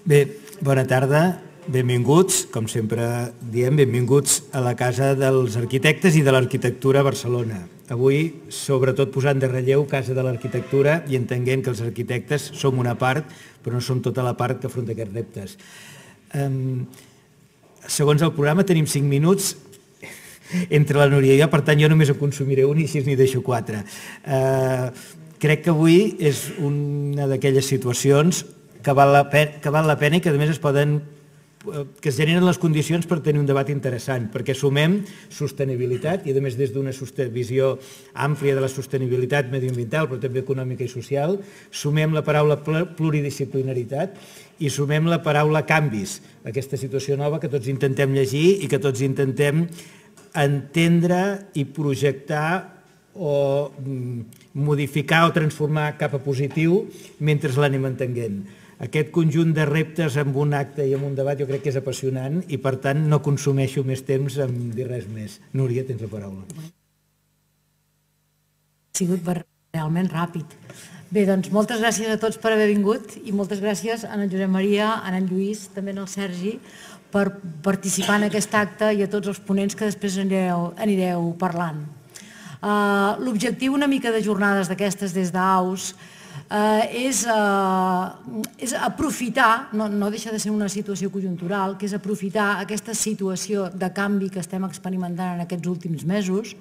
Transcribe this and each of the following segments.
Bé, bona tarda, benvinguts, com sempre diem, benvinguts a la Casa dels Arquitectes i de l'Arquitectura a Barcelona. Avui, sobretot posant de relleu Casa de l'Arquitectura i entenent que els arquitectes som una part, però no som tota la part que afronta aquests reptes. Segons el programa tenim 5 minuts entre la Núria i jo, per tant jo només en consumiré un i així n'hi deixo 4. Crec que avui és una d'aquelles situacions que val la pena i que a més que es generen les condicions per tenir un debat interessant, perquè sumem sostenibilitat i a més des d'una visió àmplia de la sostenibilitat mediambiental però també econòmica i social, sumem la paraula pluridisciplinaritat i sumem la paraula canvis, aquesta situació nova que tots intentem llegir i que tots intentem entendre i projectar o modificar o transformar cap a positiu mentre l'anem entenent. Aquest conjunt de reptes amb un acte i amb un debat jo crec que és apassionant i per tant no consumeixo més temps en dir res més. Núria, tens la paraula. Ha sigut realment ràpid. Bé, doncs moltes gràcies a tots per haver vingut i moltes gràcies a en Josep Maria, a en Lluís, també al Sergi, per participar en aquest acte i a tots els ponents que després anireu parlant. L'objectiu una mica de jornades d'aquestes des d'AUS és aprofitar, no deixa de ser una situació conjuntural, que és aprofitar aquesta situació de canvi que estem experimentant en aquests últims mesos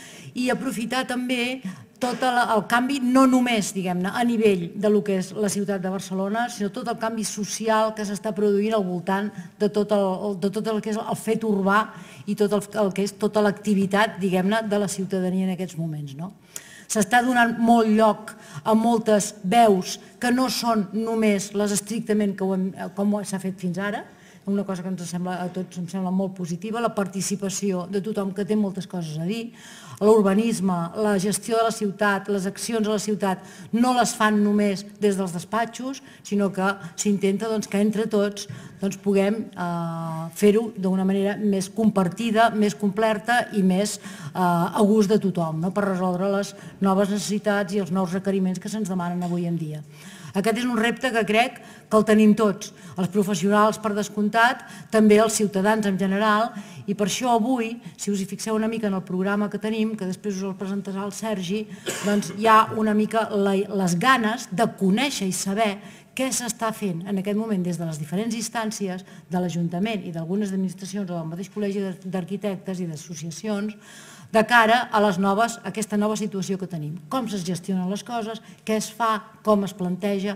i aprofitar també tot el canvi, no només a nivell del que és la ciutat de Barcelona, sinó tot el canvi social que s'està produint al voltant de tot el que és el fet urbà i tot el que és tota l'activitat de la ciutadania en aquests moments. S'està donant molt lloc a moltes veus que no són només les estrictament com s'ha fet fins ara, una cosa que a tots ens sembla molt positiva, la participació de tothom que té moltes coses a dir, l'urbanisme, la gestió de la ciutat, les accions a la ciutat no les fan només des dels despatxos, sinó que s'intenta que entre tots puguem fer-ho d'una manera més compartida, més completa i més a gust de tothom, per resoldre les noves necessitats i els nous requeriments que se'ns demanen avui en dia. Aquest és un repte que crec que el tenim tots, els professionals per descomptat, també els ciutadans en general, i per això avui, si us hi fixeu una mica en el programa que tenim, que després us el presentarà el Sergi, doncs hi ha una mica les ganes de conèixer i saber què s'està fent en aquest moment des de les diferents instàncies de l'Ajuntament i d'algunes administracions o del mateix Col·legi d'Arquitectes i d'associacions de cara a aquesta nova situació que tenim. Com es gestionen les coses, què es fa, com es planteja,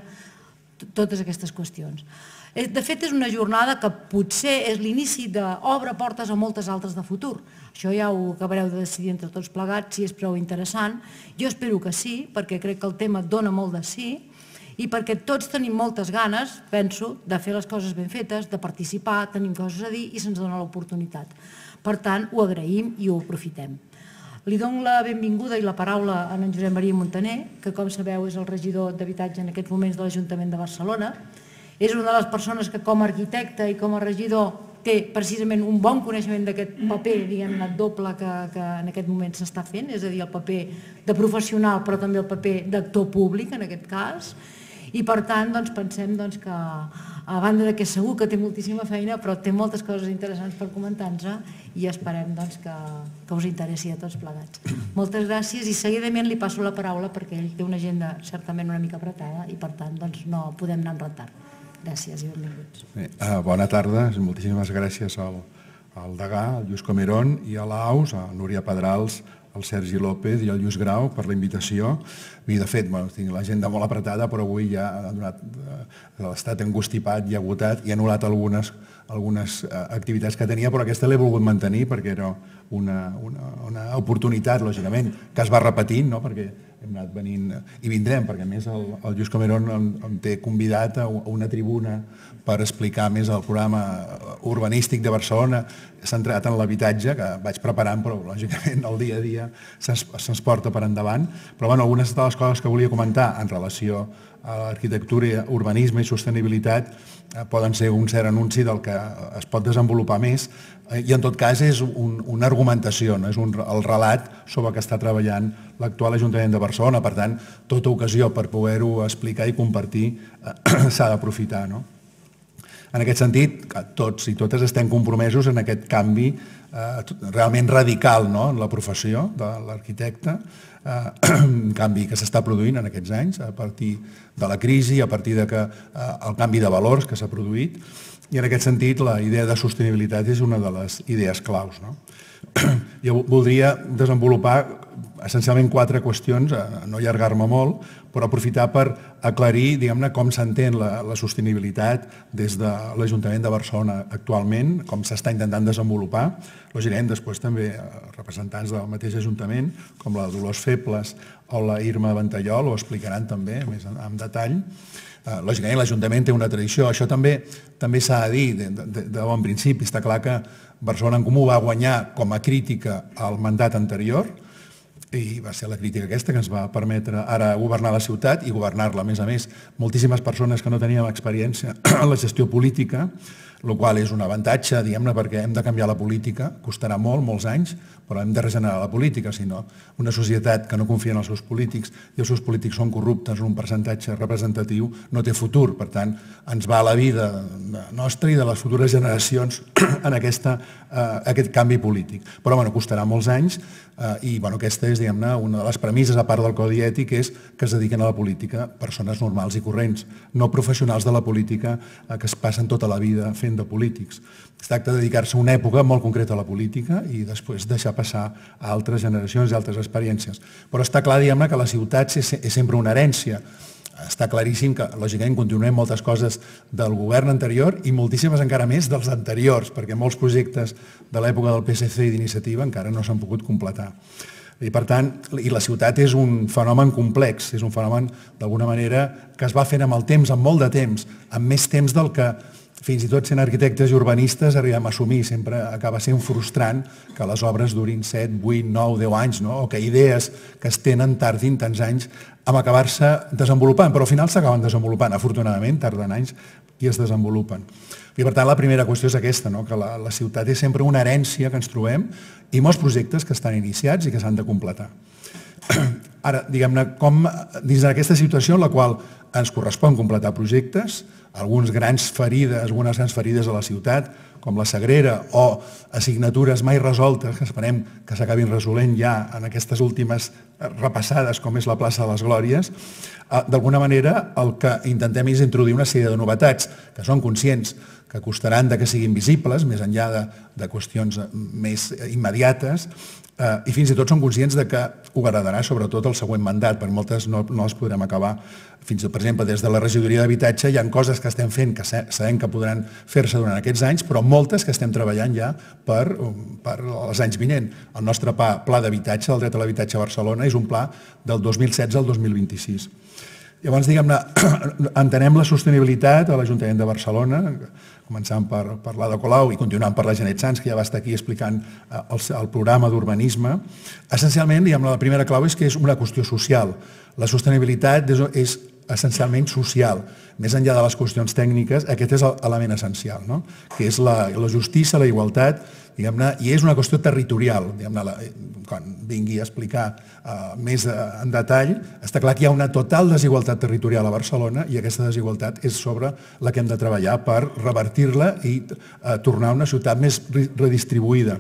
totes aquestes qüestions. De fet, és una jornada que potser és l'inici d'obre portes a moltes altres de futur. Això ja ho acabareu de decidir entre tots plegats, si és prou interessant. Jo espero que sí, perquè crec que el tema dona molt de sí, i perquè tots tenim moltes ganes, penso, de fer les coses ben fetes, de participar, tenim coses a dir i se'ns dona l'oportunitat. Per tant, ho agraïm i ho aprofitem. Li dono la benvinguda i la paraula a en Josep Maria Montaner, que com sabeu és el regidor d'Habitatge en aquests moments de l'Ajuntament de Barcelona. És una de les persones que com a arquitecte i com a regidor té precisament un bon coneixement d'aquest paper, diguem-ne, doble que en aquest moment s'està fent, és a dir, el paper de professional però també el paper d'actor públic en aquest cas. I per tant pensem que a banda que segur que té moltíssima feina però té moltes coses interessants per comentar-nos i esperem que us interessi a tots plegats. Moltes gràcies i seguidament li passo la paraula perquè ell té una agenda certament una mica apretada i per tant no podem anar en retard. Gràcies i benvinguts. Bona tarda, moltíssimes gràcies al degà, al Lluís Comerón i a l'AUS, a Núria Pedrals, al Sergi López i al Lluís Grau per la invitació. De fet, tinc l'agenda molt apretada, però avui ja ha estat engustipat i agotat i ha anul·lat algunes activitats que tenia, però aquesta l'he volgut mantenir perquè era una oportunitat, lògicament, que es va repetint, perquè hem anat venint i vindrem, perquè a més el Lluís Comerón em té convidat a una tribuna per explicar més el programa urbanístic de Barcelona centrat en l'habitatge, que vaig preparant, però lògicament el dia a dia se'ns porta per endavant. Però algunes de les coses que volia comentar en relació a l'arquitectura, urbanisme i sostenibilitat poden ser un cert anunci del que es pot desenvolupar més i en tot cas és una argumentació, és el relat sobre el que està treballant l'actual Ajuntament de Barcelona. Per tant, tota ocasió per poder-ho explicar i compartir s'ha d'aprofitar. En aquest sentit, tots i totes estem compromesos en aquest canvi realment radical en la professió de l'arquitecte, un canvi que s'està produint en aquests anys a partir de la crisi, a partir del canvi de valors que s'ha produït, i en aquest sentit la idea de sostenibilitat és una de les idees claus. Jo voldria desenvolupar essencialment 4 qüestions, no allargar-me molt, però aprofitar per aclarir com s'entén la sostenibilitat des de l'Ajuntament de Barcelona actualment, com s'està intentant desenvolupar. Lògicament, després també representants del mateix Ajuntament, com la Dolors Febles o la Irma Ventallol, ho explicaran també més en detall. Lògicament, l'Ajuntament té una tradició. Això també s'ha de dir de bon principi. Està clar que Barcelona en Comú va guanyar com a crítica al mandat anterior, i va ser la crítica aquesta que ens va permetre ara governar la ciutat i governar-la, a més, moltíssimes persones que no teníem experiència en la gestió política, el qual és un avantatge, diguem-ne, perquè hem de canviar la política, costarà molts anys, però hem de regenerar la política, si no, una societat que no confia en els seus polítics i els seus polítics són corruptes en un percentatge representatiu, no té futur. Per tant, ens va la vida nostra i de les futures generacions en aquest canvi polític. Però, costarà molts anys i aquesta és, diguem-ne, una de les premisses, a part del codi ètic, és que es dediquen a la política persones normals i corrents, no professionals de la política que es passen tota la vida fent de polítics. Es tracta de dedicar-se una època molt concreta a la política i després deixar passar a altres generacions i altres experiències. Però està clar, diguem-ne, que la ciutat és sempre una herència. Està claríssim que, lògicament, continuem moltes coses del govern anterior i moltíssimes encara més dels anteriors, perquè molts projectes de l'època del PSC i d'Iniciativa encara no s'han pogut completar. I, per tant, la ciutat és un fenomen complex, és un fenomen, d'alguna manera, que es va fent amb el temps, amb molt de temps, amb més temps del que fins i tot sent arquitectes i urbanistes arribem a assumir. Sempre acaba sent frustrant que les obres durin 7, 8, 9, 10 anys, o que idees que es tenen tardin tants anys en acabar-se desenvolupant, però al final s'acaben desenvolupant, afortunadament, tarden anys i es desenvolupen. I per tant la primera qüestió és aquesta, que la ciutat és sempre una herència que ens trobem i molts projectes que estan iniciats i que s'han de completar. Ara, diguem-ne, com dins d'aquesta situació en la qual ens correspon completar projectes, algunes grans ferides a la ciutat, com la Sagrera, o assignatures mai resoltes, que esperem que s'acabin resolent ja en aquestes últimes repassades, com és la plaça de les Glòries, d'alguna manera el que intentem és introduir una sèrie de novetats que són conscients que costaran que siguin visibles, més enllà de qüestions més immediates, i fins i tot són conscients que ho agradarà sobretot el següent mandat, perquè moltes no les podrem acabar. Fins, per exemple, des de la regidoria d'habitatge hi ha coses que estem fent que sabem que podran fer-se durant aquests anys, però moltes que estem treballant ja per els anys vinents. El nostre pla d'habitatge, el dret a l'habitatge a Barcelona, és un pla del 2016 al 2026. Llavors, diguem-ne, entenem la sostenibilitat a l'Ajuntament de Barcelona, començant per l'Ada Colau i continuant per la Janet Sans, que ja va estar aquí explicant el programa d'urbanisme. Essencialment, la primera clau és que és una qüestió social. La sostenibilitat és essencialment social. Més enllà de les qüestions tècniques, aquest és l'element essencial, que és la justícia, la igualtat, i és una qüestió territorial. Quan vingui a explicar més en detall, està clar que hi ha una total desigualtat territorial a Barcelona i aquesta desigualtat és sobre la que hem de treballar per revertir-la i tornar a una ciutat més redistribuïda.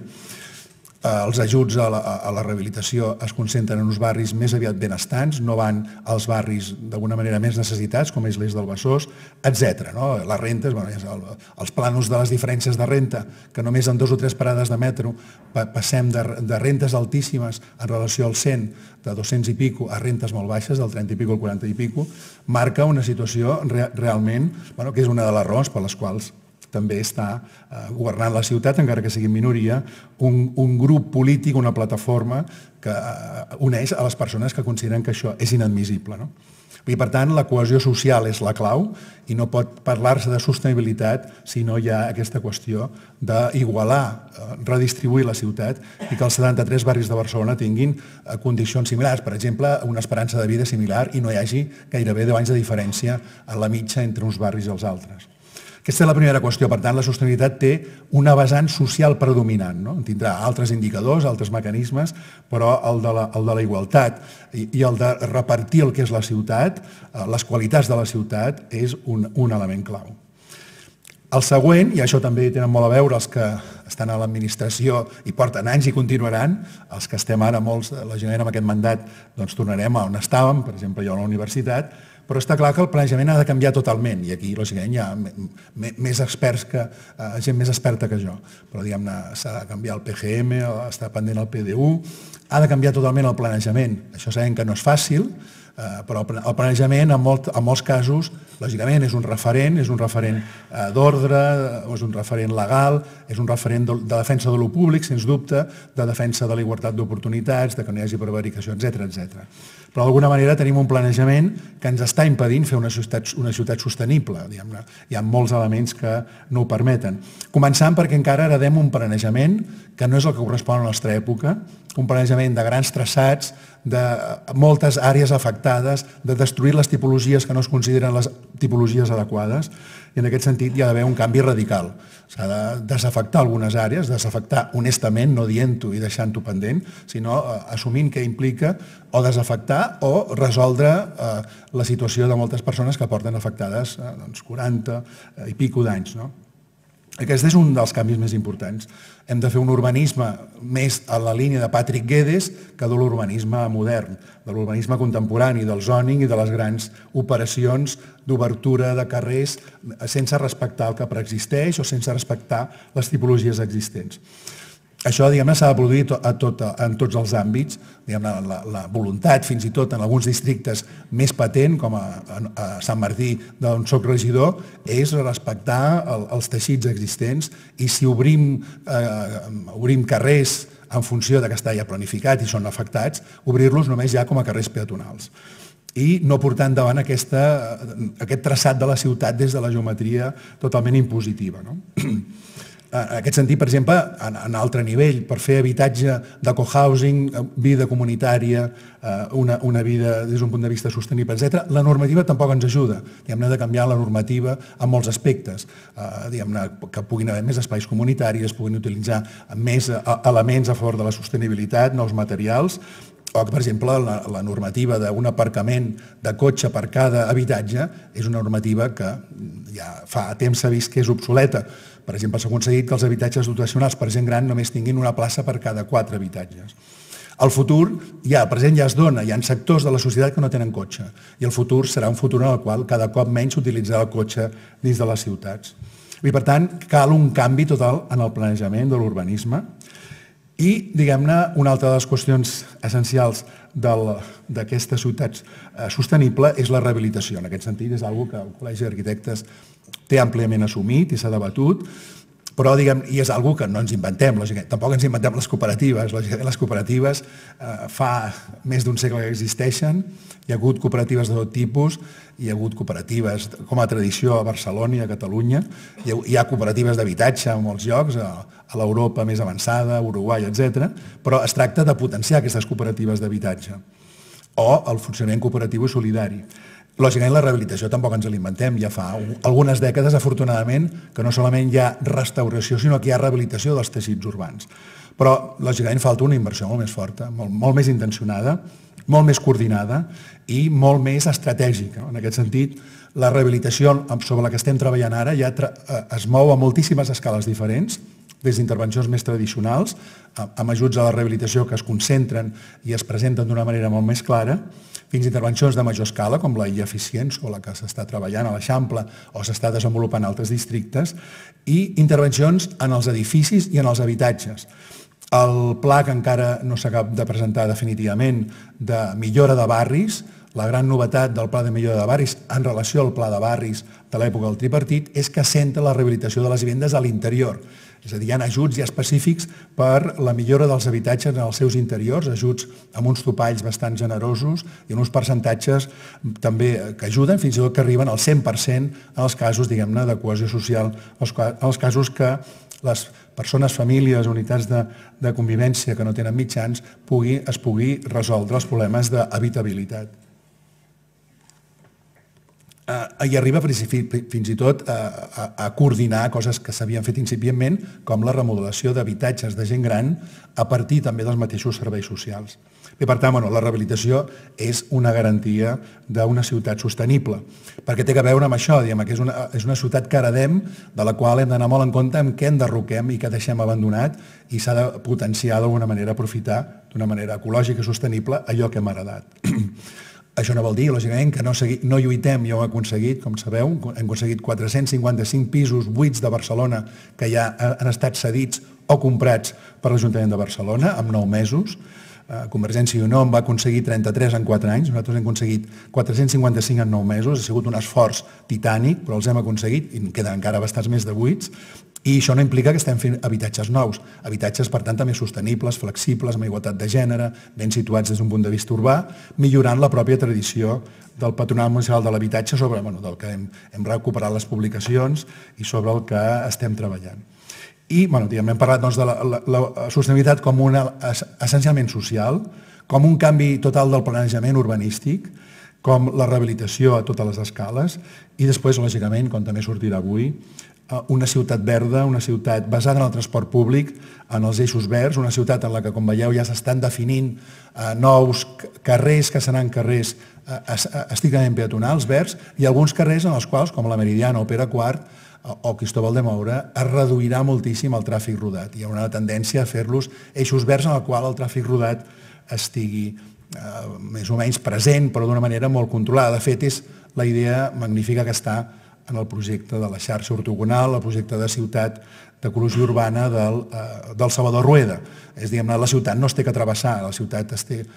Els ajuts a la rehabilitació es concentren en uns barris més aviat benestants, no van als barris d'alguna manera més necessitats, com és l'Eix del Besòs, etc. Les rentes, els plànols de les diferències de renta, que només en 2 o 3 parades de metro passem de rentes altíssimes en relació al 100, de 200 i pico, a rentes molt baixes, del 30 i pico al 40 i pico, marca una situació realment, que és una de les raons per les quals també està governant la ciutat, encara que sigui en minoria, un grup polític, una plataforma que uneix a les persones que consideren que això és inadmissible. I, per tant, la cohesió social és la clau i no pot parlar-se de sostenibilitat si no hi ha aquesta qüestió d'igualar, redistribuir la ciutat i que els 73 barris de Barcelona tinguin condicions similars. Per exemple, una esperança de vida similar i no hi hagi gairebé 10 anys de diferència en la mitja entre uns barris i els altres. Aquesta és la primera qüestió. Per tant, la sostenibilitat té una vessant social predominant. Tindrà altres indicadors, altres mecanismes, però el de la igualtat i el de repartir el que és la ciutat, les qualitats de la ciutat, és un element clau. El següent, i això també tenen molt a veure els que estan a l'administració i porten anys i continuaran, els que estem ara molts, lògicament amb aquest mandat, doncs tornarem a on estàvem, per exemple jo a la universitat, però està clar que el planejament ha de canviar totalment, i aquí lògicament hi ha més experts gent més experta que jo, però diguem-ne s'ha de canviar el PGM, està pendent el PDU, ha de canviar totalment el planejament, això sabem que no és fàcil, però el planejament en molts casos lògicament és un referent d'ordre, és un referent legal, és un referent de defensa de lo públic, sens dubte, de defensa de la igualtat d'oportunitats, de que no hi hagi prevaricació, etc. Però d'alguna manera tenim un planejament que ens està impedint fer una ciutat sostenible. Hi ha molts elements que no ho permeten. Començant perquè encara heredem un planejament que no és el que correspon a la nostra època, un planejament de grans traçats, de moltes àrees afectades, de destruir les tipologies que no es consideren les tipologies adequades, i en aquest sentit hi ha d'haver un canvi radical. S'ha de desafectar algunes àrees, desafectar honestament, no dient-ho i deixant-ho pendent, sinó assumint que implica o desafectar o resoldre la situació de moltes persones que porten afectades 40 i pico d'anys. Aquest és un dels canvis més importants. Hem de fer un urbanisme més a la línia de Patrick Guedes que de l'urbanisme modern, de l'urbanisme contemporani, del zoning i de les grans operacions d'obertura de carrers sense respectar el que preexisteix o sense respectar les tipologies existents. Això s'ha de produir en tots els àmbits, la voluntat fins i tot en alguns districtes més patent, com a Sant Martí, d'on soc regidor, és respectar els teixits existents i si obrim carrers en funció que està ja planificat i són afectats, obrir-los només ja com a carrers peatonals i no portar endavant aquest traçat de la ciutat des de la geometria totalment impositiva. En aquest sentit, per exemple, en altre nivell, per fer habitatge de cohousing, vida comunitària, una vida des d'un punt de vista sostenible, etc., la normativa tampoc ens ajuda. Hem de canviar la normativa en molts aspectes, que puguin haver més espais comunitaris, puguin utilitzar més elements a favor de la sostenibilitat, nous materials, o que, per exemple, la normativa d'un aparcament de cotxe per cada habitatge és una normativa que ja fa temps s'ha vist que és obsoleta. Per exemple, s'ha aconseguit que els habitatges dotacionals per gent gran només tinguin una plaça per cada 4 habitatges. El futur, el present ja es dona, hi ha sectors de la societat que no tenen cotxe i el futur serà un futur en el qual cada cop menys s'utilitzarà el cotxe dins de les ciutats. I per tant, cal un canvi total en el planejament de l'urbanisme. I, una altra de les qüestions essencials d'aquesta ciutat sostenible és la rehabilitació. En aquest sentit, és una cosa que el Col·legi d'Arquitectes té àmpliament assumit i s'ha debatut, però i és una cosa que no ens inventem, tampoc ens inventem les cooperatives. Les cooperatives fa més d'un segle que existeixen, hi ha hagut cooperatives de tot tipus, hi ha hagut cooperatives com a tradició a Barcelona i a Catalunya, hi ha cooperatives d'habitatge en molts llocs, a l'Europa més avançada, a Uruguai, etc. Però es tracta de potenciar aquestes cooperatives d'habitatge o el funcionament cooperatiu i solidari. Lògicament, la rehabilitació tampoc ens l'inventem. Ja fa algunes dècades, afortunadament, que no solament hi ha restauració, sinó que hi ha rehabilitació dels teixits urbans. Però, lògicament, falta una inversió molt més forta, molt més intencionada, molt més coordinada i molt més estratègica. En aquest sentit, la rehabilitació sobre la que estem treballant ara ja es mou a moltíssimes escales diferents, des d'intervencions més tradicionals, amb ajuts a la rehabilitació que es concentren i es presenten d'una manera molt més clara, fins a intervencions de major escala, com la e-eficient o la que s'està treballant a l'Eixample o s'està desenvolupant en altres districtes, i intervencions en els edificis i en els habitatges. El pla que encara no s'acaba de presentar definitivament de millora de barris, la gran novetat del pla de millora de barris en relació al pla de barris de l'època del tripartit és que centra la rehabilitació de les vivendes a l'interior. És a dir, hi ha ajuts ja específics per la millora dels habitatges en els seus interiors, ajuts amb uns topalls bastant generosos i en uns percentatges també que ajuden, fins i tot que arriben al 100% en els casos, de cohesió social, en els casos que les persones, famílies, unitats de convivència que no tenen mitjans es pugui resoldre els problemes d'habitabilitat. i arriba fins i tot a coordinar coses que s'havien fet incipientment, com la remodelació d'habitatges de gent gran a partir també dels mateixos serveis socials. I per tant, la rehabilitació és una garantia d'una ciutat sostenible, perquè té a veure amb això, que és una ciutat que heredem, de la qual hem d'anar molt en compte amb què enderroquem i què deixem abandonat, i s'ha de potenciar d'alguna manera, aprofitar d'una manera ecològica i sostenible allò que hem heredat. Això no vol dir, lògicament, que no lluitem, ja ho hem aconseguit, com sabeu, hem aconseguit 455 pisos buits de Barcelona que ja han estat cedits o comprats per l'Ajuntament de Barcelona en 9 mesos. Convergència i Unió en va aconseguir 33 en 4 anys, nosaltres hem aconseguit 455 en 9 mesos, ha sigut un esforç titànic, però els hem aconseguit i en queden encara bastants més de buits. I això no implica que estem fent habitatges nous, habitatges, per tant, també sostenibles, flexibles, amb igualtat de gènere, ben situats des d'un punt de vista urbà, millorant la pròpia tradició del Patronat Municipal de l'Habitatge sobre del que hem recuperat les publicacions i sobre el que estem treballant. I hem parlat de la sostenibilitat com una essencialment social, com un canvi total del planejament urbanístic, com la rehabilitació a totes les escales i després, lògicament, com també sortirà avui, una ciutat verda, una ciutat basada en el transport públic, en els eixos verds, una ciutat en la que, com veieu, ja s'estan definint nous carrers que seran carrers estrictament peatonals, verds, i alguns carrers en els quals, com la Meridiana o Pere IV o Cristóbal de Moura, es reduirà moltíssim el tràfic rodat. Hi ha una tendència a fer-los eixos verds en el qual el tràfic rodat estigui més o menys present, però d'una manera molt controlada. De fet, és la idea magnífica que està en el projecte de la xarxa ortogonal, el projecte de ciutat d'ecologia urbana del Salvador Rueda. És, la ciutat no es té que travessar, la ciutat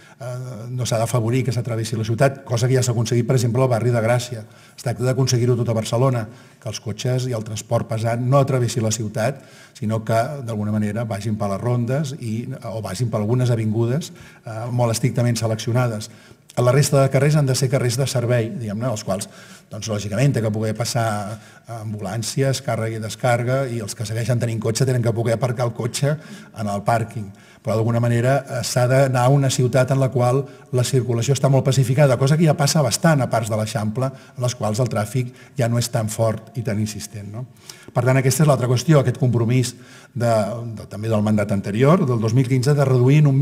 no s'ha d'afavorir que s'atravessi la ciutat, cosa que ja s'ha aconseguit, per exemple, al barri de Gràcia. Es tracta d'aconseguir-ho tot a Barcelona, que els cotxes i el transport pesat no travessi la ciutat, sinó que, d'alguna manera, vagin per les rondes o vagin per algunes avingudes molt estrictament seleccionades. La resta de carrers han de ser carrers de servei, els quals, lògicament, té que poder passar ambulàncies, càrrega i descàrrega, i els que segueixen tenint cotxe tenen que poder aparcar el cotxe en el pàrquing. Però, d'alguna manera, s'ha d'anar a una ciutat en la qual la circulació està molt pacificada, cosa que ja passa bastant a parts de l'Eixample, en les quals el tràfic ja no és tan fort i tan insistent. Per tant, aquesta és l'altra qüestió, aquest compromís també del mandat anterior, del 2015, de reduir en un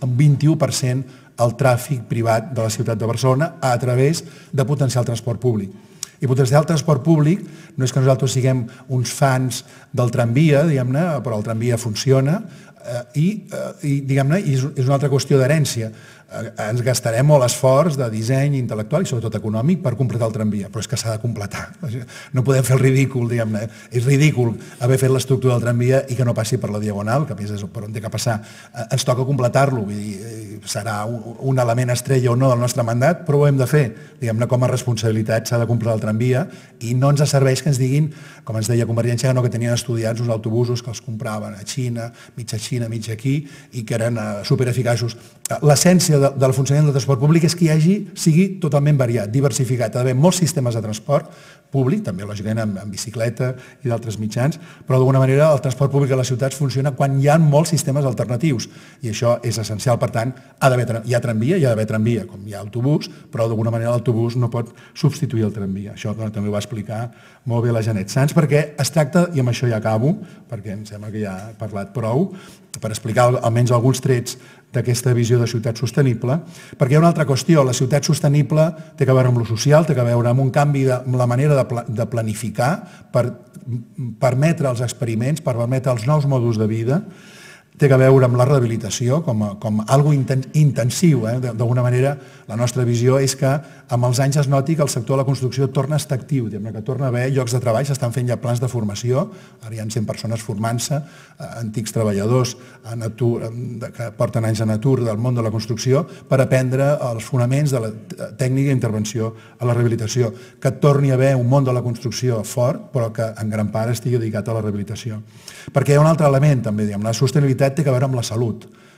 21% el tràfic privat de la ciutat de Barcelona a través de potenciar el transport públic. I potenciar el transport públic no és que nosaltres siguem uns fans del tramvia, però el tramvia funciona i és una altra qüestió d'herència. Ens gastarem molt esforç de disseny intel·lectual i sobretot econòmic per completar el tramvia, però és que s'ha de completar. No podem fer el ridícul, és ridícul haver fet l'estructura del tramvia i que no passi per la Diagonal, que a més és per on té que passar. Ens toca completar-lo, serà un element estrella o no del nostre mandat, però ho hem de fer. Com a responsabilitat s'ha de completar el tramvia i no ens serveix que ens diguin, com ens deia Convergència, que tenien estudiats uns autobusos que els compraven a Xina, mig aquí, i que eren supereficaços. L'essència del funcionament del transport públic és que sigui totalment variat, diversificat. Ha d'haver molts sistemes de transport públic, també lògicament amb bicicleta i d'altres mitjans, però d'alguna manera el transport públic a les ciutats funciona quan hi ha molts sistemes alternatius i això és essencial. Per tant, hi ha tramvia, hi ha d'haver tramvia, com hi ha autobús, però d'alguna manera l'autobús no pot substituir el tramvia. Això també ho va explicar molt bé la Janet Sans, perquè es tracta, i amb això ja acabo, perquè em sembla que ja he parlat prou, per explicar almenys alguns trets d'aquesta visió de ciutat sostenible, perquè hi ha una altra qüestió. La ciutat sostenible té a veure amb lo social, té a veure amb un canvi amb la manera de planificar per permetre els experiments, per permetre els nous mòduls de vida, té a veure amb la rehabilitació com algo intensiu. D'alguna manera, la nostra visió és que amb els anys es noti que el sector de la construcció torna a estar actiu, que torna a haver llocs de treball, s'estan fent ja plans de formació, ara hi ha 100 persones formant-se, antics treballadors que porten anys en atur del món de la construcció, per aprendre els fonaments de la tècnica d'intervenció a la rehabilitació, que torni a haver un món de la construcció fort, però que en gran part estigui dedicat a la rehabilitació. Perquè hi ha un altre element, també, la sostenibilitat té a veure amb la salut.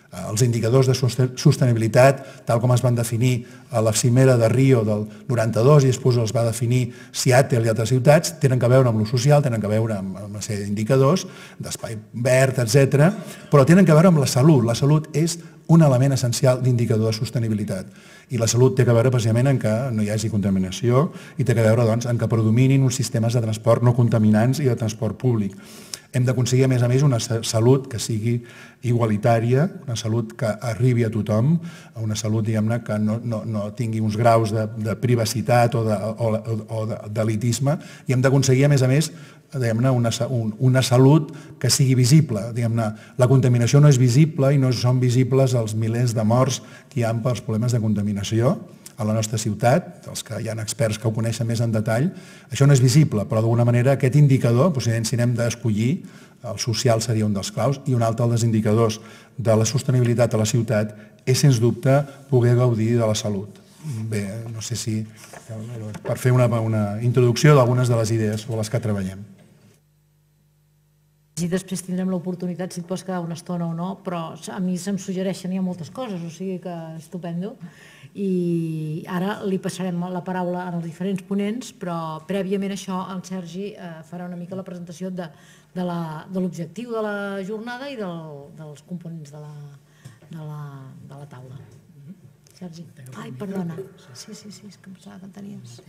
Els indicadors de sostenibilitat, tal com es van definir a la cimera de Rio del 92 i després els va definir Seattle i altres ciutats, tenen que veure amb lo social, tenen que veure amb una sèrie d'indicadors, d'espai verd, etc., però tenen que veure amb la salut. La salut és un element essencial d'indicador de sostenibilitat. I la salut té que veure precisament en que no hi hagi contaminació i té que veure doncs, en que predominin uns sistemes de transport no contaminants i de transport públic. Hem d'aconseguir, a més, una salut que sigui igualitària, una salut que arribi a tothom, una salut, diguem-ne, que no tingui uns graus de privacitat o d'elitisme, i hem d'aconseguir, a més, diguem-ne, una salut que sigui visible. Diguem-ne, la contaminació no és visible i no són visibles els milers de morts que hi ha pels problemes de contaminació a la nostra ciutat, els que hi ha experts que ho coneixen més en detall. Això no és visible, però d'alguna manera aquest indicador, si n'hem d'escollir, el social seria un dels claus, i un altre dels indicadors de la sostenibilitat a la ciutat és, sens dubte, poder gaudir de la salut. Bé, no sé si per fer una introducció d'algunes de les idees sobre les que treballem. I després tindrem l'oportunitat, si et pots quedar una estona o no, però a mi se'm suggereixen ja moltes coses, o sigui que estupendo. I ara li passarem la paraula als diferents ponents, però prèviament això el Sergi farà una mica la presentació de l'objectiu de la jornada i dels components de la taula. Sergi. Ai, perdona. Sí, és que em pensava que en tenies.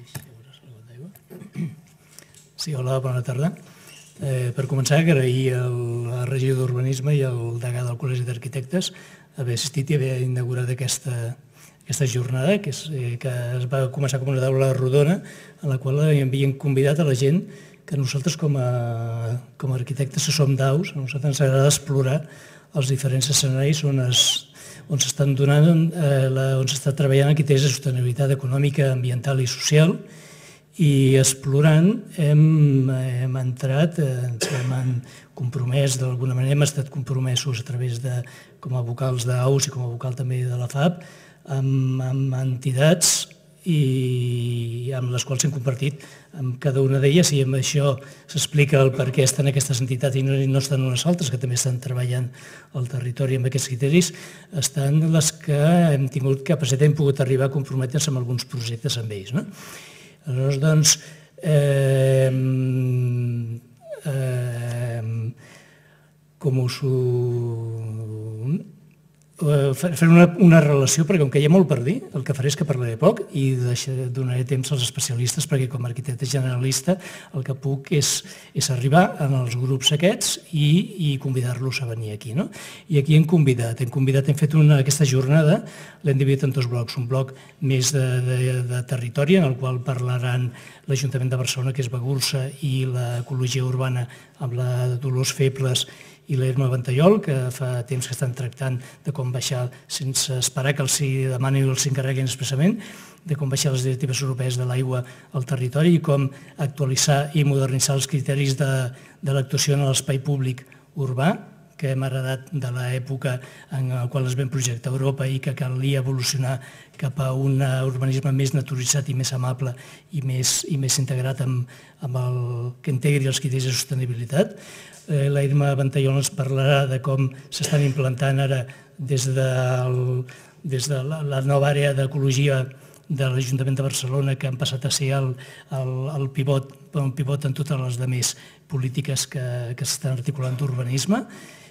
Sí, hola, bona tarda. Per començar, agrair al regidor d'Urbanisme i al degà del Col·legi d'Arquitectes haver assistit i haver inaugurat aquesta jornada, que es va començar com una taula rodona, en la qual havien convidat a la gent que nosaltres com a arquitectes que som d'aus, a nosaltres ens agrada explorar els diferents escenaris on s'estan donant, on s'està treballant en criteris de sostenibilitat econòmica, ambiental i social, i explorant hem entrat, ens hem compromès d'alguna manera, hem estat compromesos a través de, com a vocals d'AUS i com a vocal també de la FAB, amb entitats i amb les quals hem compartit amb cada una d'elles, i amb això s'explica el per què estan aquestes entitats i no estan unes altres, que també estan treballant al territori amb aquests criteris, estan les que hem tingut capacitat, hem pogut arribar a comprometre's amb alguns projectes amb ells. Aleshores, doncs, com us ho... Faré una relació, perquè com que hi ha molt per dir, el que faré és que parlaré poc i donaré temps als especialistes, perquè com a arquitecte generalista el que puc és arribar als grups aquests i convidar-los a venir aquí. I aquí hem fet aquesta jornada, l'hem dividit en dos blocs, un bloc més de territori, en el qual parlaran l'Ajuntament de Barcelona, que és Bagursa, i l'Ecologia Urbana amb la Dolors Febles i l'Irma Ventallol, que fa temps que estan tractant de com baixar, sense esperar que els demanin o els encarreguin expressament, de com baixar les directives europees de l'aigua al territori i com actualitzar i modernitzar els criteris de l'actuació en l'espai públic urbà, que hem heredat de l'època en la qual es va projectar a Europa i que calia evolucionar cap a un urbanisme més naturalitzat i més amable i més integrat amb el que integri els criteris de sostenibilitat. La Irma Ventallol ens parlarà de com s'estan implantant ara des de la nova àrea d'ecologia de l'Ajuntament de Barcelona, que han passat a ser el pivot en totes les altres polítiques que s'estan articulant d'urbanisme.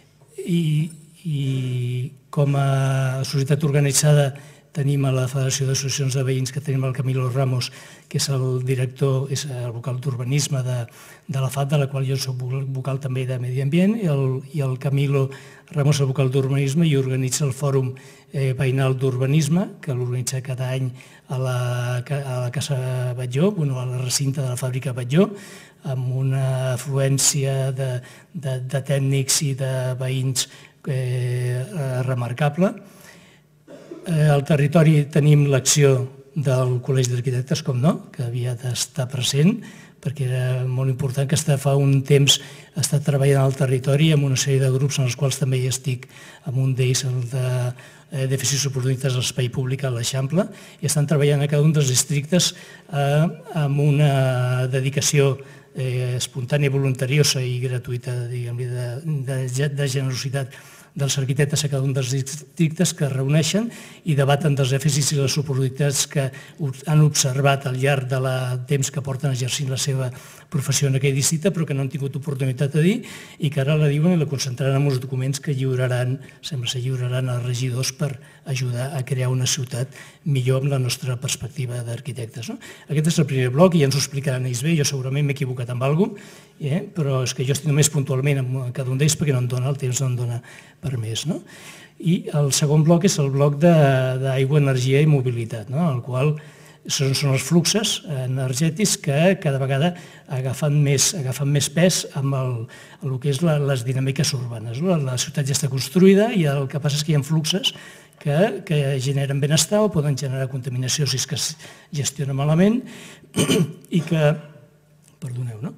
I com a societat organitzada tenim a la Federació d'Associacions de Veïns, que tenim el Camilo Ramos, que és el director, és el vocal d'urbanisme de la FAB, de la qual jo soc vocal també de Medi Ambient, i el Camilo Ramos és el vocal d'urbanisme i organitza el Fòrum Veïnal d'Urbanisme, que l'organitza cada any a la Casa Batlló, al recinte de la fàbrica Batlló, amb una afluència de tècnics i de veïns remarcable. Al territori tenim l'acció del Col·legi d'Arquitectes, com no, que havia d'estar present, perquè era molt important, que fa un temps ha estat treballant al territori amb una sèrie de grups en els quals també hi estic, amb un d'ells, el de dèficits oportunitats a l'espai públic a l'Eixample, i estan treballant a cada un dels districtes amb una dedicació espontània, voluntariosa i gratuïta, diguem-ne, de generositat dels arquitectes a cada un dels districtes que es reuneixen i debaten dels dèficits i les oportunitats que han observat al llarg del temps que porten exercint la seva professió en aquell districte, però que no han tingut oportunitat de dir i que ara la diuen i la concentraran en uns documents que lliuraran, sembla ser lliuraran als regidors per ajudar a crear una ciutat millor amb la nostra perspectiva d'arquitectes. Aquest és el primer bloc i ja ens ho explicaran ells bé, jo segurament m'he equivocat amb alguna cosa, però és que jo estic només puntualment amb cada un d'ells perquè no em dona el temps, no em dona per més. I el segon bloc és el bloc d'aigua, energia i mobilitat, en el qual són els fluxos energètics que cada vegada agafen més pes amb el que és les dinàmiques urbanes. La ciutat ja està construïda i el que passa és que hi ha fluxos que generen benestar o poden generar contaminació si és que es gestiona malament i que, perdoneu,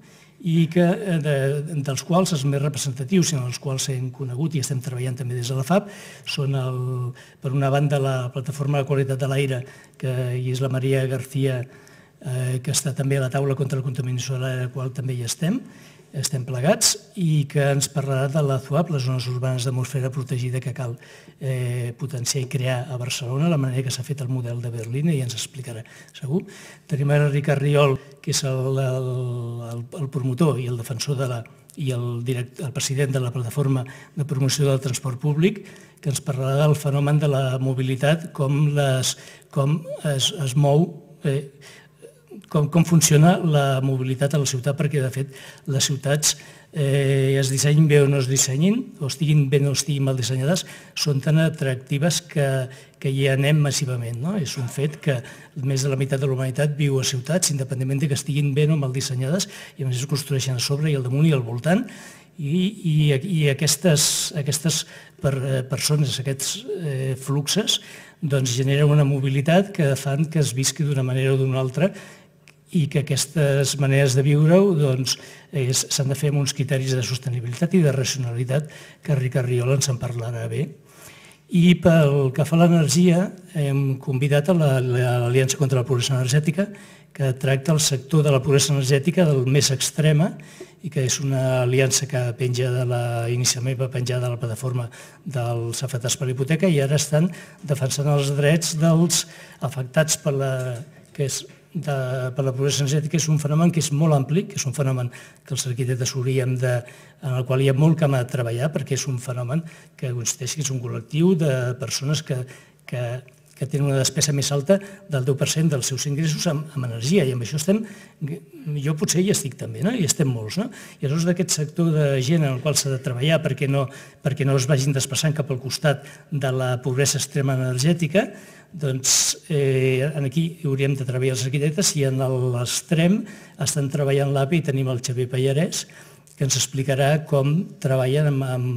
dels quals els més representatius i en els quals hem conegut i estem treballant també des de la FAP són, per una banda, la Plataforma de Qualitat de l'Aire, que hi és la Maria García, que està també a la taula contra la contaminació de l'aire, a la qual també hi estem plegats, i que ens parlarà de la ZUAP, les zones urbanes d'atmosfera protegida que cal potenciar i crear a Barcelona, la manera que s'ha fet el model de Berlín, i ens explicarà segur. Tenim a Ricard Riol, que és el promotor i el defensor i el president de la Plataforma de Promoció del Transport Públic, que ens parlarà del fenomen de la mobilitat, com es mou, com funciona la mobilitat a la ciutat, perquè de fet les ciutats es dissenyin bé o no es dissenyin, o estiguin bé o estiguin mal dissenyades, són tan atractives que hi anem massivament. És un fet que més de la meitat de la humanitat viu a ciutats, independentment que estiguin bé o mal dissenyades, i a més es construeixen a sobre i al damunt i al voltant, i aquestes persones, aquests fluxos, generen una mobilitat que fan que es visqui d'una manera o d'una altra i que aquestes maneres de viure-ho s'han de fer amb uns criteris de sostenibilitat i de racionalitat que Ricard Riol ens en parlarà bé. I pel que fa a l'energia, hem convidat a l'Aliança contra la Pobresa Energètica, que tracta el sector de la pobresa energètica del més extrema i que és una aliança que inicialment va penjar de la plataforma dels afectats per la hipoteca i ara estan defensant els drets dels afectats per la pobresa energètica. És un fenomen que és molt ampli, que és un fenomen que els arquitectes en el qual hi ha molt camp a treballar, perquè és un fenomen que consisteix que és un col·lectiu de persones que tenen una despesa més alta del 10% dels seus ingressos amb energia, i amb això jo potser hi estic també, i estem molts. I aleshores d'aquest sector de gent en el qual s'ha de treballar perquè no es vagin desplaçant cap al costat de la pobresa extrema energètica, doncs aquí hauríem de treballar els arquitectes, i en l'extrem estan treballant l'API i tenim el Xavier Pallarès, que ens explicarà com treballen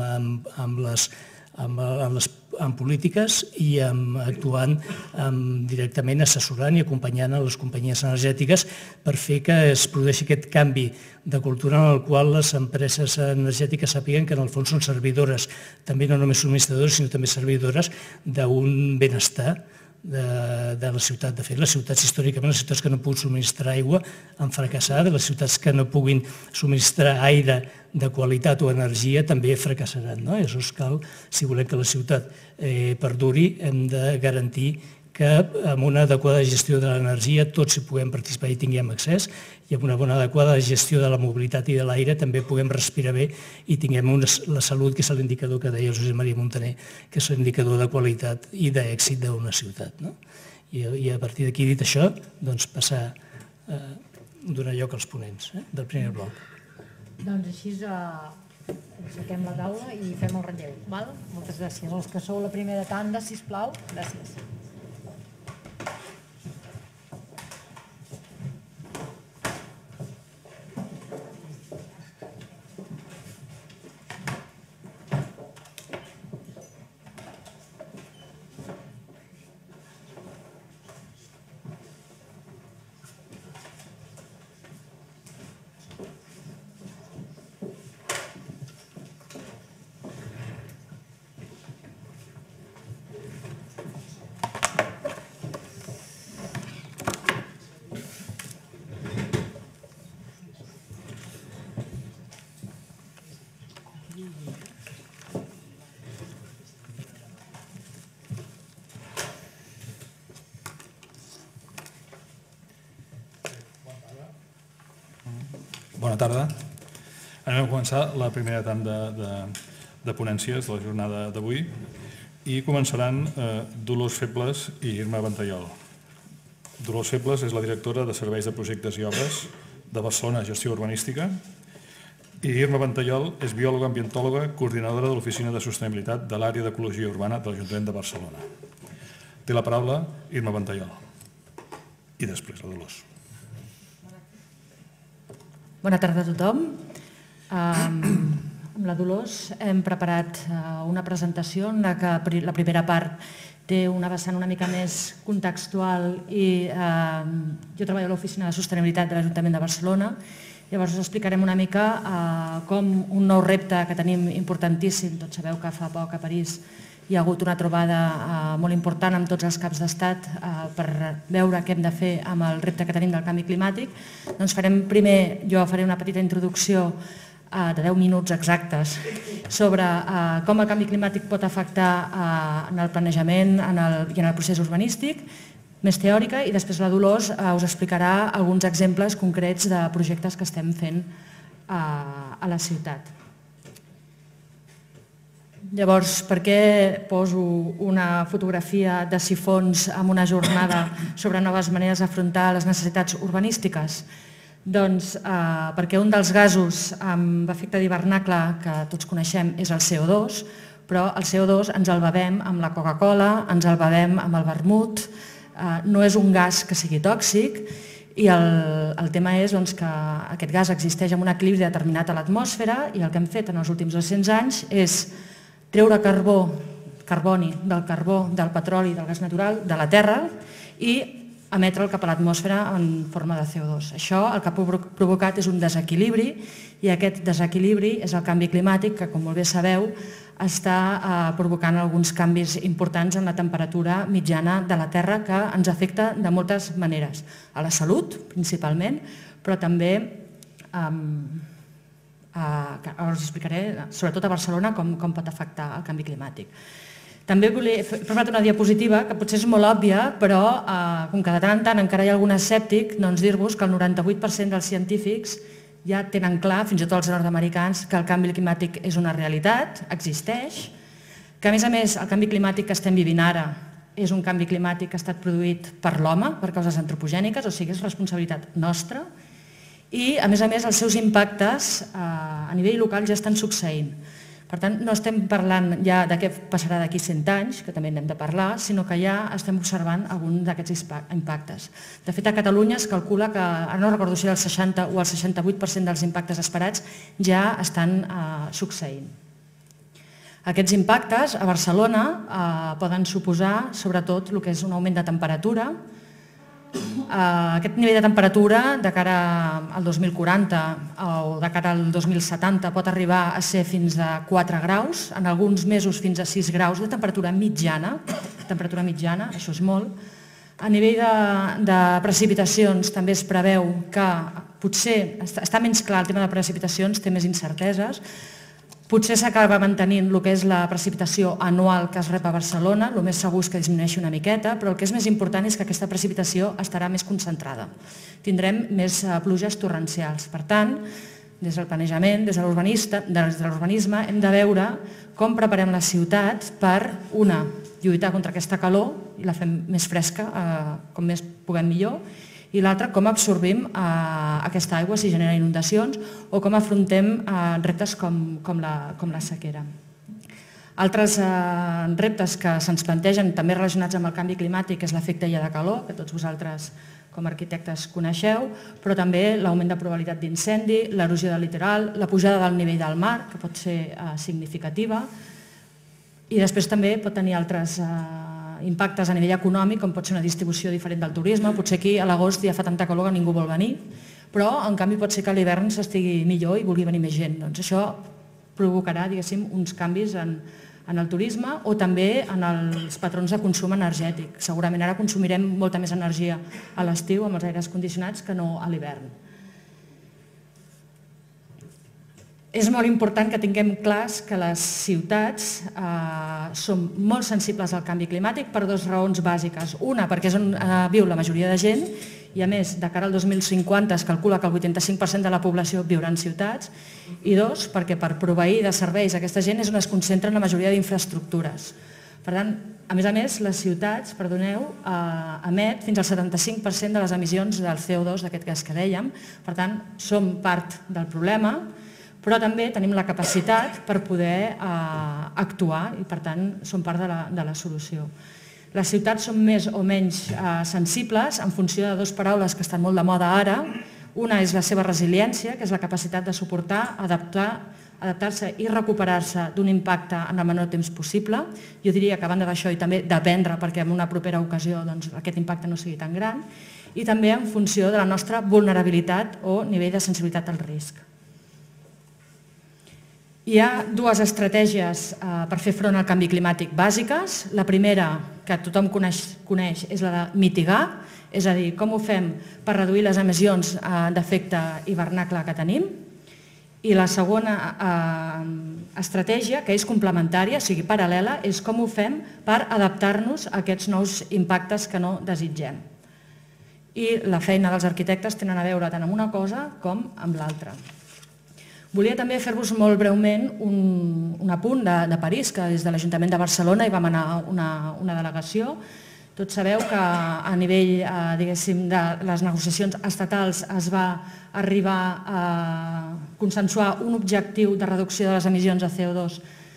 amb polítiques i actuant directament assessorant i acompanyant a les companyies energètiques per fer que es produeixi aquest canvi de cultura en el qual les empreses energètiques sàpiguen que en el fons són servidores, també no només subministradores, sinó també servidores d'un benestar de la ciutat. De fet, les ciutats històricament, les ciutats que no puguin subministrar aigua han fracassat, les ciutats que no puguin subministrar aire de qualitat o energia també fracassaran. Aleshores cal, si volem que la ciutat perduri, hem de garantir que amb una adequada gestió de l'energia tots hi puguem participar i tinguem accés, i amb una bona adequada gestió de la mobilitat i de l'aire també puguem respirar bé i tinguem la salut, que és l'indicador que deia Josep Maria Montaner, que és l'indicador de qualitat i d'èxit d'una ciutat. I a partir d'aquí, dit això, passar a donar lloc als ponents del primer bloc. Doncs així aixequem la taula i fem el relleu. Moltes gràcies. Els que sou la primera tanda, sisplau. Gràcies. Bona tarda. Anem a començar la primera tanda de ponències de la jornada d'avui i començaran Dolors Febles i Irma Ventallol. Dolors Febles és la directora de Serveis de Projectes i Obres de Barcelona Gestió Urbanística i Irma Ventallol és biòloga ambientòloga, coordinadora de l'Oficina de Sostenibilitat de l'Àrea d'Ecologia Urbana de l'Ajuntament de Barcelona. Té la paraula Irma Ventallol i després la Dolors. Bona tarda a tothom. Amb la Dolors hem preparat una presentació en què la primera part té una vessant una mica més contextual i jo treballo a l'Oficina de Sostenibilitat de l'Ajuntament de Barcelona. Llavors us explicarem una mica com un nou repte que tenim importantíssim. Tots sabeu que fa poc a París hi ha hagut una trobada molt important amb tots els caps d'estat per veure què hem de fer amb el repte que tenim del canvi climàtic. Doncs primer jo faré una petita introducció de 10 minuts exactes sobre com el canvi climàtic pot afectar en el planejament i en el procés urbanístic, més teòrica, i després la Dolors us explicarà alguns exemples concrets de projectes que estem fent a la ciutat. Llavors, per què poso una fotografia de sifons en una jornada sobre noves maneres d'afrontar les necessitats urbanístiques? Doncs perquè un dels gasos amb efecte d'hivernacle que tots coneixem és el CO2, però el CO2 ens el bevem amb la Coca-Cola, ens el bevem amb el vermut, no és un gas que sigui tòxic i el tema és que aquest gas existeix amb un equilibri determinat a l'atmosfera i el que hem fet en els últims 200 anys és treure carboni del carbó, del petroli, del gas natural, de la terra i emetre'l cap a l'atmosfera en forma de CO2. Això el que ha provocat és un desequilibri i aquest desequilibri és el canvi climàtic que, com molt bé sabeu, està provocant alguns canvis importants en la temperatura mitjana de la Terra que ens afecta de moltes maneres. A la salut, principalment, però també, ara us explicaré, sobretot a Barcelona, com pot afectar el canvi climàtic. També he preparat una diapositiva que potser és molt òbvia, però com que de tant en tant encara hi ha algun escèptic, doncs dir-vos que el 98% dels científics ja tenen clar, fins i tot els nord-americans, que el canvi climàtic és una realitat, existeix, que a més el canvi climàtic que estem vivint ara és un canvi climàtic que ha estat produït per l'home, per causes antropogèniques, o sigui, és responsabilitat nostra, i a més els seus impactes a nivell local ja estan succeint. Per tant, no estem parlant ja de què passarà d'aquí 100 anys, que també n'hem de parlar, sinó que ja estem observant algun d'aquests impactes. De fet, a Catalunya es calcula que, ara no recordo si el 60 o el 68% dels impactes esperats ja estan succeint. Aquests impactes a Barcelona poden suposar, sobretot, el que és un augment de temperatura. Aquest nivell de temperatura de cara al 2040 o de cara al 2070 pot arribar a ser fins a 4 graus, en alguns mesos fins a 6 graus de temperatura mitjana, això és molt. A nivell de precipitacions també es preveu que potser està menys clar el tema de precipitacions, té més incerteses. Potser s'acaba mantenint el que és la precipitació anual que es rep a Barcelona, el més segur és que disminueixi una miqueta, però el que és més important és que aquesta precipitació estarà més concentrada. Tindrem més pluges torrencials. Per tant, des del planejament, des de l'urbanisme, hem de veure com preparem la ciutat per, una, lluitar contra aquesta calor i la fem més fresca, com més puguem millor, i l'altra, com absorbim aquesta aigua si genera inundacions o com afrontem reptes com la sequera. Altres reptes que se'ns plantegen, també relacionats amb el canvi climàtic, és l'efecte illa de calor, que tots vosaltres com a arquitectes coneixeu, però també l'augment de probabilitat d'incendi, l'erosió del litoral, la pujada del nivell del mar, que pot ser significativa, i després també pot tenir altres impactes a nivell econòmic, com pot ser una distribució diferent del turisme. Potser aquí a l'agost ja fa tanta calor que ningú vol venir, però en canvi pot ser que a l'hivern s'estigui millor i vulgui venir més gent. Doncs això provocarà, diguéssim, uns canvis en el turisme o també en els patrons de consum energètic. Segurament ara consumirem molta més energia a l'estiu amb els aires condicionats que no a l'hivern. És molt important que tinguem clars que les ciutats són molt sensibles al canvi climàtic per dues raons bàsiques. Una, perquè és on viu la majoria de gent i, a més, de cara al 2050 es calcula que el 85% de la població viurà en ciutats. I dos, perquè per proveir de serveis a aquesta gent és on es concentren la majoria d'infraestructures. Per tant, a més, les ciutats, emet fins al 75% de les emissions del CO2 d'aquest gas que dèiem. Per tant, som part del problema, però també tenim la capacitat per poder actuar i, per tant, som part de la solució. Les ciutats són més o menys sensibles en funció de dues paraules que estan molt de moda ara. Una és la seva resiliència, que és la capacitat de suportar, adaptar-se i recuperar-se d'un impacte en el menor temps possible. Jo diria que a banda d'això i també d'aprendre perquè en una propera ocasió aquest impacte no sigui tan gran. I també en funció de la nostra vulnerabilitat o nivell de sensibilitat al risc. Hi ha dues estratègies per fer front al canvi climàtic bàsiques. La primera, que tothom coneix, és la de mitigar, és a dir, com ho fem per reduir les emissions d'efecte hivernacle que tenim. I la segona estratègia, que és complementària, o sigui, paral·lela, és com ho fem per adaptar-nos a aquests nous impactes que no desitgem. I la feina dels arquitectes tenen a veure tant amb una cosa com amb l'altra. Volia també fer-vos molt breument un apunt de París, que des de l'Ajuntament de Barcelona hi vam anar una delegació. Tots sabeu que a nivell de les negociacions estatals es va arribar a consensuar un objectiu de reducció de les emissions de CO2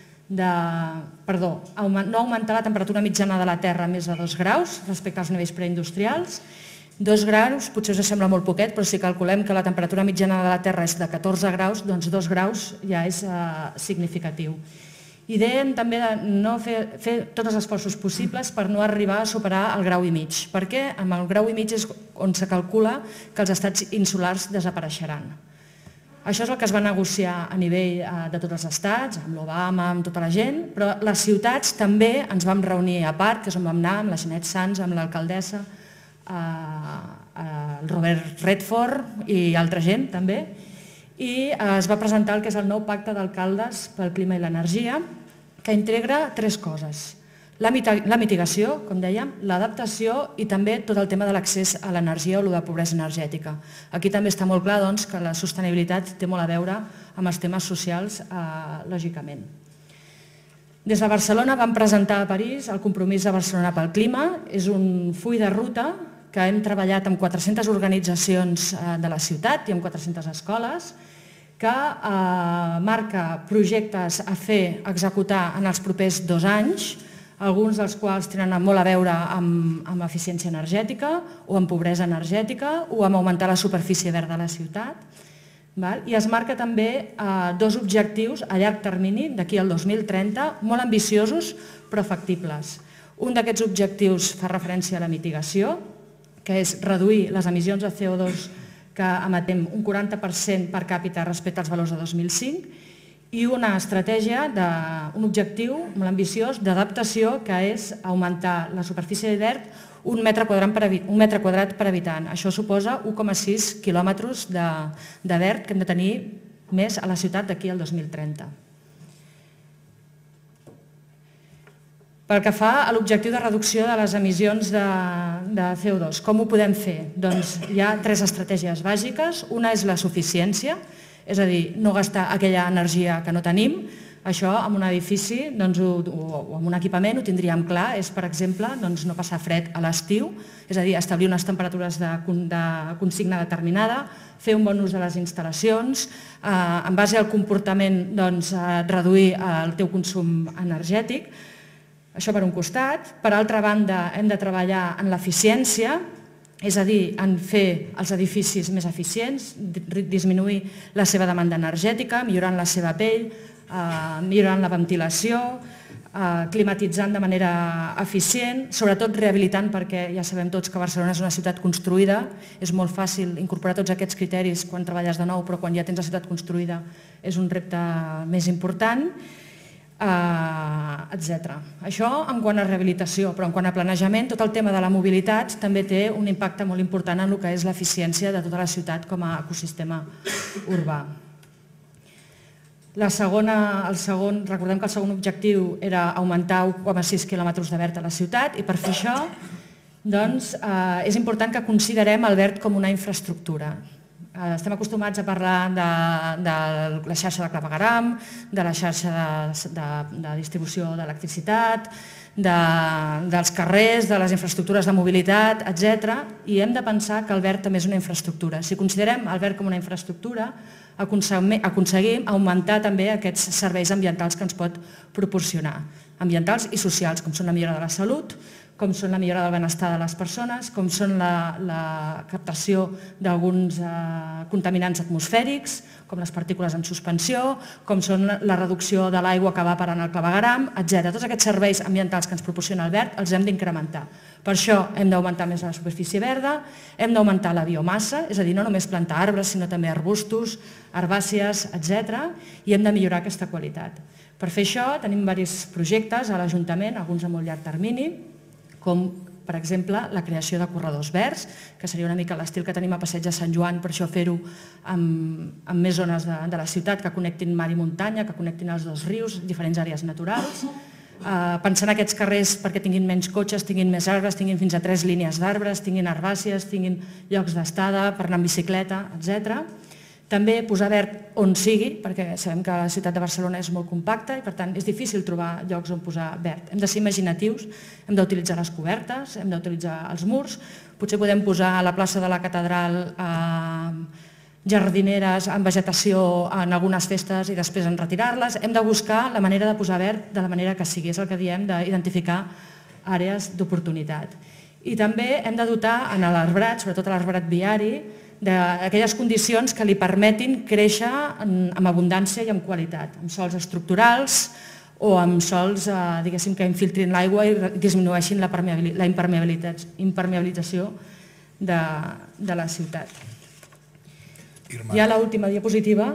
no augmentar la temperatura mitjana de la Terra més de 2 graus respecte als nivells preindustrials. 2 graus, potser us sembla molt poquet, però si calculem que la temperatura mitjana de la Terra és de 14 graus, doncs 2 graus ja és significatiu. I dèiem també de no fer tots els esforços possibles per no arribar a superar el grau i mig, perquè amb el grau i mig és on se calcula que els estats insulars desapareixeran. Això és el que es va negociar a nivell de tots els estats, amb l'Obama, amb tota la gent, però les ciutats també ens vam reunir a part, que és on vam anar, amb la Jeanette Sanz, amb l'alcaldessa, el Robert Redford i altra gent també, i es va presentar el que és el nou pacte d'alcaldes pel clima i l'energia, que integra 3 coses. La mitigació, com dèiem, l'adaptació i també tot el tema de l'accés a l'energia o la pobresa energètica. Aquí també està molt clar que la sostenibilitat té molt a veure amb els temes socials, lògicament. Des de Barcelona vam presentar a París el compromís de Barcelona pel clima. És un full de ruta que hem treballat amb 400 organitzacions de la ciutat i amb 400 escoles, que marca projectes a executar en els propers 2 anys, alguns dels quals tenen molt a veure amb eficiència energètica o amb pobresa energètica o amb augmentar la superfície verda de la ciutat. I es marca també 2 objectius a llarg termini, d'aquí al 2030, molt ambiciosos però factibles. Un d'aquests objectius fa referència a la mitigació, que és reduir les emissions de CO2 que emetem un 40% per càpita respecte als valors de 2005, i una estratègia, un objectiu molt ambiciós d'adaptació, que és augmentar la superfície verd 1 metre quadrat per habitant. Això suposa 1,6 quilòmetres de verd que hem de tenir més a la ciutat d'aquí al 2030. Pel que fa a l'objectiu de reducció de les emissions de CO2, com ho podem fer? Doncs hi ha 3 estratègies bàsiques. Una és la suficiència, és a dir, no gastar aquella energia que no tenim. Això en un edifici o en un equipament ho tindríem clar, és, per exemple, no passar fred a l'estiu, és a dir, establir unes temperatures de consigna determinada, fer un bon ús de les instal·lacions, en base al comportament reduir el teu consum energètic. Això per un costat. Per altra banda, hem de treballar en l'eficiència, és a dir, en fer els edificis més eficients, disminuir la seva demanda energètica, millorant la seva pell, millorant la ventilació, climatitzant de manera eficient, sobretot rehabilitant, perquè ja sabem tots que Barcelona és una ciutat construïda, és molt fàcil incorporar tots aquests criteris quan treballes de nou, però quan ja tens la ciutat construïda és un repte més important, etc. Això en quant a rehabilitació, però en quant a planejament, tot el tema de la mobilitat també té un impacte molt important en el que és l'eficiència de tota la ciutat com a ecosistema urbà. Recordem que el segon objectiu era augmentar 1,6 quilòmetres de verd a la ciutat, i per fer això és important que considerem el verd com una infraestructura. Estem acostumats a parlar de la xarxa de clavegueram, de la xarxa de distribució d'electricitat, dels carrers, de les infraestructures de mobilitat, etc. I hem de pensar que el verd també és una infraestructura. Si considerem el verd com una infraestructura, aconseguim augmentar també aquests serveis ambientals que ens pot proporcionar, ambientals i socials, com són la millora de la salut, com són la millora del benestar de les persones, com són la captació d'alguns contaminants atmosfèrics, com les partícules en suspensió, com són la reducció de l'aigua que va parant al clavegueram, etc. Tots aquests serveis ambientals que ens proporciona el verd els hem d'incrementar. Per això hem d'augmentar més la superfície verda, hem d'augmentar la biomassa, és a dir, no només plantar arbres, sinó també arbustos, herbàcies, etc. I hem de millorar aquesta qualitat. Per fer això tenim diversos projectes a l'Ajuntament, alguns a molt llarg termini, com, per exemple, la creació de corredors verds, que seria una mica l'estil que tenim a Passeig de Sant Joan, per això fer-ho amb més zones de la ciutat que connectin mar i muntanya, que connectin els dos rius, diferents àrees naturals. Pensar en aquests carrers perquè tinguin menys cotxes, tinguin més arbres, tinguin fins a 3 línies d'arbres, tinguin herbàcies, tinguin llocs d'estada per anar en bicicleta, etc. També posar verd on sigui, perquè sabem que la ciutat de Barcelona és molt compacta i per tant és difícil trobar llocs on posar verd. Hem de ser imaginatius, hem d'utilitzar les cobertes, hem d'utilitzar els murs, potser podem posar a la plaça de la Catedral jardineres amb vegetació en algunes festes i després en retirar-les. Hem de buscar la manera de posar verd de la manera que sigui, és el que diem d'identificar àrees d'oportunitat. I també hem de dotar en l'arbrat, sobretot l'arbrat viari, d'aquelles condicions que li permetin créixer amb abundància i amb qualitat, amb sols estructurals o amb sols que infiltrin l'aigua i disminueixin la impermeabilització de la ciutat. Ja l'última diapositiva.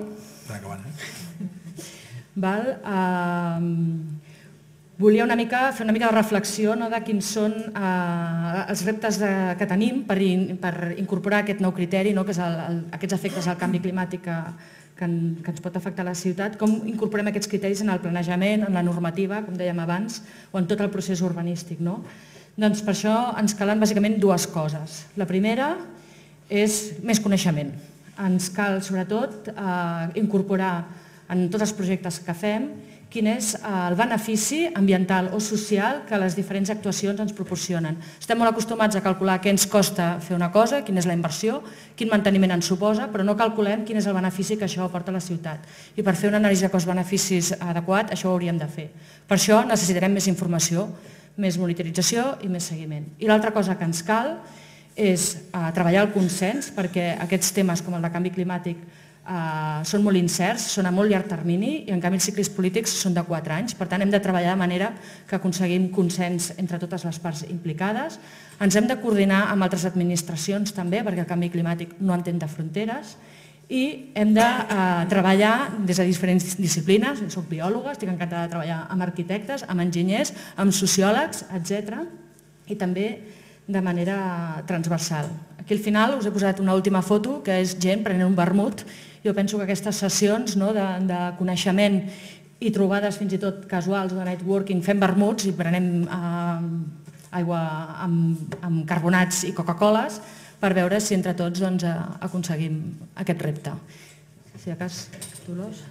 Volia fer una mica de reflexió de quins són els reptes que tenim per incorporar aquest nou criteri, que és aquests efectes del canvi climàtic que ens pot afectar a la ciutat, com incorporem aquests criteris en el planejament, en la normativa, com dèiem abans, o en tot el procés urbanístic. Doncs per això ens calen bàsicament dues coses. La primera és més coneixement. Ens cal, sobretot, incorporar en tots els projectes que fem quin és el benefici ambiental o social que les diferents actuacions ens proporcionen. Estem molt acostumats a calcular què ens costa fer una cosa, quina és la inversió, quin manteniment ens suposa, però no calculem quin és el benefici que això aporta a la ciutat. I per fer una anàlisi de cost-beneficis adequat, això ho hauríem de fer. Per això necessitarem més informació, més monitorització i més seguiment. I l'altra cosa que ens cal és treballar el consens, perquè aquests temes com el de canvi climàtic són molt incerts, són a molt llarg termini i en canvi els cicles polítics són de 4 anys. Per tant, hem de treballar de manera que aconseguim consens entre totes les parts implicades. Ens hem de coordinar amb altres administracions també, perquè el canvi climàtic no entén de fronteres, i hem de treballar des de diferents disciplines. Jo soc biòloga, estic encantada de treballar amb arquitectes, amb enginyers, amb sociòlegs, etc. I també de manera transversal. Aquí al final us he posat una última foto, que és gent prenent un vermut. Jo penso que aquestes sessions de coneixement i trobades fins i tot casuals de networking, fem vermuts i prenem aigua amb carbonats i Coca-Coles per veure si entre tots aconseguim aquest repte. Si de cas, Dolors.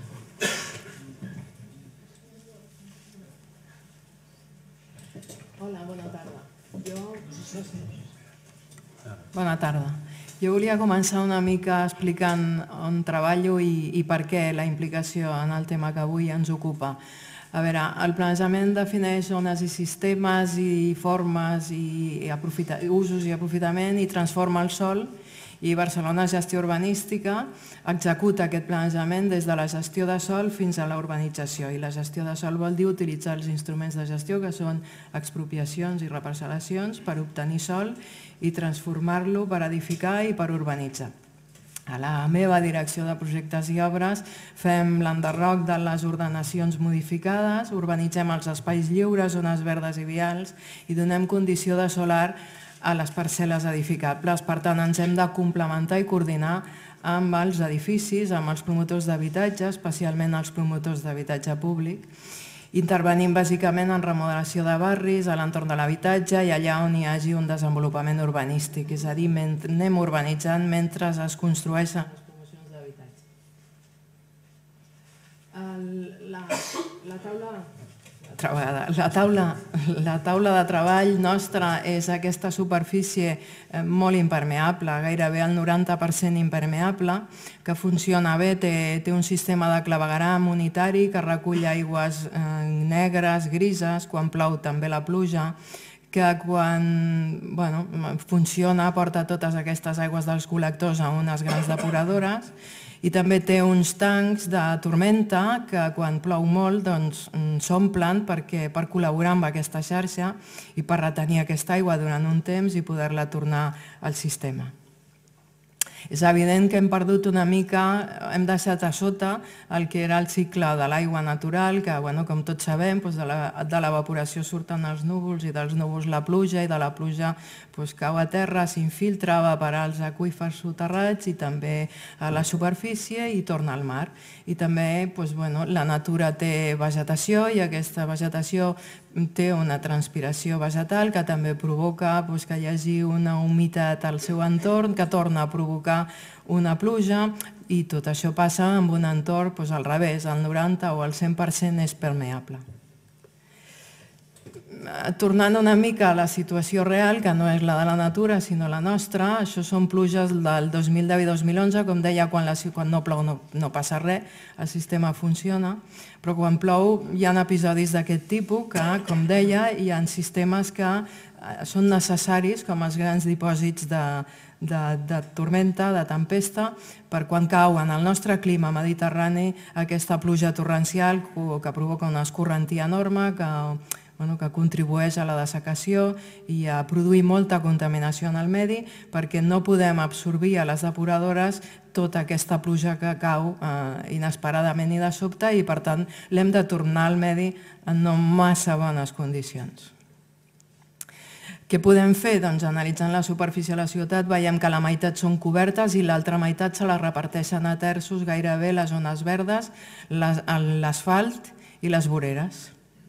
Hola, bona tarda. Bona tarda. Jo volia començar una mica explicant on treballo i per què la implicació en el tema que avui ens ocupa. A veure, el planejament defineix zones i sistemes i formes i usos i aprofitament i transforma el sòl, i Barcelona Gestió Urbanística executa aquest planejament des de la gestió de sòl fins a la urbanització. I la gestió de sòl vol dir utilitzar els instruments de gestió que són expropiacions i reparcel·lacions per obtenir sòl i transformar-lo per edificar i per urbanitzar. A la meva direcció de projectes i obres fem l'enderroc de les ordenacions modificades, urbanitzem els espais lliures, zones verdes i vials i donem condició de solar a les parcel·les edificables. Per tant, ens hem de complementar i coordinar amb els edificis, amb els promotors d'habitatge, especialment els promotors d'habitatge públic. Intervenim bàsicament en remodelació de barris, a l'entorn de l'habitatge i allà on hi hagi un desenvolupament urbanístic, és a dir, anem urbanitzant mentre es construeixen les promocions d'habitatge. La taula de treball nostra és aquesta superfície molt impermeable, gairebé el 90% impermeable, que funciona bé, té un sistema de clavegueram unitari que recull aigües negres, grises, quan plou també la pluja, que quan funciona porta totes aquestes aigües dels col·lectors a unes grans depuradores, i també té uns tancs de tormenta que quan plou molt s'omplen per col·laborar amb aquesta xarxa i per retenir aquesta aigua durant un temps i poder-la tornar al sistema. És evident que hem perdut una mica, hem deixat a sota el que era el cicle de l'aigua natural, que, com tots sabem, de l'evaporació surten els núvols i dels núvols la pluja i de la pluja cau a terra, s'infiltra, va a parar als aqüífers soterrats i també a la superfície i torna al mar. I també la natura té vegetació i aquesta vegetació té una transpiració vegetal que també provoca que hi hagi una humitat al seu entorn que torna a provocar una pluja i tot això passa amb un entorn al revés, el 90 o el 100% és permeable. Tornant una mica a la situació real, que no és la de la natura sinó la nostra, això són pluges del 2010 i 2011, com deia, quan no plou no passa res, el sistema funciona, però quan plou hi ha episodis d'aquest tipus que, com deia, hi ha sistemes que són necessaris, com els grans dipòsits de tormenta, de tempesta, per quan cau en el nostre clima mediterrani aquesta pluja torrencial que provoca una escorrentia enorme, que contribueix a la dessecació i a produir molta contaminació en el medi perquè no podem absorbir a les depuradores tota aquesta pluja que cau inesperadament i de sobte i per tant l'hem de tornar al medi en no massa bones condicions. Què podem fer? Doncs analitzant la superfície de la ciutat veiem que la meitat són cobertes i l'altra meitat se la reparteixen a terços gairebé les zones verdes, l'asfalt i les voreres.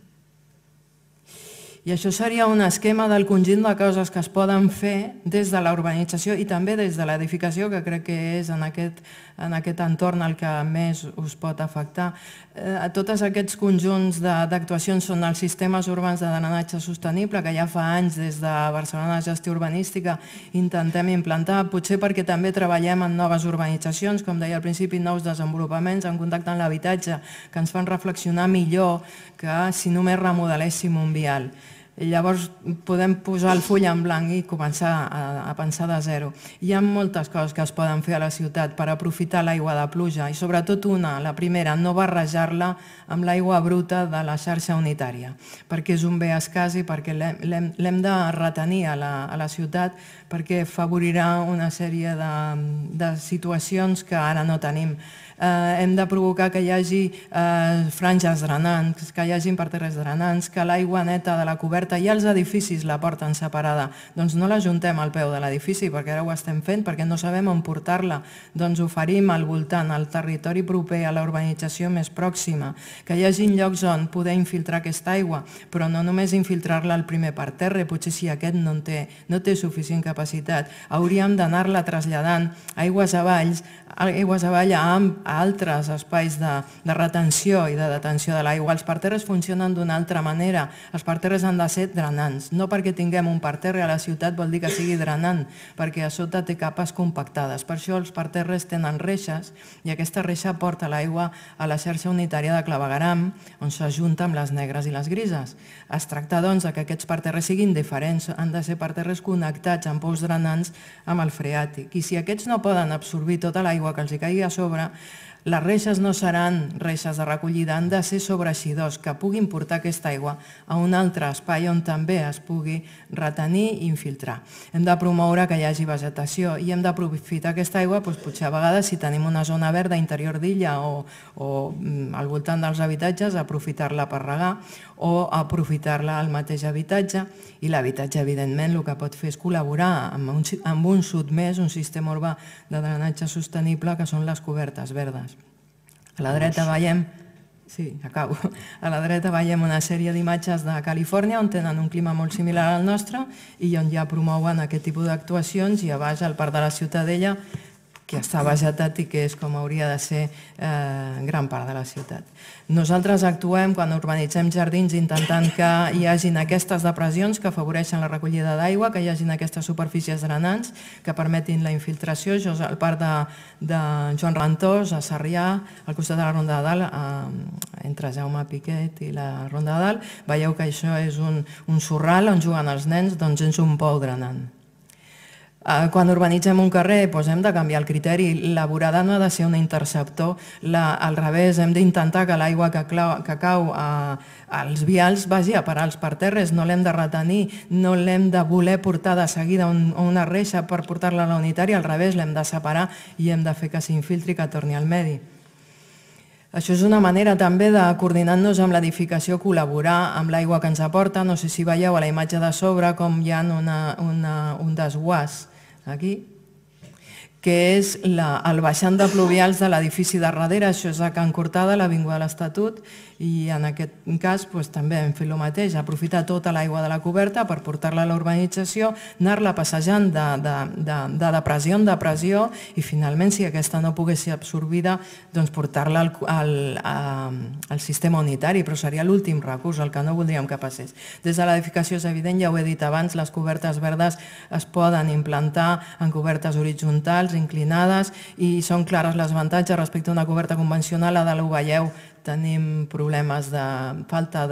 I això seria un esquema del conjunt de coses que es poden fer des de la urbanització i també des de l'edificació, que crec que és en aquest entorn el que més us pot afectar. Tots aquests conjunts d'actuacions són els sistemes urbans de drenatge sostenible, que ja fa anys des de Barcelona Gestió Urbanística intentem implantar, potser perquè també treballem en noves urbanitzacions, com deia al principi, nous desenvolupaments en contacte amb l'habitatge, que ens fan reflexionar millor que si només remodeléssim un vial. Llavors podem posar el full en blanc i començar a pensar de zero. Hi ha moltes coses que es poden fer a la ciutat per aprofitar l'aigua de pluja i sobretot la primera, no barrejar-la amb l'aigua bruta de la xarxa unitària, perquè és un bé escàs i perquè l'hem de retenir a la ciutat perquè favorirà una sèrie de situacions que ara no tenim. Hem de provocar que hi hagi franges drenants, que hi hagi parterres drenants, que l'aigua neta de la coberta i els edificis la porten separada. Doncs no la juntem al peu de l'edifici, perquè ara ho estem fent, perquè no sabem on portar-la. Doncs oferim al voltant, al territori proper, a la urbanització més pròxima, que hi hagi llocs on poder infiltrar aquesta aigua, però no només infiltrar-la al primer parterre, potser si aquest no té suficient capacitat. Hauríem d'anar-la traslladant aigües avall a altres espais de retenció i de detenció de l'aigua. Els parterres funcionen d'una altra manera. Els parterres han de ser drenants. No perquè tinguem un parterre a la ciutat vol dir que sigui drenant, perquè a sota té capes compactades. Per això els parterres tenen reixes i aquesta reixa porta l'aigua a la xarxa unitària de clavegueram, on s'ajunta amb les negres i les grises. Es tracta, doncs, que aquests parterres siguin diferents. Han de ser parterres connectats amb pous drenants amb el freàtic. I si aquests no poden absorbir tota l'aigua que els hi caigui a sobre, Les reixes no seran reixes de recollida, han de ser sobreeixidors que puguin portar aquesta aigua a un altre espai on també es pugui retenir i infiltrar. Hem de promoure que hi hagi vegetació i hem d'aprofitar aquesta aigua, potser a vegades si tenim una zona verda interior d'illa o al voltant dels habitatges, aprofitar-la per regar o aprofitar-la al mateix habitatge, i l'habitatge evidentment el que pot fer és col·laborar amb un SUDMES, un sistema urbà de drenatge sostenible, que són les cobertes verdes. A la dreta veiem, sí, acabo, a la dreta veiem una sèrie d'imatges de Califòrnia on tenen un clima molt similar al nostre i on ja promouen aquest tipus d'actuacions, i a baix el Parc de la Ciutadella, que està vegetat i que és com hauria de ser gran part de la ciutat. Nosaltres actuem quan urbanitzem jardins intentant que hi hagin aquestes depressions que afavoreixen la recollida d'aigua, que hi hagin aquestes superfícies drenants que permetin la infiltració. Això és el parc de Joan Rentós, a Sarrià, al costat de la Ronda de Dalt, entre Jaume Piquet i la Ronda de Dalt. Veieu que això és un sorral on juguen els nens, doncs és un pou drenant. Quan urbanitzem un carrer hem de canviar el criteri. La vorada no ha de ser un interceptor, al revés, hem d'intentar que l'aigua que cau als vials vagi a parar als parterres, no l'hem de retenir, no l'hem de voler portar de seguida a una reixa per portar-la a la unitària, al revés, l'hem de separar i hem de fer que s'infiltri i que torni al medi. Això és una manera també de, coordinant-nos amb l'edificació, col·laborar amb l'aigua que ens aporta. No sé si veieu a la imatge de sobre com hi ha un desguàs aquí, que és el baixant de pluvials de l'edifici de darrere. Això és a Can Cortada, l'Avinguda de l'Estatut, i en aquest cas també hem fet el mateix, aprofitar tota l'aigua de la coberta per portar-la a la urbanització, anar-la passejant de depressió en depressió i finalment, si aquesta no pogués ser absorbida, doncs portar-la al sistema unitari, però seria l'últim recurs, el que no voldríem que passés. Des de l'edificació és evident, ja ho he dit abans, les cobertes verdes es poden implantar en cobertes horitzontals, inclinades, i són clares les avantatges respecte a una coberta convencional. A dalt ho veieu, tenim problemes de falta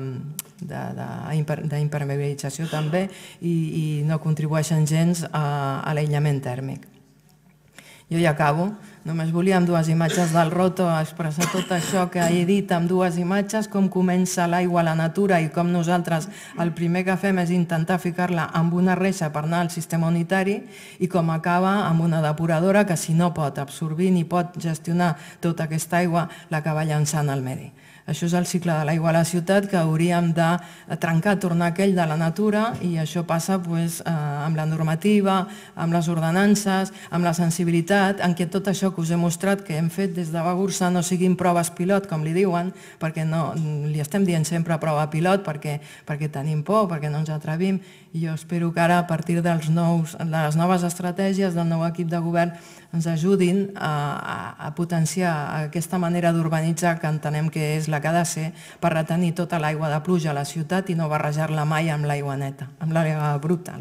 d'impermeabilització també i no contribueixen gens a l'aïllament tèrmic. Jo ja acabo. Només volia amb dues imatges del Roto expressar tot això que he dit amb dues imatges, com comença l'aigua a la natura i com nosaltres el primer que fem és intentar ficar-la amb una reixa per anar al sistema unitari, i com acaba amb una depuradora que, si no pot absorbir ni pot gestionar tota aquesta aigua, l'acaba llançant al medi. Això és el cicle de l'aigua a la ciutat que hauríem de trencar, tornar aquell de la natura, i això passa amb la normativa, amb les ordenances, amb la sensibilitat, en què tot això que us he mostrat, que hem fet des de Bagursa, no siguin proves pilot, com li diuen, perquè li estem dient sempre prova pilot, perquè tenim por, perquè no ens atrevim, i jo espero que ara, a partir de les noves estratègies del nou equip de govern, ens ajudin a potenciar aquesta manera d'urbanitzar que entenem que és la que ha de ser per retenir tota l'aigua de pluja a la ciutat i no barrejar-la mai amb l'aigua neta, amb l'aigua bruta.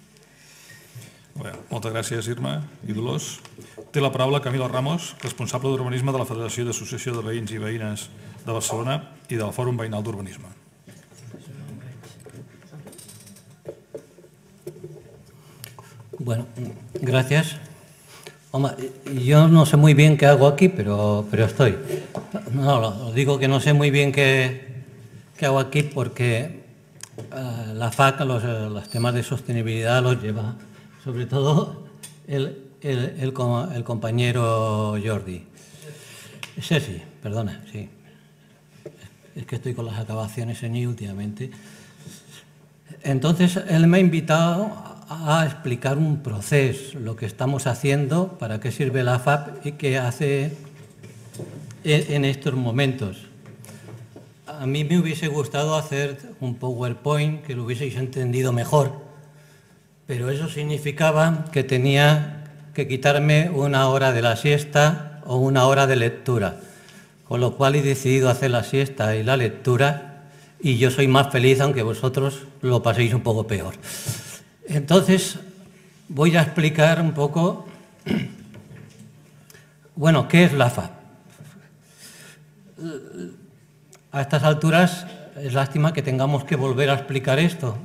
Moltes gràcies, Irma i Dolors. Té la paraula Camilo Ramos, responsable d'urbanisme de la Federació d'Associació de Veïns i Veïnes de Barcelona i del Fòrum Veïnal d'Urbanisme. Bueno, gracias. Hombre, yo no sé muy bien qué hago aquí, pero estoy. No, digo que no sé muy bien qué hago aquí porque la FAC, los temas de sostenibilidad los lleva sobre todo el compañero Jordi. Sí, perdona, sí. Es que estoy con las acabaciones en I últimamente. Entonces, él me ha invitado a explicar un proceso, lo que estamos haciendo, para qué sirve la FAP y qué hace en estos momentos. A mí me hubiese gustado hacer un PowerPoint que lo hubieseis entendido mejor, pero eso significaba que tenía que quitarme una hora de la siesta o una hora de lectura, con lo cual he decidido hacer la siesta y la lectura, y yo soy más feliz, aunque vosotros lo paséis un poco peor. Entonces, voy a explicar un poco, bueno, ¿qué es la FAP? A estas alturas es lástima que tengamos que volver a explicar esto.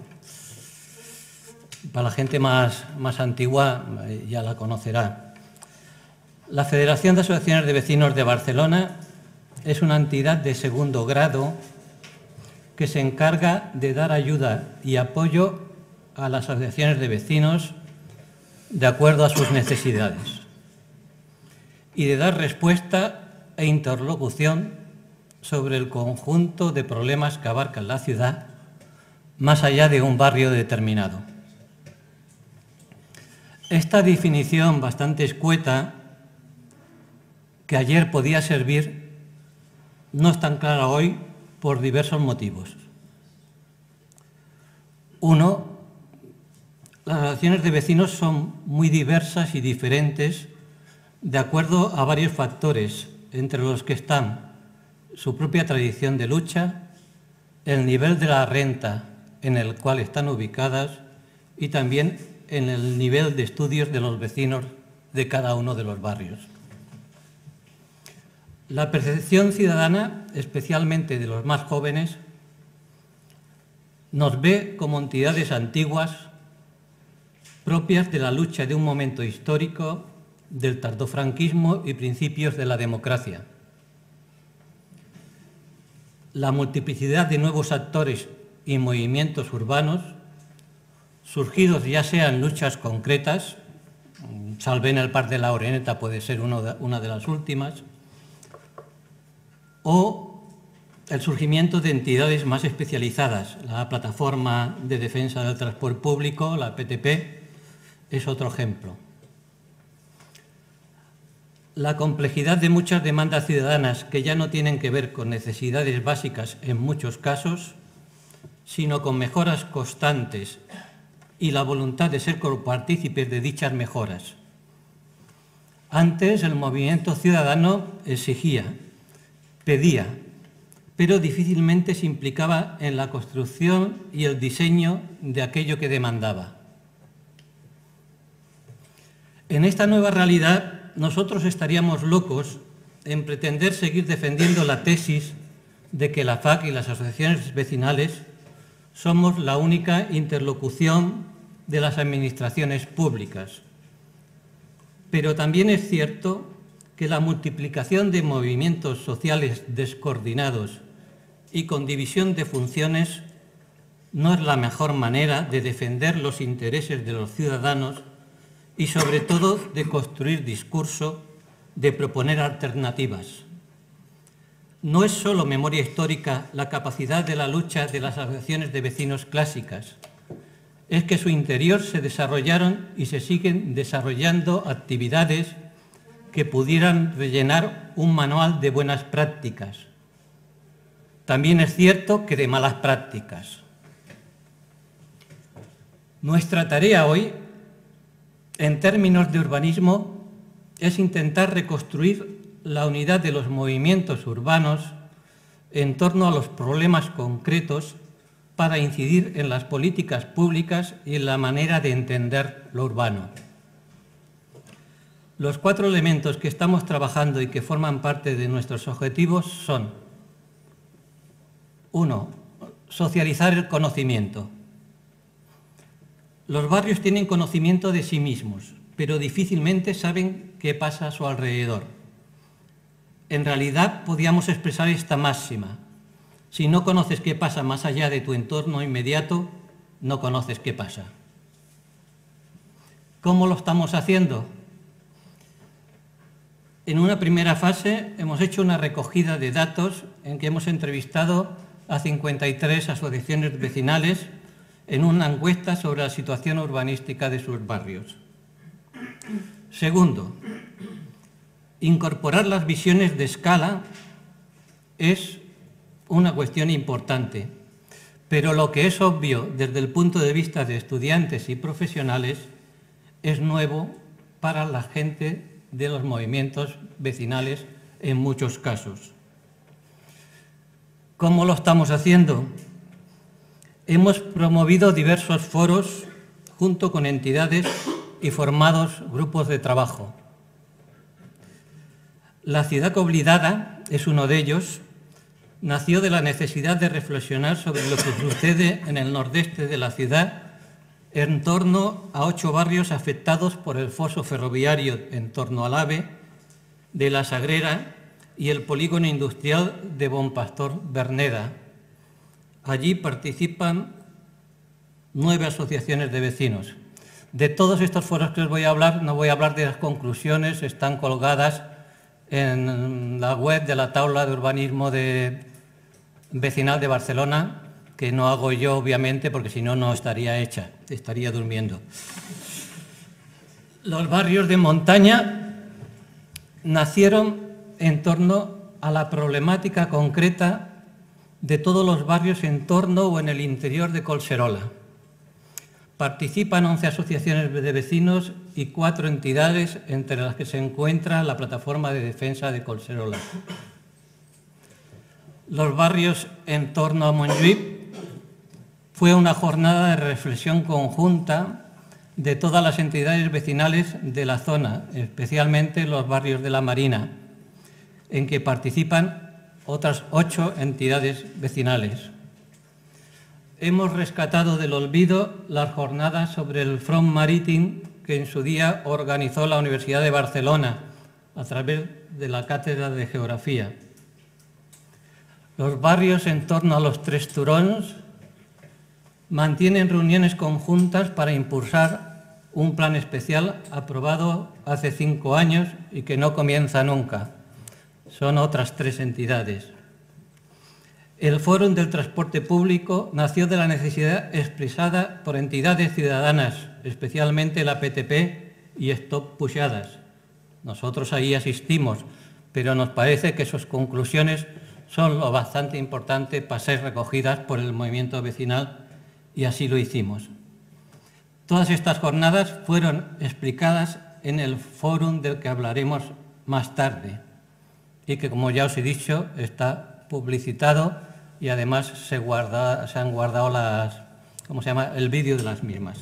Para la gente más antigua ya la conocerá. La Federación de Asociaciones de Vecinos de Barcelona es una entidad de segundo grado que se encarga de dar ayuda y apoyo a las asociaciones de vecinos de acuerdo a sus necesidades y de dar respuesta e interlocución sobre el conjunto de problemas que abarcan la ciudad más allá de un barrio determinado. Esta definición bastante escueta, que ayer podía servir, no es tan clara hoy por diversos motivos. Uno, las asociaciones de vecinos son muy diversas y diferentes de acuerdo a varios factores, entre los que están su propia tradición de lucha, el nivel de la renta en el cual están ubicadas y también en el nivel de estudios de los vecinos de cada uno de los barrios. La percepción ciudadana, especialmente de los más jóvenes, nos ve como entidades antiguas propias de la lucha de un momento histórico del tardofranquismo y principios de la democracia. La multiplicidad de nuevos actores y movimientos urbanos, surgidos ya sea en luchas concretas, Salvé en el Parc de la Oreneta puede ser una de las últimas, o el surgimiento de entidades más especializadas. La Plataforma de Defensa del Transporte Público, la PTP, es otro ejemplo. La complejidad de muchas demandas ciudadanas que ya no tienen que ver con necesidades básicas en muchos casos, sino con mejoras constantes y la voluntad de ser copartícipes de dichas mejoras. Antes el movimiento ciudadano exigía, pedía, pero difícilmente se implicaba en la construcción y el diseño de aquello que demandaba. En esta nueva realidad, nosotros estaríamos locos en pretender seguir defendiendo la tesis de que la FAC y las asociaciones vecinales somos la única interlocución de las administraciones públicas. Pero también es cierto que la multiplicación de movimientos sociales descoordinados y con división de funciones no es la mejor manera de defender los intereses de los ciudadanos y sobre todo de construir discurso, de proponer alternativas. No es solo memoria histórica la capacidad de la lucha de las asociaciones de vecinos clásicas, es que en su interior se desarrollaron y se siguen desarrollando actividades que pudieran rellenar un manual de buenas prácticas. También es cierto que de malas prácticas. Nuestra tarea hoy, en términos de urbanismo, es intentar reconstruir la unidad de los movimientos urbanos en torno a los problemas concretos para incidir en las políticas públicas y en la manera de entender lo urbano. Los 4 elementos que estamos trabajando y que forman parte de nuestros objetivos son: 1. Socializar el conocimiento. Los barrios tienen conocimiento de sí mismos, pero difícilmente saben qué pasa a su alrededor. En realidad, podríamos expresar esta máxima: si no conoces qué pasa más allá de tu entorno inmediato, no conoces qué pasa. ¿Cómo lo estamos haciendo? En una primera fase hemos hecho una recogida de datos en que hemos entrevistado a 53 asociaciones vecinales en una encuesta sobre la situación urbanística de sus barrios. Segundo, incorporar las visiones de escala es una cuestión importante, pero lo que es obvio desde el punto de vista de estudiantes y profesionales es nuevo para la gente de los movimientos vecinales en muchos casos. ¿Cómo lo estamos haciendo? Hemos promovido diversos foros junto con entidades y formados grupos de trabajo. La ciudad olvidada es uno de ellos. Nació de la necesidad de reflexionar sobre lo que sucede en el nordeste de la ciudad en torno a 8 barrios afectados por el foso ferroviario en torno al AVE de La Sagrera y el polígono industrial de Bonpastor Verneda. Allí participan 9 asociaciones de vecinos. De todos estos foros que os voy a hablar, no voy a hablar de las conclusiones, están colgadas en la web de la Taula de Urbanismo Vecinal de Barcelona, que no hago yo, obviamente, porque si no, no estaría hecha, estaría durmiendo. Los barrios de montaña nacieron en torno a la problemática concreta de todos los barrios en torno o en el interior de Collserola. Participan 11 asociaciones de vecinos y 4 entidades, entre las que se encuentra la Plataforma de Defensa de Collserola. Los barrios en torno a Montjuïc fue una jornada de reflexión conjunta de todas las entidades vecinales de la zona, especialmente los barrios de la Marina, en que participan otras 8 entidades vecinales. Hemos rescatado del olvido las jornadas sobre el Front Marítim que en su día organizó la Universidad de Barcelona a través de la Cátedra de Geografía. Los barrios en torno a los Tres Turons mantienen reuniones conjuntas para impulsar un plan especial aprobado hace 5 años y que no comienza nunca. Son otras 3 entidades. El Fórum del Transporte Público nació de la necesidad expresada por entidades ciudadanas, especialmente la PTP y Stop Pujadas. Nosotros ahí asistimos, pero nos parece que sus conclusiones son lo bastante importante para ser recogidas por el movimiento vecinal y así lo hicimos. Todas estas jornadas fueron explicadas en el fórum del que hablaremos más tarde y que, como ya os he dicho, está publicitado y además se han guardado el vídeo de las mismas.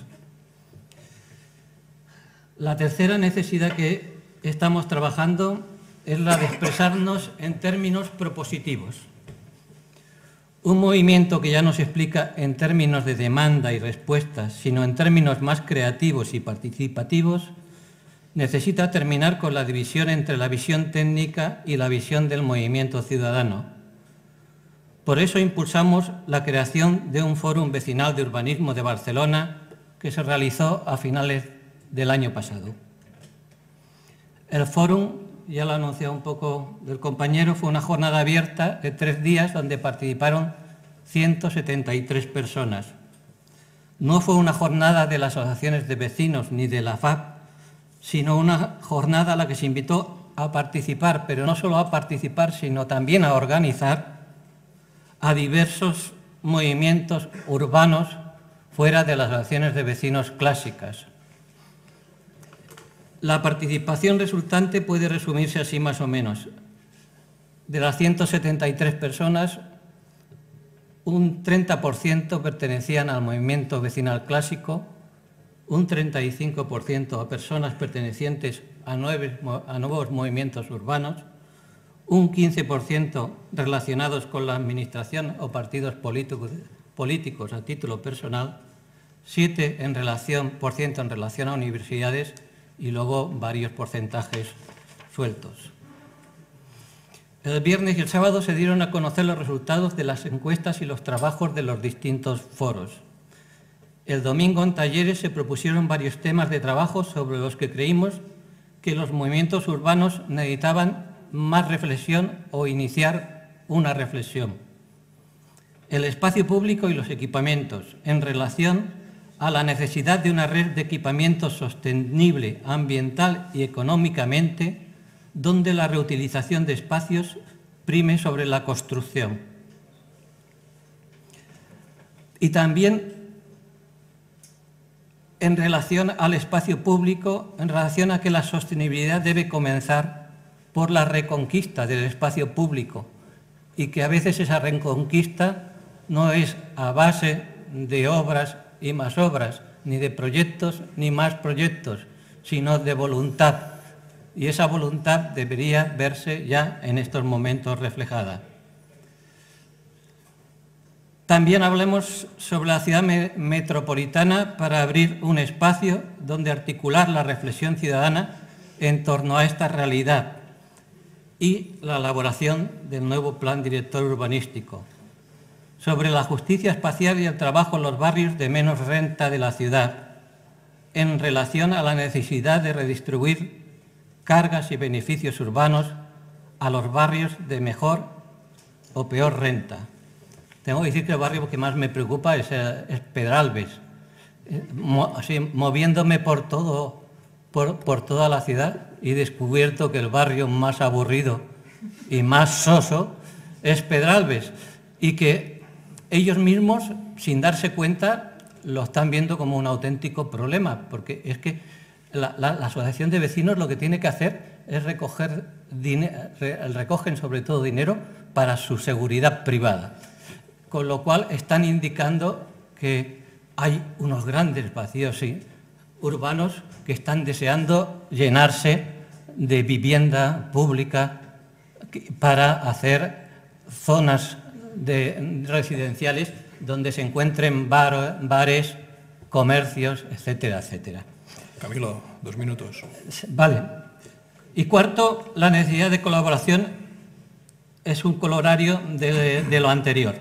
La tercera necesidad que estamos trabajando es la de expresarnos en términos propositivos. Un movimiento que ya no se explica en términos de demanda y respuesta, sino en términos más creativos y participativos, necesita terminar con la división entre la visión técnica y la visión del movimiento ciudadano. Por eso impulsamos la creación de un Fórum Vecinal de Urbanismo de Barcelona que se realizó a finales del año pasado. El Fórum, ya lo ha anunciado un poco el compañero, fue una jornada abierta de 3 días donde participaron 173 personas. No fue una jornada de las asociaciones de vecinos ni de la FAP, sino una jornada a la que se invitó a participar, pero no solo a participar, sino también a organizar a diversos movimientos urbanos fuera de las asociaciones de vecinos clásicas. La participación resultante puede resumirse así más o menos. De las 173 personas, un 30% pertenecían al movimiento vecinal clásico, un 35% a personas pertenecientes a nuevos movimientos urbanos, un 15% relacionados con la administración o partidos políticos a título personal, 7% en relación a universidades y luego varios porcentajes sueltos. El viernes y el sábado se dieron a conocer los resultados de las encuestas y los trabajos de los distintos foros. El domingo en talleres se propusieron varios temas de trabajo sobre los que creímos que los movimientos urbanos necesitaban más reflexión o iniciar una reflexión. El espacio público y los equipamientos en relación a la necesidad de una red de equipamientos sostenible ambiental y económicamente, donde la reutilización de espacios prime sobre la construcción. Y también en relación al espacio público, en relación a que la sostenibilidad debe comenzar por la reconquista del espacio público y que a veces esa reconquista no es a base de obras y más obras, ni de proyectos ni más proyectos, sino de voluntad. Y esa voluntad debería verse ya en estos momentos reflejada. También hablemos sobre la ciudad metropolitana para abrir un espacio donde articular la reflexión ciudadana en torno a esta realidad, y la elaboración del nuevo Plan Director Urbanístico. Sobre la justicia espacial y el trabajo en los barrios de menos renta de la ciudad, en relación a la necesidad de redistribuir cargas y beneficios urbanos a los barrios de mejor o peor renta. Tengo que decir que el barrio que más me preocupa es Pedralbes. Moviéndome por toda la ciudad, he descubierto que el barrio más aburrido y más soso es Pedralbes, y que ellos mismos, sin darse cuenta, lo están viendo como un auténtico problema, porque es que la asociación de vecinos lo que tiene que hacer es recogen sobre todo dinero para su seguridad privada, con lo cual están indicando que hay unos grandes vacíos urbanos que están deseando llenarse de vivienda pública para hacer zonas residenciales donde se encuentren bares, comercios, etcétera, etcétera. Camilo, 2 minutos. Vale. Y cuarto, la necesidad de colaboración es un colorario de lo anterior.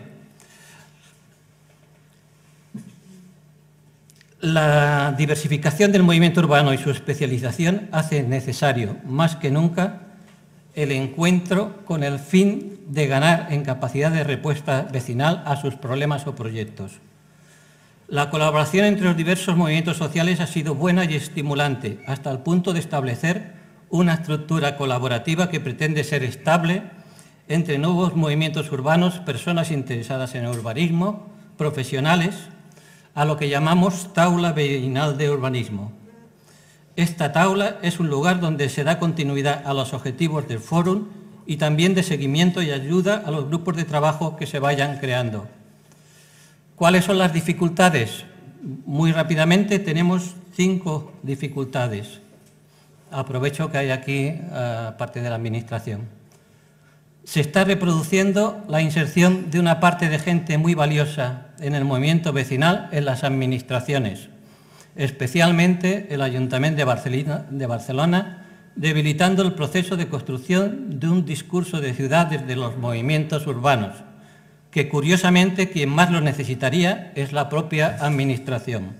La diversificación del movimiento urbano y su especialización hace necesario, más que nunca, el encuentro con el fin de ganar en capacidad de respuesta vecinal a sus problemas o proyectos. La colaboración entre los diversos movimientos sociales ha sido buena y estimulante, hasta el punto de establecer una estructura colaborativa que pretende ser estable entre nuevos movimientos urbanos, personas interesadas en el urbanismo, profesionales, a lo que llamamos Taula Veïnal de Urbanismo. Esta taula es un lugar donde se da continuidad a los objetivos del fórum y también de seguimiento y ayuda a los grupos de trabajo que se vayan creando. ¿Cuáles son las dificultades? Muy rápidamente tenemos 5 dificultades. Aprovecho que hay aquí parte de la Administración. Se está reproduciendo la inserción de una parte de gente muy valiosa en el movimiento vecinal en las administraciones, especialmente el Ayuntamiento de Barcelona, debilitando el proceso de construcción de un discurso de ciudad desde los movimientos urbanos, que curiosamente quien más lo necesitaría es la propia Administración.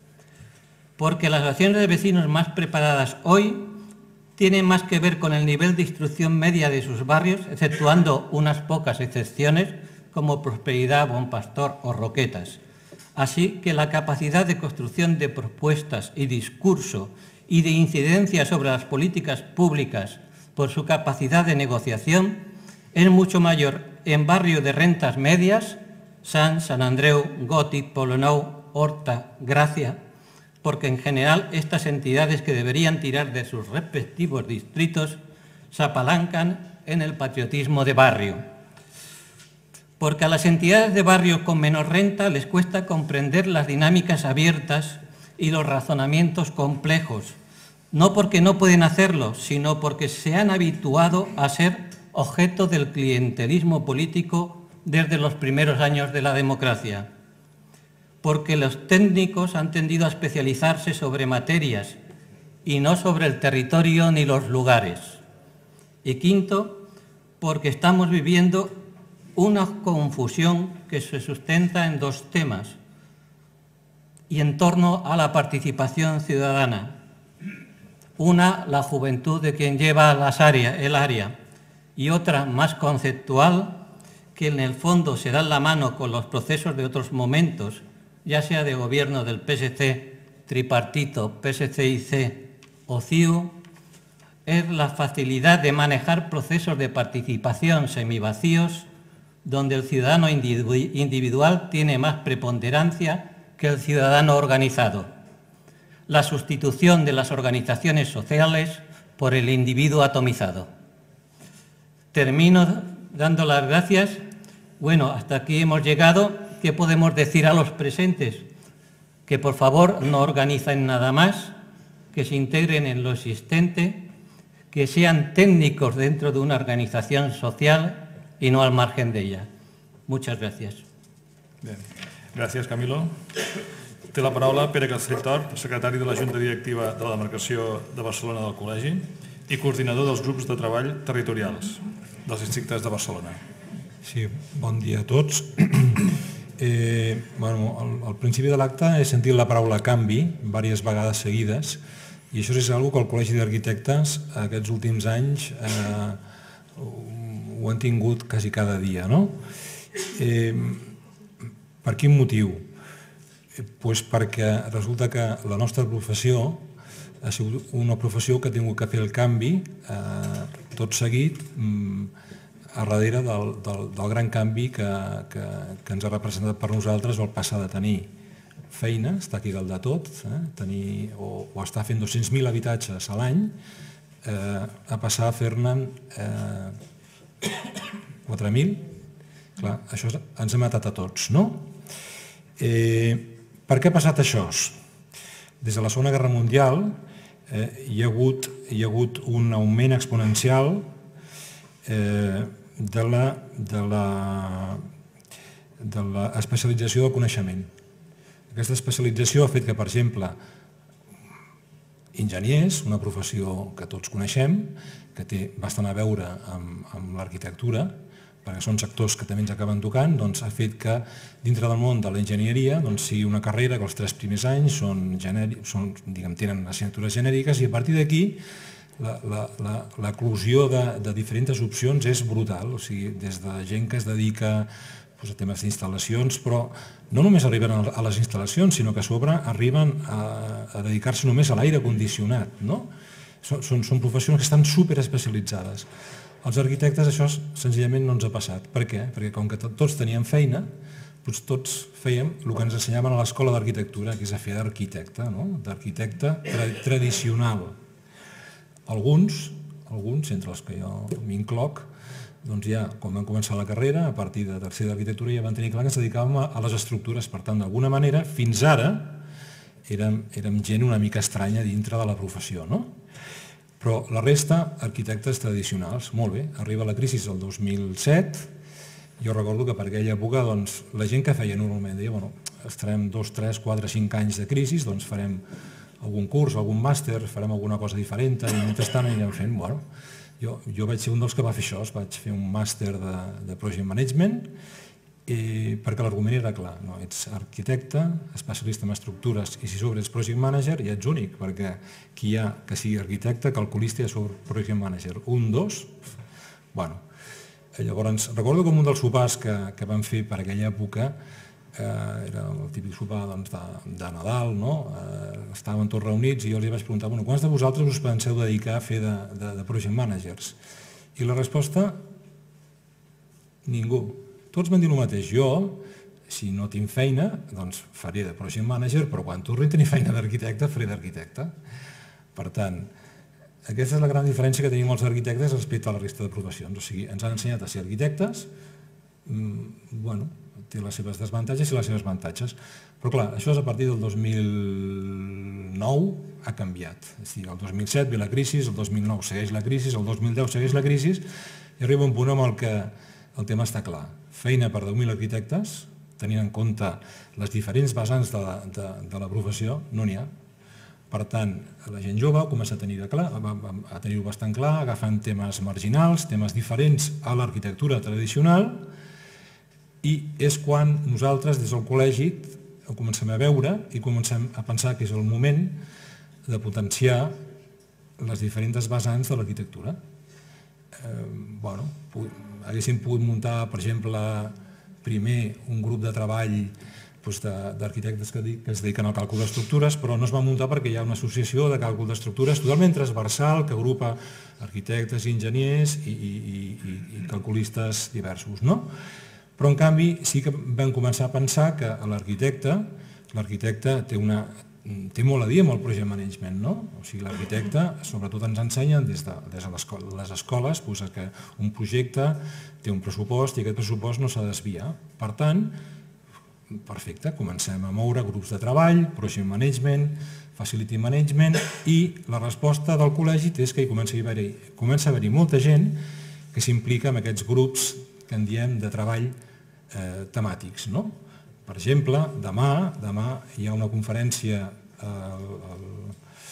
Porque las asociaciones de vecinos más preparadas hoy tienen más que ver con el nivel de instrucción media de sus barrios, exceptuando unas pocas excepciones como Prosperidad, Bon Pastor o Roquetas. Así que la capacidad de construcción de propuestas y discurso y de incidencia sobre las políticas públicas por su capacidad de negociación es mucho mayor en barrios de rentas medias, Sant Andreu, Gòtic, Poblenou, Horta, Gracia, porque en general estas entidades que deberían tirar de sus respectivos distritos se apalancan en el patriotismo de barrio. Porque a las entidades de barrio con menor renta les cuesta comprender las dinámicas abiertas y los razonamientos complejos, no porque no pueden hacerlo, sino porque se han habituado a ser objeto del clientelismo político desde los primeros años de la democracia. Porque los técnicos han tendido a especializarse sobre materias y no sobre el territorio ni los lugares. Y quinto, porque estamos viviendo una confusión que se sustenta en 2 temas y en torno a la participación ciudadana. Una, la juventud de quien lleva el área, y otra, más conceptual, que en el fondo se da la mano con los procesos de otros momentos, ya sea de gobierno del PSC, tripartito, PSC-IC o CiU, es la facilidad de manejar procesos de participación semivacíos donde el ciudadano individual tiene más preponderancia que el ciudadano organizado. La sustitución de las organizaciones sociales por el individuo atomizado. Termino dando las gracias. Bueno, hasta aquí hemos llegado. ¿Qué podemos decir a los presentes? Que por favor no organicen nada más, que se integren en lo existente, que sean técnicos dentro de una organización social y no al margen de ella. Muchas gracias. Bé, gràcies, Camilo. Té la paraula Pere Castelltor, secretari de la Junta Directiva de la Demarcació de Barcelona del Col·legi, i coordinador dels grups de treball territorials dels districtes de Barcelona. Sí, bon dia a tots. Al principi de l'acte he sentit la paraula canvi diverses vegades seguides i això és una cosa que el Col·legi d'Arquitectes aquests últims anys ho han tingut quasi cada dia, no? Per quin motiu? Pues perquè resulta que la nostra professió ha sigut una professió que ha tingut que fer el canvi tot seguit a darrere del gran canvi que ens ha representat per nosaltres el passar de tenir feina, estar aquí dalt de tot, o estar fent 200.000 habitatges a l'any, a passar a fer-ne 4.000. Clar, això ens ha matat a tots, no? Per què ha passat això? Des de la Segona Guerra Mundial hi ha hagut un augment exponencial de l'especialització del coneixement. Aquesta especialització ha fet que, per exemple, enginyers, una professió que tots coneixem, que té bastant a veure amb l'arquitectura, perquè són sectors que també ens acaben tocant, doncs ha fet que dintre del món de l'enginyeria sigui una carrera que els 3 primers anys tenen assignatures genèriques i a partir d'aquí l'eclosió de diferents opcions és brutal, o sigui, des de gent que es dedica a temes d'instal·lacions, però no només arriben a les instal·lacions, sinó que a sobre arriben a dedicar-se només a l'aire condicionat, no? Són professions que estan superespecialitzades. Als arquitectes això senzillament no ens ha passat. Per què? Perquè com que tots teníem feina, doncs tots fèiem el que ens ensenyaven a l'escola d'arquitectura, que és a fer d'arquitecte, d'arquitecte tradicional. Alguns, entre els que jo m'incloc, doncs ja, quan vam començar la carrera, a partir de tercer d'arquitectura ja van tenir clar que ens dedicàvem a les estructures. Per tant, d'alguna manera, fins ara, érem gent una mica estranya dintre de la professió, no? Però la resta, arquitectes tradicionals, molt bé, arriba la crisi del 2007, jo recordo que per aquella època la gent que feia normalment deia, estarem 2, 3, 4, 5 anys de crisi, doncs farem algun curs, algun màster, farem alguna cosa diferent, i mentrestant anirem fent, jo vaig ser un dels que va fer això, vaig fer un màster de Project Management, perquè l'argument era clar, ets arquitecte, especialista en estructures i si sobre ets project manager ja ets únic, perquè qui hi ha que sigui arquitecte, calculista i sobre project manager, 1, 2, llavors recordo com un dels sopars que vam fer per aquella època, era el típic sopar de Nadal, estàvem tots reunits i jo els vaig preguntar, quants de vosaltres us penseu dedicar a fer de project managers? I la resposta, ningú. Tots van dir el mateix. Jo, si no tinc feina, doncs faré de project manager, però quan torni a tenir feina d'arquitecte, faré d'arquitecte. Per tant, aquesta és la gran diferència que tenim els arquitectes respecte a la resta de professions. O sigui, ens han ensenyat a ser arquitectes, té les seves desavantatges i les seves avantatges. Però clar, això és a partir del 2009 ha canviat. És a dir, el 2007 ve la crisi, el 2009 segueix la crisi, el 2010 segueix la crisi i arriba un punt amb el que el tema està clar. Feina per 10.000 arquitectes, tenint en compte les diferents vessants de la professió, no n'hi ha. Per tant, la gent jove comença a tenir-ho bastant clar, agafant temes marginals, temes diferents a l'arquitectura tradicional, i és quan nosaltres, des del col·legi, ho comencem a veure i comencem a pensar que és el moment de potenciar les diferents vessants de l'arquitectura. Haguéssim pogut muntar, per exemple, primer un grup de treball d'arquitectes que es dediquen al càlcul d'estructures, però no es va muntar perquè hi ha una associació de càlcul d'estructures totalment transversal que agrupa arquitectes, enginyers i calculistes diversos. Però, en canvi, sí que vam començar a pensar que l'arquitecte té molt a dir amb el project management, no? O sigui, l'arquitecte, sobretot ens ensenyen des de les escoles que un projecte té un pressupost i aquest pressupost no s'ha de desviar. Per tant, perfecte, comencem a moure grups de treball, project management, facility management, i la resposta del col·legi és que hi comença a haver-hi molta gent que s'implica en aquests grups que en diem de treball temàtics, no? Per exemple, demà hi ha una conferència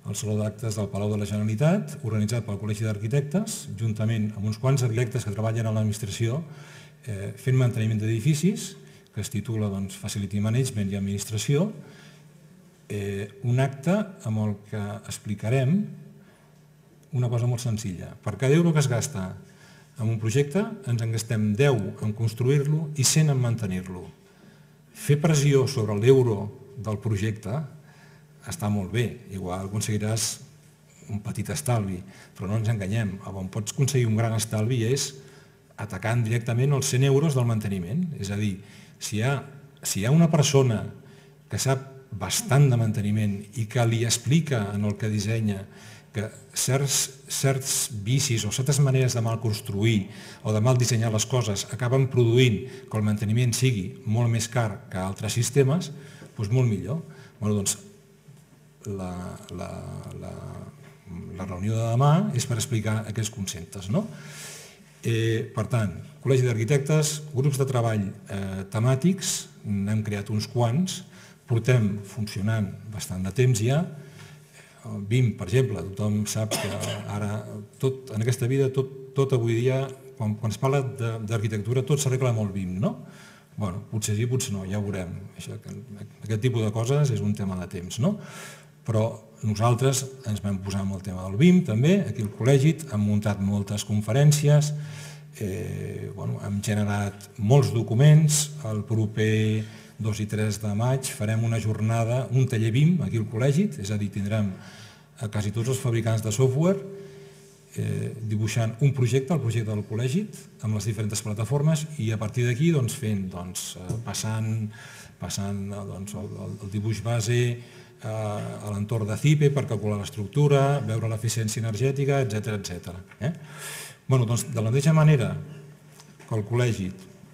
al Saló d'Actes del Palau de la Generalitat, organitzat pel Col·legi d'Arquitectes, juntament amb uns quants arquitectes que treballen a l'administració, fent manteniment d'edificis, que es titula Facility Management i Administració, un acte amb el que explicarem una cosa molt senzilla. Per cada euro que es gasta en un projecte, ens en gastem 10 en construir-lo i 100 en mantenir-lo. Fer pressió sobre l'euro del projecte està molt bé, igual aconseguiràs un petit estalvi, però no ens enganyem, on pots aconseguir un gran estalvi és atacant directament els 100 euros del manteniment. És a dir, si hi ha una persona que sap bastant de manteniment i que li explica en el que dissenya que certs vicis o certes maneres de mal construir o de mal dissenyar les coses acaben produint que el manteniment sigui molt més car que altres sistemes, doncs molt millor. Doncs la reunió de demà és per explicar aquests conceptes. Per tant, Col·legi d'Arquitectes, grups de treball temàtics, n'hem creat uns quants, portem funcionant bastant de temps ja. BIM, per exemple, tothom sap que ara, en aquesta vida, tot avui dia, quan es parla d'arquitectura, tot s'arregla molt BIM, no? Bé, potser sí, potser no, ja ho veurem. Aquest tipus de coses és un tema de temps, no? Però nosaltres ens vam posar amb el tema del BIM, també, aquí al col·legi, hem muntat moltes conferències, hem generat molts documents, el proper 2 i 3 de maig farem una jornada, un taller BIM aquí al col·legi, és a dir, tindrem a quasi tots els fabricants de software dibuixant un projecte, el projecte del col·legi, amb les diferents plataformes i a partir d'aquí passant el dibuix base a l'entorn de CIPE per calcular l'estructura, veure l'eficiència energètica, etc. De la mateixa manera que el col·legi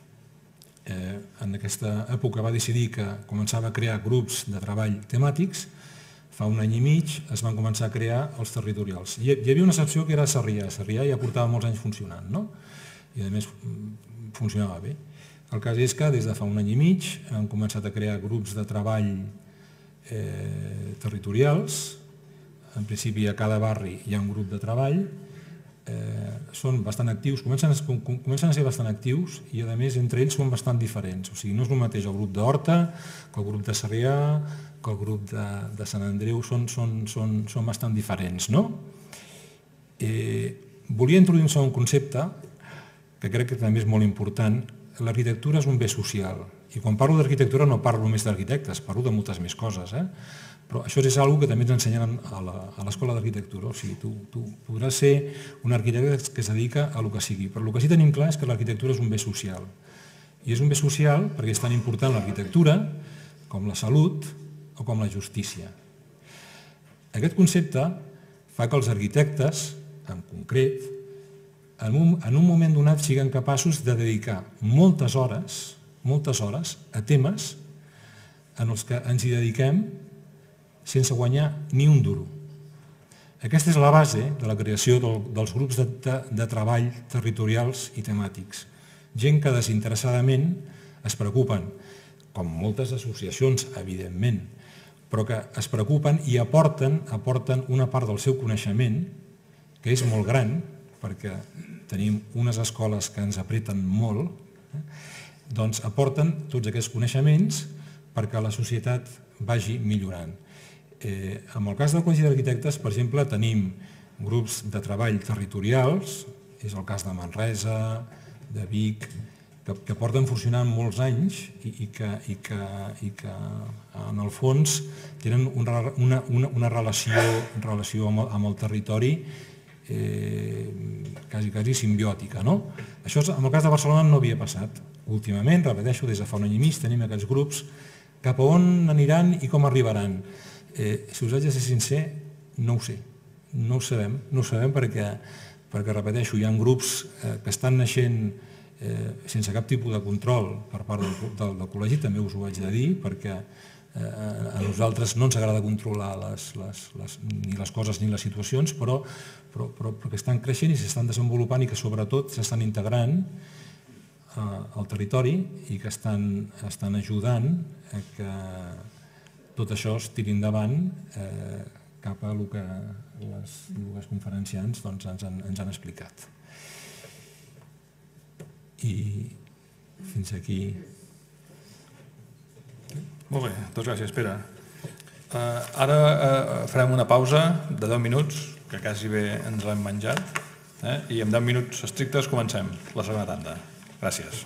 en aquesta època va decidir que començava a crear grups de treball temàtics, fa un any i mig es van començar a crear els territorials. Hi havia una excepció que era Sarrià. Sarrià ja portava molts anys funcionant, i a més funcionava bé. El cas és que des de fa un any i mig han començat a crear grups de treball territorials. En principi a cada barri hi ha un grup de treball, són bastant actius, comencen a ser bastant actius i a més entre ells són bastant diferents. O sigui, no és el mateix el grup d'Horta que el grup de Sarrià, que el grup de Sant Andreu, són bastant diferents. Volia introduir un segon concepte que crec que també és molt important. L'arquitectura és un bé social i quan parlo d'arquitectura no parlo només d'arquitectes, parlo de moltes més coses. Però això és una cosa que també ens ensenyen a l'escola d'arquitectura. O sigui, tu podràs ser un arquitecte que es dedica a el que sigui, però el que sí tenim clar és que l'arquitectura és un bé social. I és un bé social perquè és tan important l'arquitectura com la salut o com la justícia. Aquest concepte fa que els arquitectes, en concret, en un moment donat siguin capaços de dedicar moltes hores a temes en els que ens hi dediquem sense guanyar ni un duro. Aquesta és la base de la creació dels grups de treball territorials i temàtics. Gent que desinteressadament es preocupen, com moltes associacions, evidentment, però que es preocupen i aporten una part del seu coneixement, que és molt gran, perquè tenim unes escoles que ens apreten molt, doncs aporten tots aquests coneixements perquè la societat vagi millorant. En el cas del Col·legi d'Arquitectes, per exemple, tenim grups de treball territorials, és el cas de Manresa, de Vic, que porten funcionant molts anys i que en el fons tenen una relació amb el territori quasi simbiòtica. Això en el cas de Barcelona no havia passat. Últimament, repeteixo, des de fa un any i mig tenim aquests grups. Cap a on aniran i com arribaran? Si us haig de ser sincer, no ho sé. No ho sabem perquè, repeteixo, hi ha grups que estan naixent sense cap tipus de control per part del col·legi, també us ho haig de dir, perquè a nosaltres no ens agrada controlar ni les coses ni les situacions, però que estan creixent i s'estan desenvolupant i que sobretot s'estan integrant al territori i que estan ajudant a que tot això es tiri endavant cap a el que les dues conferenciants ens han explicat. I fins aquí. Molt bé, doncs gràcies, Pere. Ara farem una pausa de 10 minuts, que quasi bé ens l'hem menjat, i en 10 minuts estrictes comencem la segona tanda. Gràcies.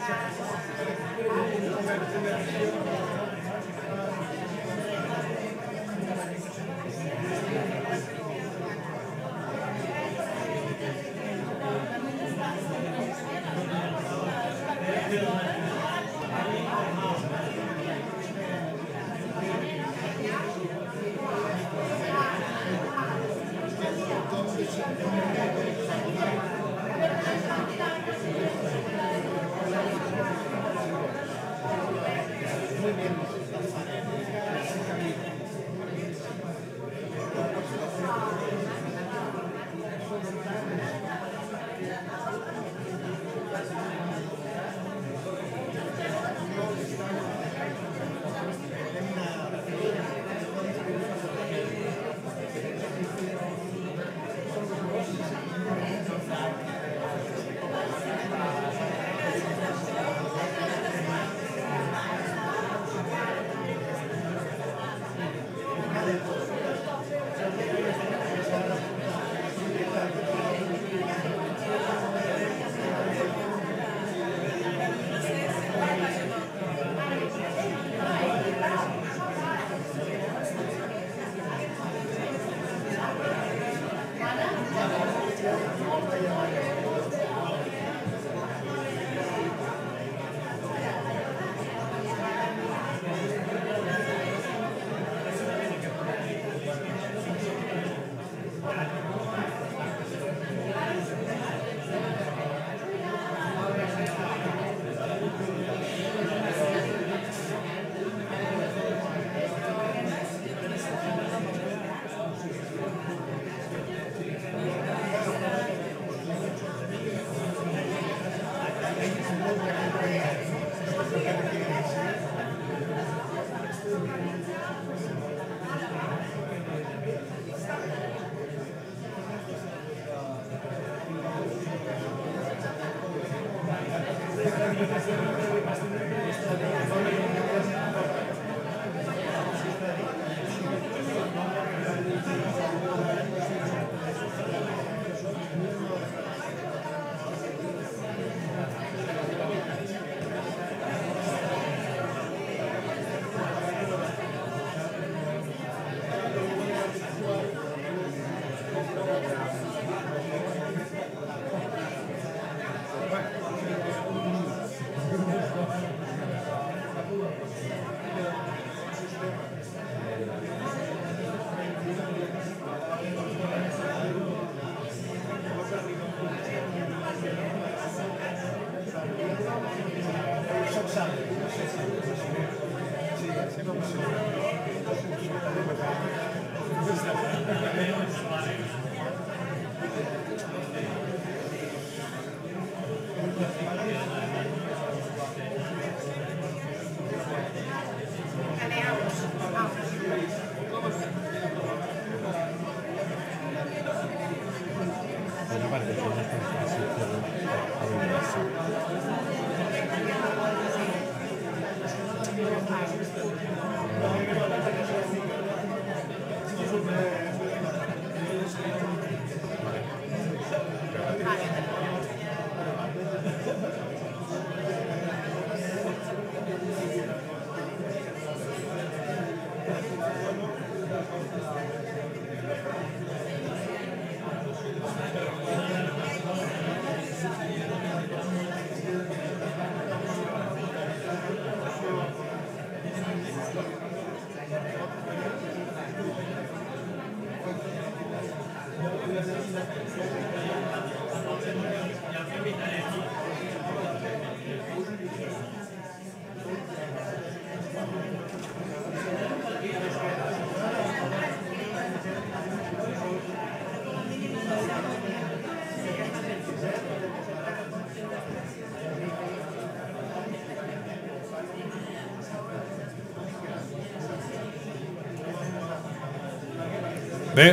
Bé,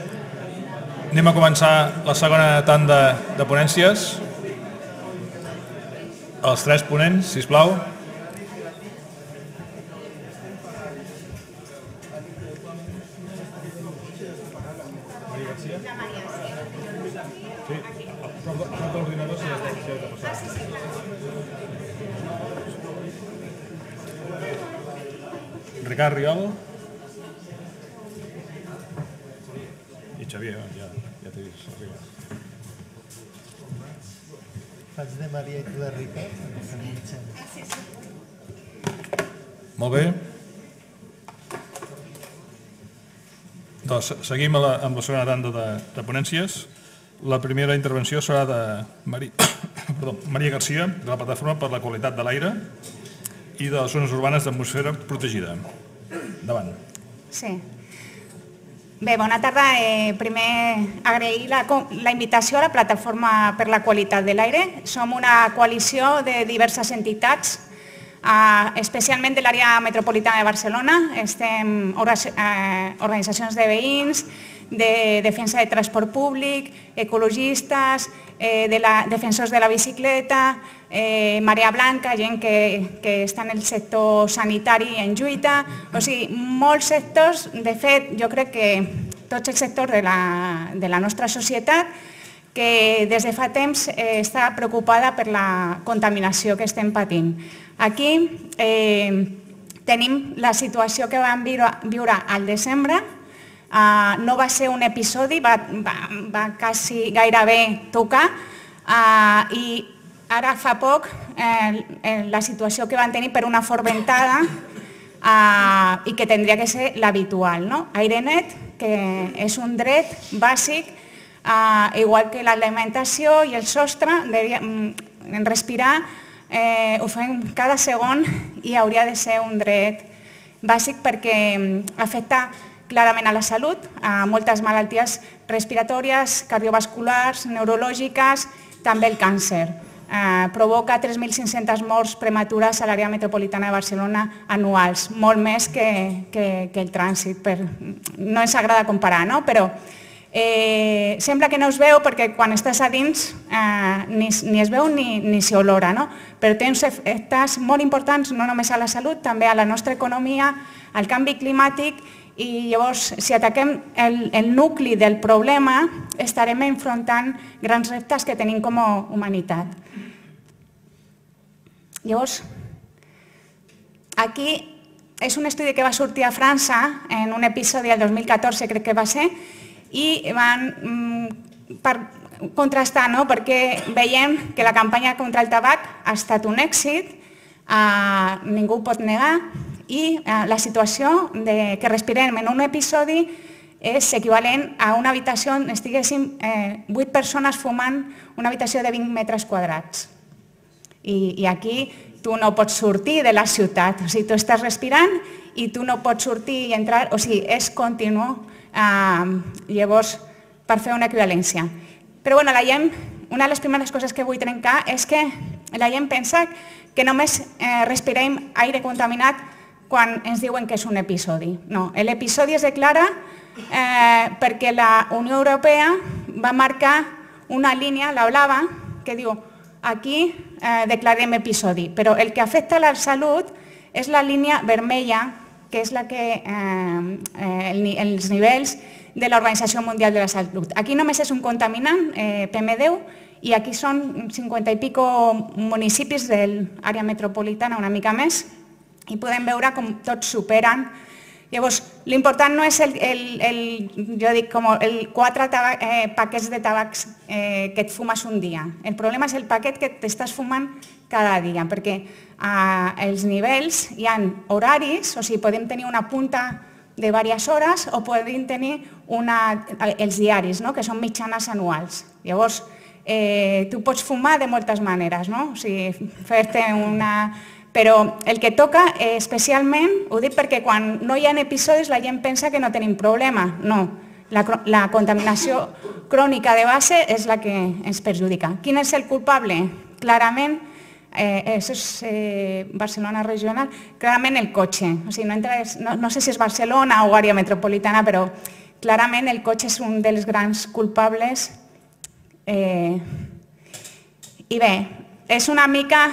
anem a començar la segona tanda de ponències. Els tres ponents, sisplau. Ricard Riol. I Xavier, ja t'he vist. Faig de Maria i tu de Ricard. Molt bé. Doncs seguim amb la segona tanda de ponències. La primera intervenció serà de Maria Garcia, de la Plataforma per la Qualitat de l'Aire i de les zones urbanes d'atmosfera protegida. Endavant. Sí. Bé, bona tarda. Primer agrair la invitació a la Plataforma per la Qualitat de l'Aire. Som una coalició de diverses entitats, especialment de l'àrea metropolitana de Barcelona. Estem organitzacions de veïns, de defensa de transport públic, ecologistes, defensors de la bicicleta, Marea Blanca, gent que està en el sector sanitari en lluita. O sigui, molts sectors, de fet, jo crec que tots els sectors de la nostra societat que des de fa temps està preocupada per la contaminació que estem patint. Aquí tenim la situació que vam viure al desembre. No va ser un episodi, va quasi gairebé tocar, i ara fa poc la situació que van tenir per una formentada i que tindria que ser l'habitual. Aire net, que és un dret bàsic, igual que l'alimentació i el sostre, respirar ho fem cada segon i hauria de ser un dret bàsic perquè afecta clarament a la salut, a moltes malalties respiratòries, cardiovasculars, neurològiques, també el càncer. Provoca 3.500 morts prematures a l'àrea metropolitana de Barcelona anuals, molt més que el trànsit. No ens agrada comparar, però sembla que no es veu perquè quan estàs a dins ni es veu ni s'olora, però té uns efectes molt importants no només a la salut, també a la nostra economia, al canvi climàtic, i llavors si ataquem el nucli del problema estarem enfrontant grans reptes que tenim com a humanitat. Llavors, aquí és un estudi que va sortir a França en un episodi del 2014, crec que va ser, i van contrastar, perquè veiem que la campanya contra el tabac ha estat un èxit, ningú ho pot negar, i la situació que respirem en un episodi és equivalent a una habitació on estiguéssim 8 persones fumant, una habitació de 20 metres quadrats. I aquí tu no pots sortir de la ciutat, o sigui, tu estàs respirant i tu no pots sortir i entrar, o sigui, és continu, llavors, per fer una equivalència. Però bueno, la gent, una de les primeres coses que vull trencar és que la gent pensa que només respirem aire contaminat quan ens diuen que és un episodi. No, l'episodi es declara perquè la Unió Europea va marcar una línia, la blava, que diu aquí declarem episodi, però el que afecta la salut és la línia vermella, que és la que els nivells de l'Organització Mundial de la Salut. Aquí només és un contaminant, PM10, i aquí són 50 i pico municipis de l'àrea metropolitana, una mica més, i podem veure com tots superen. Llavors, l'important no és jo dic, com el 4 paquets de tabacs que et fumes un dia. El problema és el paquet que t'estàs fumant cada dia, perquè els nivells hi ha horaris, o sigui, podem tenir una punta de diverses hores o podem tenir els diaris, que són mitjanes anuals. Llavors, tu pots fumar de moltes maneres, o sigui, fer-te una... Però el que toca especialment, ho dic perquè quan no hi ha episodis la gent pensa que no tenim problema. No, la contaminació crònica de base és la que ens perjudica. Quin és el culpable? Clarament, això és Barcelona regional, clarament el cotxe. O sigui, no sé si és Barcelona o àrea metropolitana, però clarament el cotxe és un dels grans culpables. I bé, és una mica...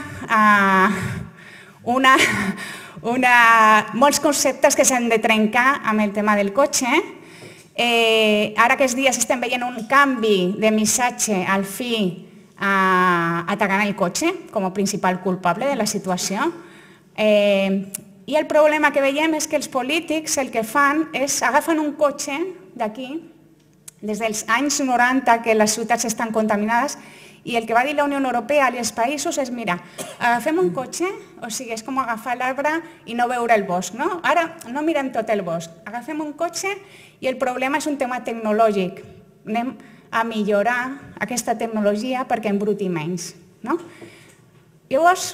molts conceptes que s'han de trencar amb el tema del cotxe. Ara aquests dies estem veient un canvi de missatge al fi atacant el cotxe com a principal culpable de la situació. I el problema que veiem és que els polítics el que fan és agafen un cotxe d'aquí, des dels anys 90 que les ciutats estan contaminades, i el que va dir la Unió Europea als països és, mira, agafem un cotxe, o sigui, és com agafar l'arbre i no veure el bosc, no? Ara no mirem tot el bosc, agafem un cotxe i el problema és un tema tecnològic. Anem a millorar aquesta tecnologia perquè embruti menys, no? Llavors,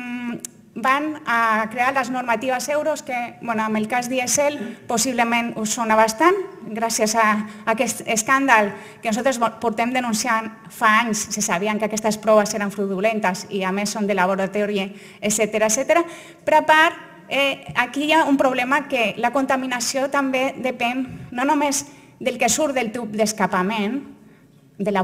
van a crear les normatives euros que, en el cas dièsel, possiblement us sona bastant, gràcies a aquest escàndal que nosaltres portem denunciant fa anys, se sabien que aquestes proves eren fraudulentes i a més són de laboratori, etc. Però a part, aquí hi ha un problema que la contaminació també depèn no només del que surt del tub d'escapament, del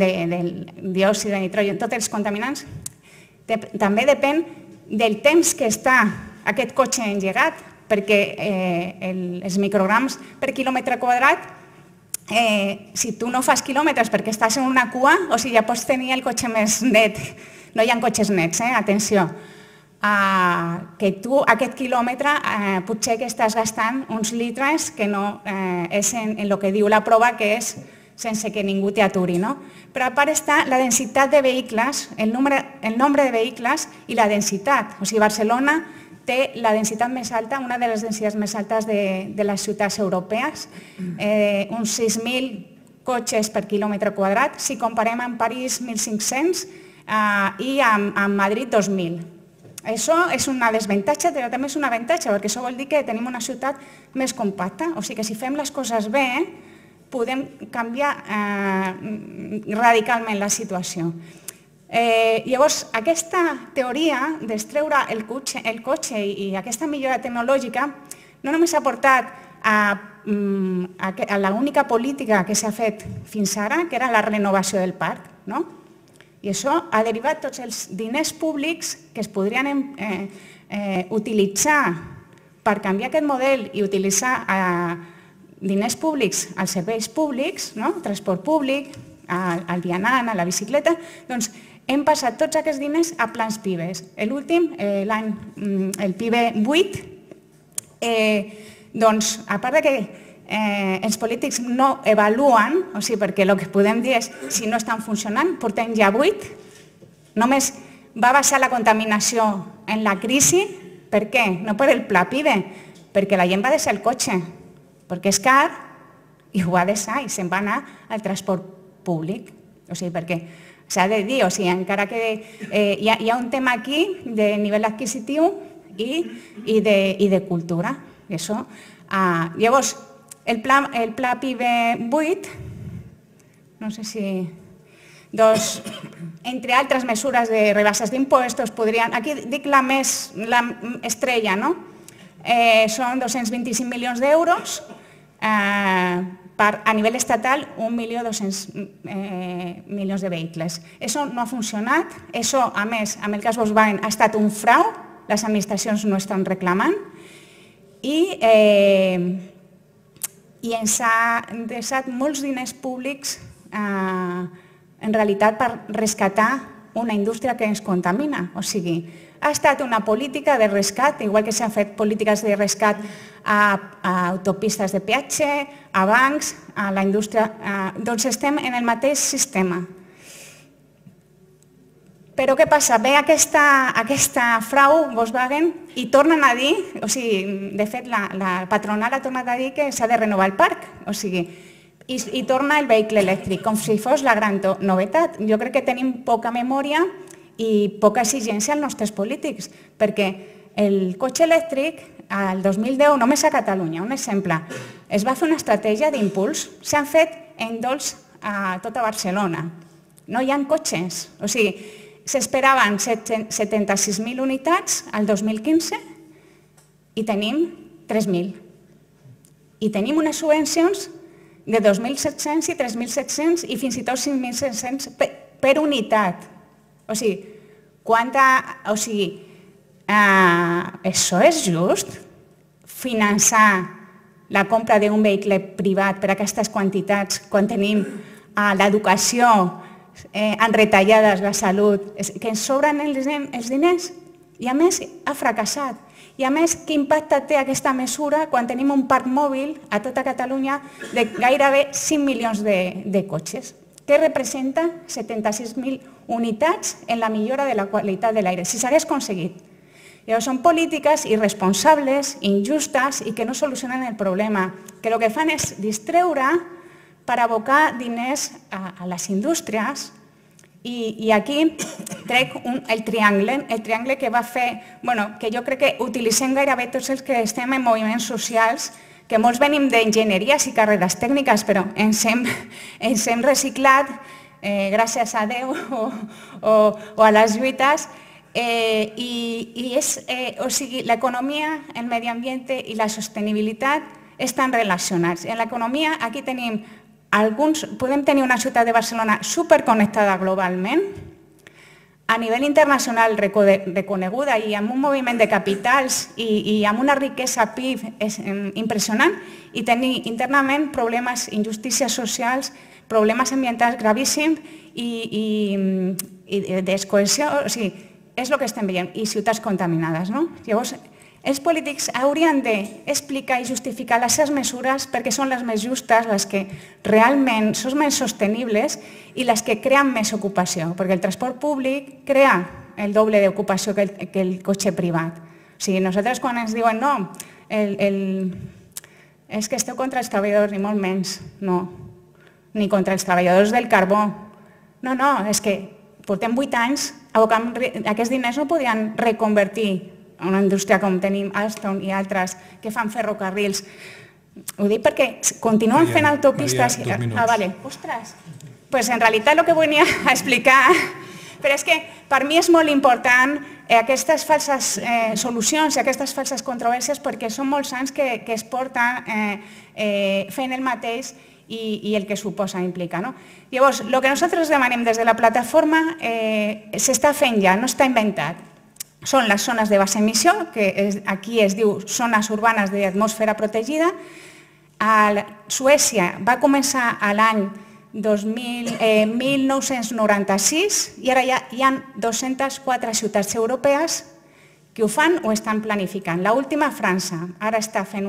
diòxid de nitrogen, tots els contaminants, també depèn del temps que està aquest cotxe engegat, perquè els micrograms per quilòmetre quadrat, si tu no fas quilòmetres perquè estàs en una cua, o sigui, ja pots tenir el cotxe més net. No hi ha cotxes nets, atenció. Que tu aquest quilòmetre potser que estàs gastant uns litres que no és en el que diu la prova, que és sense que ningú t'aturi, no? Però a part està la densitat de vehicles, el nombre de vehicles i la densitat. O sigui, Barcelona té la densitat més alta, una de les densitats més altes de les ciutats europees, uns 6.000 cotxes per quilòmetre quadrat, si comparem amb París 1.500 i amb Madrid 2.000. Això és una desavantatge, però també és un avantatge, perquè això vol dir que tenim una ciutat més compacta. O sigui que si fem les coses bé, podem canviar radicalment la situació. Llavors, aquesta teoria d'extreure el cotxe i aquesta millora tecnològica no només ha portat a l'única política que s'ha fet fins ara, que era la renovació del parc, no? I això ha derivat tots els diners públics que es podrien utilitzar per canviar aquest model i utilitzar diners públics als serveis públics, transport públic, al vianant, a la bicicleta, doncs hem passat tots aquests diners a plans PIBEs. L'últim, el PIBE 8, doncs, a part que els polítics no evaluen, o sigui, perquè el que podem dir és si no estan funcionant, portem ja 8, només va baixar la contaminació en la crisi, per què? No per el pla PIBE, perquè la gent va deixar el cotxe, perquè és car i ho va deixar i se'n va anar al transport públic. O sigui, perquè s'ha de dir, o sigui, encara que hi ha un tema aquí de nivell adquisitiu i de cultura. Llavors, el pla PIBE 8, no sé si... Doncs, entre altres mesures de rebaixes d'impostos, podrien... Aquí dic la més estrella, no? Són 225 milions d'euros, a nivell estatal 1.200.000 milions de vehicles. Això no ha funcionat, això a més, en el cas Volkswagen ha estat un frau, les administracions no estan reclamant i ens ha deixat molts diners públics en realitat per rescatar una indústria que ens contamina, o sigui, ha estat una política de rescat, igual que s'han fet polítiques de rescat a autopistes de peatge, a bancs, a la indústria, doncs estem en el mateix sistema. Però què passa? Ve aquesta frau Volkswagen i tornen a dir, o sigui, de fet la patronal ha tornat a dir que s'ha de renovar el parc, o sigui, i torna el vehicle elèctric, com si fos la gran novetat. Jo crec que tenim poca memòria i poca exigència als nostres polítics, perquè el cotxe elèctric, el 2010, només a Catalunya, un exemple, es va fer una estratègia d'impuls, s'han fet endols a tota Barcelona, no hi ha cotxes, o sigui, s'esperaven 76.000 unitats al 2015 i tenim 3.000. I tenim unes subvencions de 2.700 i 3.700 i fins i tot 5.700 per unitat. O sigui, això és just? Finançar la compra d'un vehicle privat per aquestes quantitats quan tenim l'educació, en retallades, la salut, que ens sobren els diners i a més ha fracassat. I a més, quin impacte té aquesta mesura quan tenim un parc mòbil a tota Catalunya de gairebé 5 milions de cotxes, que representa 76.000 unitats en la millora de la qualitat de l'aire, si s'hagués aconseguit. Llavors, són polítiques irresponsables, injustes i que no solucionen el problema, que el que fan és distreure per abocar diners a les indústries. I aquí trec el triangle que va fer, que jo crec que utilitzem gairebé tots els que estem en moviments socials, que molts venim d'enginyeries i carreres tècniques, però ens hem reciclat, gràcies a Déu o a les lluites, l'economia, el medi ambient i la sostenibilitat estan relacionats. En l'economia aquí tenim podem tenir una ciutat de Barcelona superconnectada globalment, a nivell internacional reconeguda i amb un moviment de capitals i amb una riquesa PIB impressionant, i tenir internament problemes, injustícies socials, problemes ambientals gravíssims i descohesió, o sigui, és el que estem veient, i ciutats contaminades. Llavors, els polítics haurien d'explicar i justificar les seves mesures perquè són les més justes, les que realment són més sostenibles i les que creen més ocupació, perquè el transport públic crea el doble d'ocupació que el cotxe privat. O sigui, nosaltres quan ens diuen no, és que esteu contra els treballadors, ni molt menys, no, ni contra els treballadors del carbó. No, és que portem 8 anys abocant aquests diners, no podien reconvertir una indústria com tenim Alstom i altres que fan ferrocarrils. Ho dic perquè continuen fent autopistes. Maria, 2 minuts. Vale. Ostres, pues en realitat el que venia a explicar, però és que per mi és molt important aquestes falses solucions i aquestes falses controvèrsies perquè són molts anys que es porten fent el mateix i el que suposa implica. Llavors, el que nosaltres demanem des de la plataforma s'està fent ja, no està inventat. Són les zones de baixa emissió, que aquí es diu zones urbanes d'atmosfera protegida. Suècia va començar a l'any 1996 i ara ja hi ha 204 ciutats europees que ho fan o estan planificant. L'última, França, ara està fent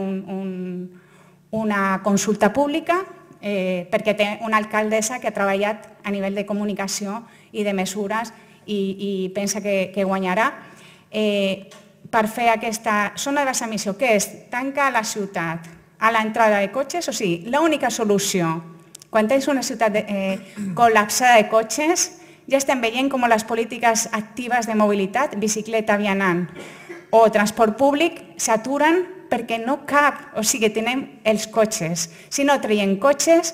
una consulta pública perquè té una alcaldessa que ha treballat a nivell de comunicació i de mesures i pensa que guanyarà. Per fer aquesta zona de baixa emissió, que és tancar la ciutat a l'entrada de cotxes, o sigui, l'única solució, quan tens una ciutat col·lapsada de cotxes, ja estem veient com les polítiques actives de mobilitat, bicicleta, vianant o transport públic, s'aturen perquè no cap, o sigui, tenim els cotxes. Si no traiem cotxes,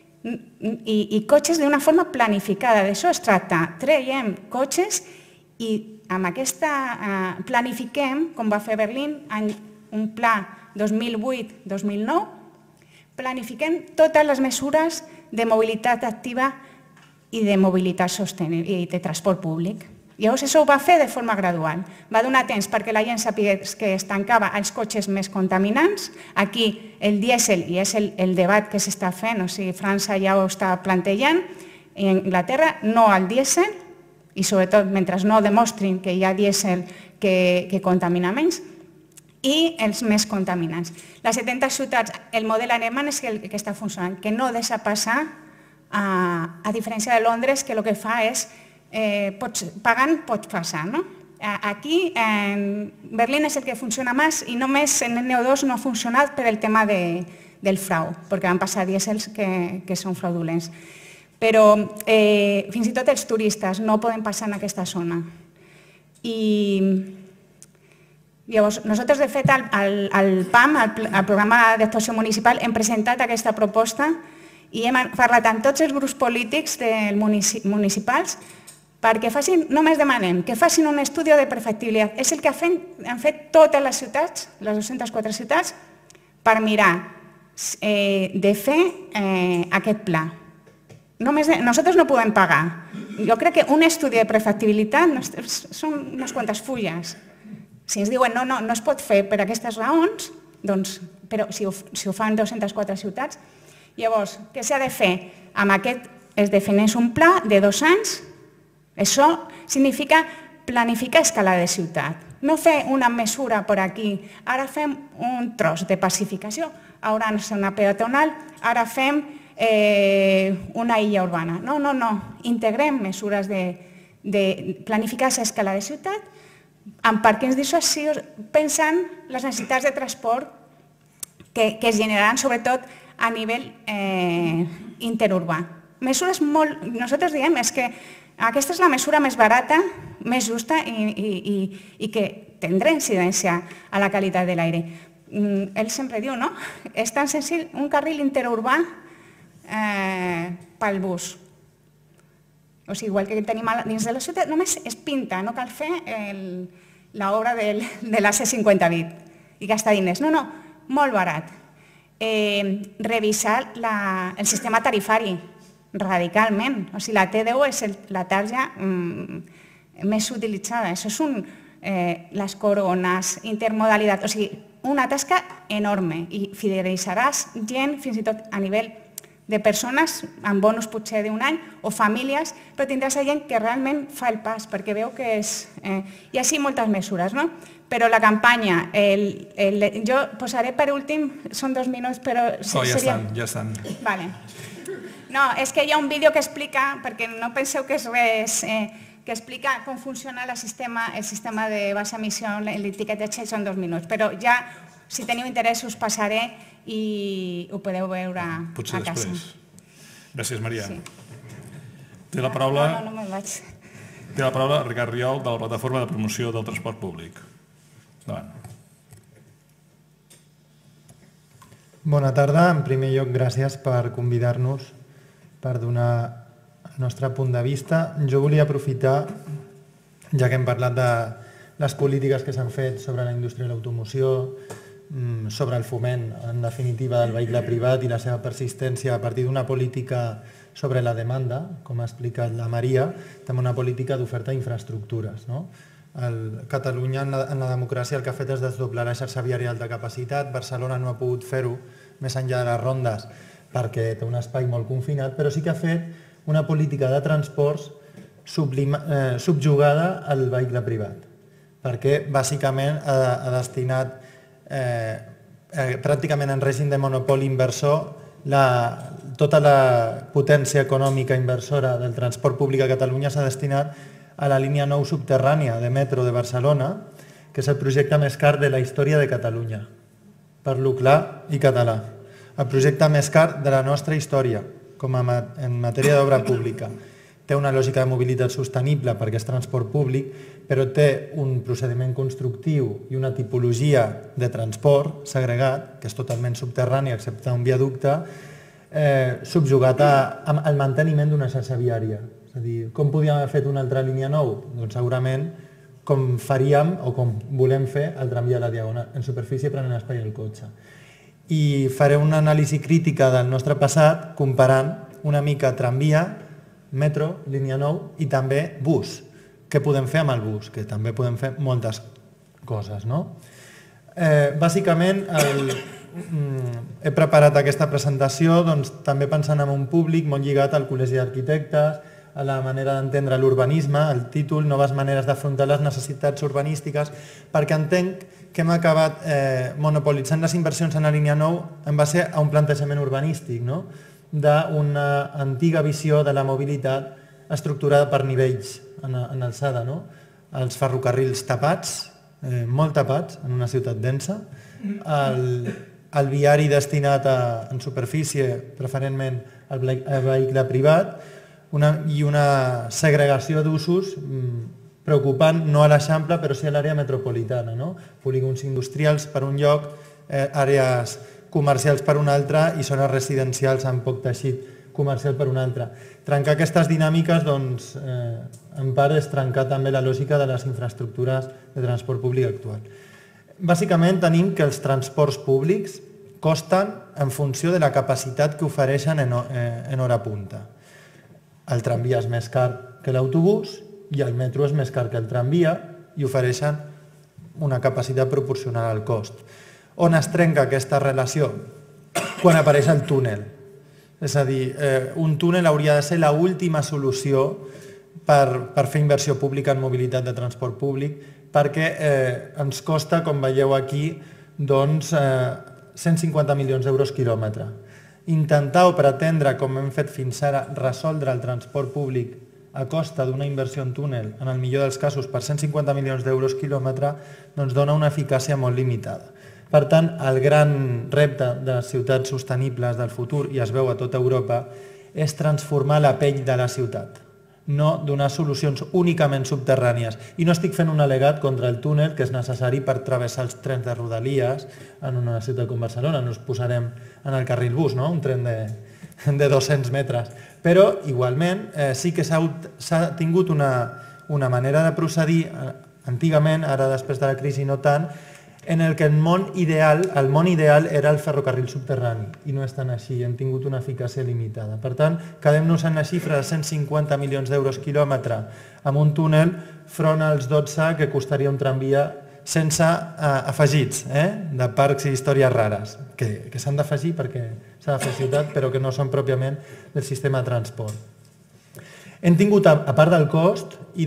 i cotxes d'una forma planificada, d'això es tracta, traiem cotxes i amb aquesta planifiquem, com va fer Berlín, un pla 2008-2009, planifiquem totes les mesures de mobilitat activa i de mobilitat sostenible i de transport públic. Llavors, això ho va fer de forma gradual. Va donar temps perquè la gent sapigués que es tancava els cotxes més contaminants. Aquí el dièsel, i és el debat que s'està fent, o sigui, França ja ho està plantejant, i Anglaterra no al dièsel, i sobretot mentre no demostrin que hi ha dièsel que contamina menys, i els més contaminants. Les 70 ciutats, el model alemany és el que està funcionant, que no deixa passar, a diferència de Londres, que el que fa és, pagant pots passar. Aquí, Berlín és el que funciona més i només en el NO2 no ha funcionat per el tema del frau, perquè van passar dièsels que són fraudulents. Però fins i tot els turistes no poden passar en aquesta zona. I llavors, nosaltres, de fet, al PAM, al Programa d'Actuació Municipal, hem presentat aquesta proposta i hem parlat amb tots els grups polítics municipals perquè facin, només demanem, que facin un estudi de perfectibilitat. És el que han fet totes les ciutats, les 204 ciutats, per mirar de fer aquest pla. Nosaltres no podem pagar. Jo crec que un estudi de perfectibilitat són unes quantes fulles. Si ens diuen no es pot fer per aquestes raons, però si ho fan 204 ciutats, llavors, què s'ha de fer? Amb aquest es defineix un pla de 2 anys. Això significa planificar a escala de ciutat. no fer una mesura per aquí, ara fem un tros de pacificació, ara és una peatonal, ara fem una illa urbana. No, integrem mesures de planificar a escala de ciutat amb pàrquings dissuasius pensant les necessitats de transport que es generaran sobretot a nivell interurbà. Mesures molt... Nosaltres diem que aquesta és la mesura més barata, més justa i que tindrà incidència a la qualitat de l'aire. Ell sempre diu, no? És tan senzill un carril interurbà pel bus. O sigui, igual que tenim dins de la ciutat, només es pinta, no cal fer l'obra de la C50 i gastar diners. No, molt barat. Revisar el sistema tarifari radicalment. O sigui, la T10 és la tarja més utilitzada. Això són les corones, intermodalitat, o sigui, una tasca enorme i fidelitzaràs gent fins i tot a nivell de persones amb bonus potser d'un any o famílies, però tindràs gent que realment fa el pas perquè veu que és... I així moltes mesures, no? Però la campanya, jo posaré per últim, són 2 minuts, però... Ja estan. Vale. No, és que hi ha un vídeo que explica, perquè no penseu que és res, que explica com funciona el sistema de baixa emissió, l'etiquetatge, són 2 minuts, però ja, si teniu interès, us passaré i ho podeu veure a casa. Potser després. Gràcies, Maria. Té la paraula... No me'n vaig. Té la paraula Ricard Riol, de la Plataforma de Promoció del Transport Públic. Endavant. Bona tarda. En primer lloc, gràcies per convidar-nos, per donar el nostre punt de vista. Jo volia aprofitar, ja que hem parlat de les polítiques que s'han fet sobre la indústria de l'automoció, sobre el foment, en definitiva, del vehicle privat i la seva persistència a partir d'una política sobre la demanda, com ha explicat la Maria, també una política d'oferta d'infraestructures. Catalunya, en la democràcia, el que ha fet és desdoblar la xarxa viària d'alta capacitat. Barcelona no ha pogut fer-ho més enllà de les rondes perquè té un espai molt confinat, però sí que ha fet una política de transports subjugada al vehicle privat, perquè bàsicament ha destinat pràcticament en règim de monopoli inversor tota la potència econòmica inversora del transport públic a Catalunya s'ha destinat a la línia 9 subterrània de metro de Barcelona, que és el projecte més car de la història de Catalunya. Parlo clar i català. El projecte més car de la nostra història, com en matèria d'obra pública. Té una lògica de mobilitat sostenible perquè és transport públic, però té un procediment constructiu i una tipologia de transport segregat, que és totalment subterrani, excepte un viaducte, subjugat al manteniment d'una xarxa viària. És a dir, com podíem haver fet una altra línia 9? Doncs segurament com faríem o com volem fer el tramvia a la Diagonal, en superfície prenent espai al cotxe. I faré una anàlisi crítica del nostre passat comparant una mica tramvia, metro, línia 9 i també bus. Què podem fer amb el bus? Que també podem fer moltes coses, no? Bàsicament, he preparat aquesta presentació també pensant en un públic molt lligat al Col·legi d'Arquitectes, a la manera d'entendre l'urbanisme, el títol, noves maneres d'afrontar les necessitats urbanístiques, perquè entenc que hem acabat monopolitzant les inversions en la línia 9 en base a un plantejament urbanístic, no? D'una antiga visió de la mobilitat estructurada per nivells en alçada, no? Els ferrocarrils tapats, molt tapats, en una ciutat densa, el viari destinat en superfície, preferentment al vehicle privat, i una segregació d'usos preocupant no a l'Eixample, però sí a l'àrea metropolitana, no? Polígons industrials per un lloc, àrees comercials per un altre i zones residencials amb poc teixit comercial per un altre. Trencar aquestes dinàmiques, doncs, en part és trencar també la lògica de les infraestructures de transport públic actual. Bàsicament tenim que els transports públics costen en funció de la capacitat que ofereixen en hora punta. El tramvia és més car que l'autobús i el metro és més car que el tramvia i ofereixen una capacitat proporcional al cost. On es trenca aquesta relació? Quan apareix el túnel. És a dir, un túnel hauria de ser l'última solució per fer inversió pública en mobilitat de transport públic, perquè ens costa, com veieu aquí, 150 milions d'euros quilòmetre. Intentar o pretendre, com hem fet fins ara, resoldre el transport públic a costa d'una inversió en túnel, en el millor dels casos, per 150 milions d'euros quilòmetre, doncs dona una eficàcia molt limitada. Per tant, el gran repte de les ciutats sostenibles del futur, i es veu a tota Europa, és transformar la pell de la ciutat, no donar solucions únicament subterrànies. I no estic fent un al·legat contra el túnel que és necessari per travessar els trens de Rodalies en una ciutat com Barcelona. No ens posarem en el carril bus, no? Un tren de 200 metres. Però, igualment, sí que s'ha tingut una manera de procedir antigament, ara després de la crisi no tant, en el que el món ideal era el ferrocarril subterrani, i no és tan així, hem tingut una eficàcia limitada. Per tant, quedem-nos en la xifra de 150 milions d'euros quilòmetre amb un túnel front als 12 que costaria un tramvia sense afegits, de parcs i històries rares, que s'han d'afegir perquè s'ha de fer ciutat, però que no són pròpiament del sistema de transport. Hem tingut, a part del cost, i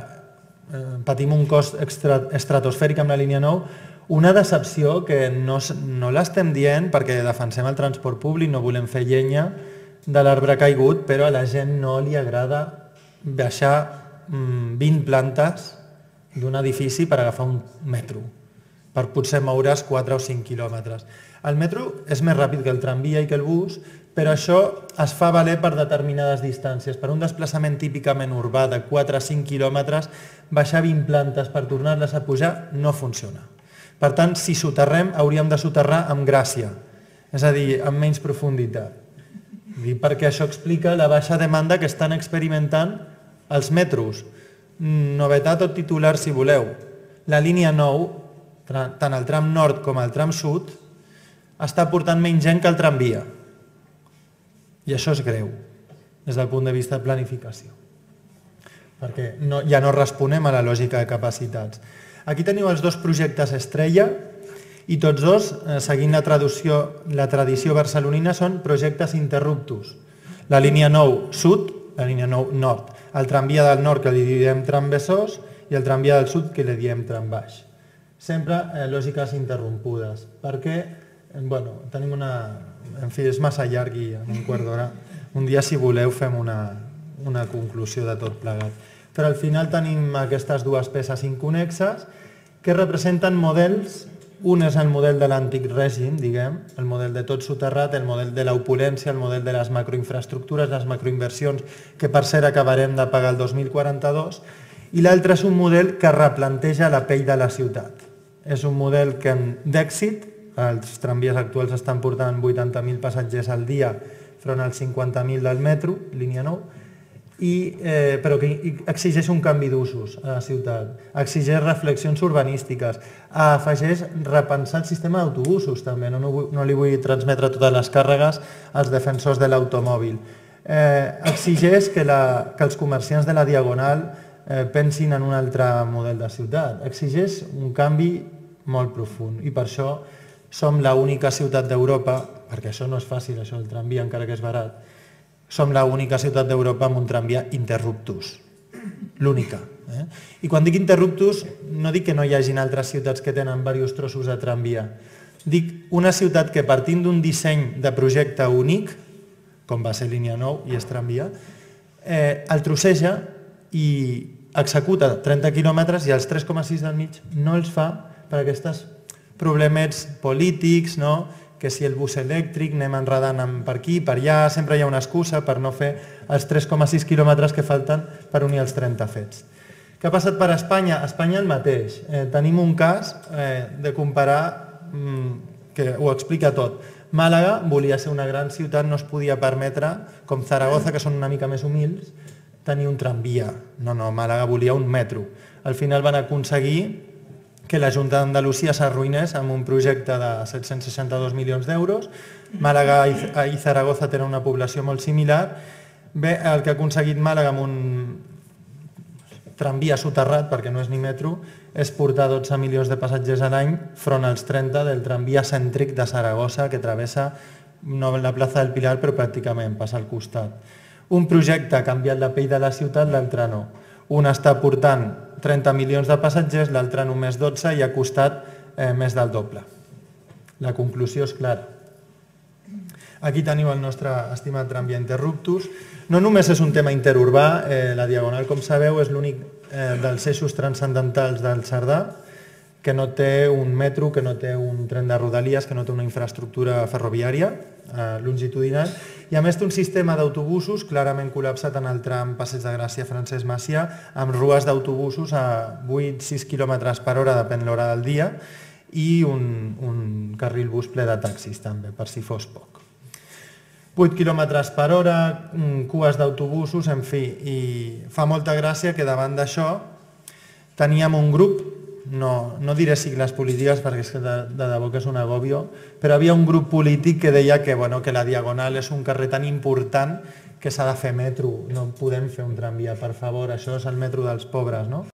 patim un cost estratosfèric amb la línia 9, una decepció que no l'estem dient perquè defensem el transport públic, no volem fer llenya de l'arbre caigut, però a la gent no li agrada baixar 20 plantes d'un edifici per agafar un metro, per potser moure's 4 o 5 quilòmetres. El metro és més ràpid que el tramvia i que el bus, però això es fa valer per determinades distàncies. Per un desplaçament típicament urbà de 4 a 5 quilòmetres, baixar 20 plantes per tornar-les a pujar no funciona. Per tant, si soterrem, hauríem de soterrar amb gràcia, és a dir, amb menys profunditat. Perquè això explica la baixa demanda que estan experimentant els metros. Novetat o titular, si voleu. La línia 9, tant el tram nord com el tram sud, està portant menys gent que el tramvia. I això és greu, des del punt de vista de planificació. Perquè ja no responem a la lògica de capacitats. Aquí teniu els dos projectes estrella i tots dos, seguint la tradició barcelonina, són projectes interruptus. La línia 9 sud, la línia 9 nord, el tramvia del nord que li diem tramvesós i el tramvia del sud que li diem trambaix. Sempre lògiques interrompudes, perquè tenim una... En fi, és massa llarg i en un quart d'hora. Un dia, si voleu, fem una conclusió de tot plegat. Però al final tenim aquestes dues peces inconnexes que representen models. Un és el model de l'antic règim, diguem, el model de tot soterrat, el model de l'opulència, el model de les macroinfraestructures, les macroinversions, que per cert acabarem de pagar el 2042, i l'altre és un model que replanteja la pell de la ciutat. És un model d'èxit, els tramvies actuals estan portant 80.000 passatgers al dia front als 50.000 del metro, línia 9, però que exigeix un canvi d'usos a la ciutat, exigeix reflexions urbanístiques, afegeix repensar el sistema d'autobusos també, no li vull transmetre totes les càrregues als defensors de l'automòbil, exigeix que els comerciants de la Diagonal pensin en un altre model de ciutat, exigeix un canvi molt profund i per això som l'única ciutat d'Europa, perquè això no és fàcil, això del tramvia, encara que és barat, som l'única ciutat d'Europa amb un tramvia interruptus, l'única. I quan dic interruptus, no dic que no hi hagin altres ciutats que tenen diversos trossos de tramvia. Dic una ciutat que partint d'un disseny de projecte únic, com va ser línia 9 i és tramvia, el trosseja i executa 30 quilòmetres i els 3,6 del mig no els fa per aquests problemets polítics, que si el bus elèctric, anem enredant per aquí, per allà, sempre hi ha una excusa per no fer els 3,6 quilòmetres que falten per unir els 30 fets. Què ha passat per Espanya? A Espanya el mateix. Tenim un cas de comparar que ho explica tot. Màlaga volia ser una gran ciutat, no es podia permetre, com Zaragoza, que són una mica més humils, tenir un tramvia. No, Màlaga volia un metro. Al final van aconseguir que la Junta d'Andalusia s'arruïnés amb un projecte de 762 milions d'euros. Màlaga i Zaragoza tenen una població molt similar. Bé, el que ha aconseguit Màlaga amb un tramvia soterrat, perquè no és ni metro, és portar 12 milions de passatgers a l'any front als 30 del tramvia cèntric de Saragossa, que travessa no la plaça del Pilar, però pràcticament passa al costat. Un projecte ha canviat la pell de la ciutat, l'altre no. Un està portant 30 milions de passatgers, l'altre només 12 i ha costat més del doble. La conclusió és clara. Aquí teniu el nostre estimat tramvia Interruptus. No només és un tema interurbà, la Diagonal, com sabeu, és l'únic dels eixos transcendentals del Cerdà que no té un metro, que no té un tren de rodalies, que no té una infraestructura ferroviària longitudinal, i a més té un sistema d'autobusos clarament col·lapsat en el tram Passeig de Gràcia Francesc Macià, amb rues d'autobusos a 8-6 km per hora, depèn l'hora del dia, i un carril bus ple de taxis també, per si fos poc. 8 km per hora, cues d'autobusos, en fi, i fa molta gràcia que davant d'això teníem un grup, no diré sigles polítiques perquè és que de debò que és un agòbio, però havia un grup polític que deia que la Diagonal és un carrer tan important que s'ha de fer metro, no podem fer un tramvia, per favor, això és el metro dels pobres, no?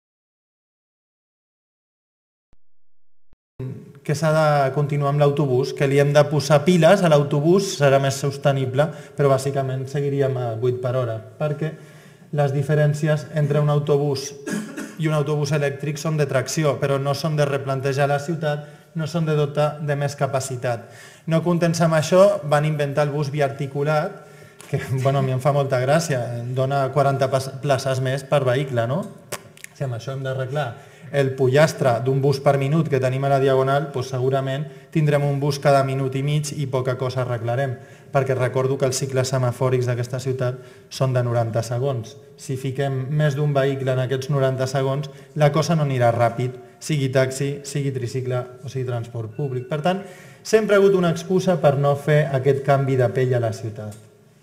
Que s'ha de continuar amb l'autobús, que li hem de posar piles a l'autobús, serà més sostenible, però bàsicament seguiríem a 8 per hora, perquè les diferències entre un autobús i un autobús elèctric són de tracció, però no són de replantejar la ciutat, no són de dotar de més capacitat. No contents amb això, van inventar el bus biarticulat, que a mi em fa molta gràcia, dona 40 places més per vehicle, no? Si amb això hem d'arreglar el pollastre d'un bus per minut que tenim a la Diagonal, doncs segurament tindrem un bus cada minut i mig i poca cosa arreglarem, perquè recordo que els cicles semafòrics d'aquesta ciutat són de 90 segons. Si fiquem més d'un vehicle en aquests 90 segons, la cosa no anirà ràpid, sigui taxi, sigui tricicle o sigui transport públic. Per tant, sempre ha hagut una excusa per no fer aquest canvi de pell a la ciutat.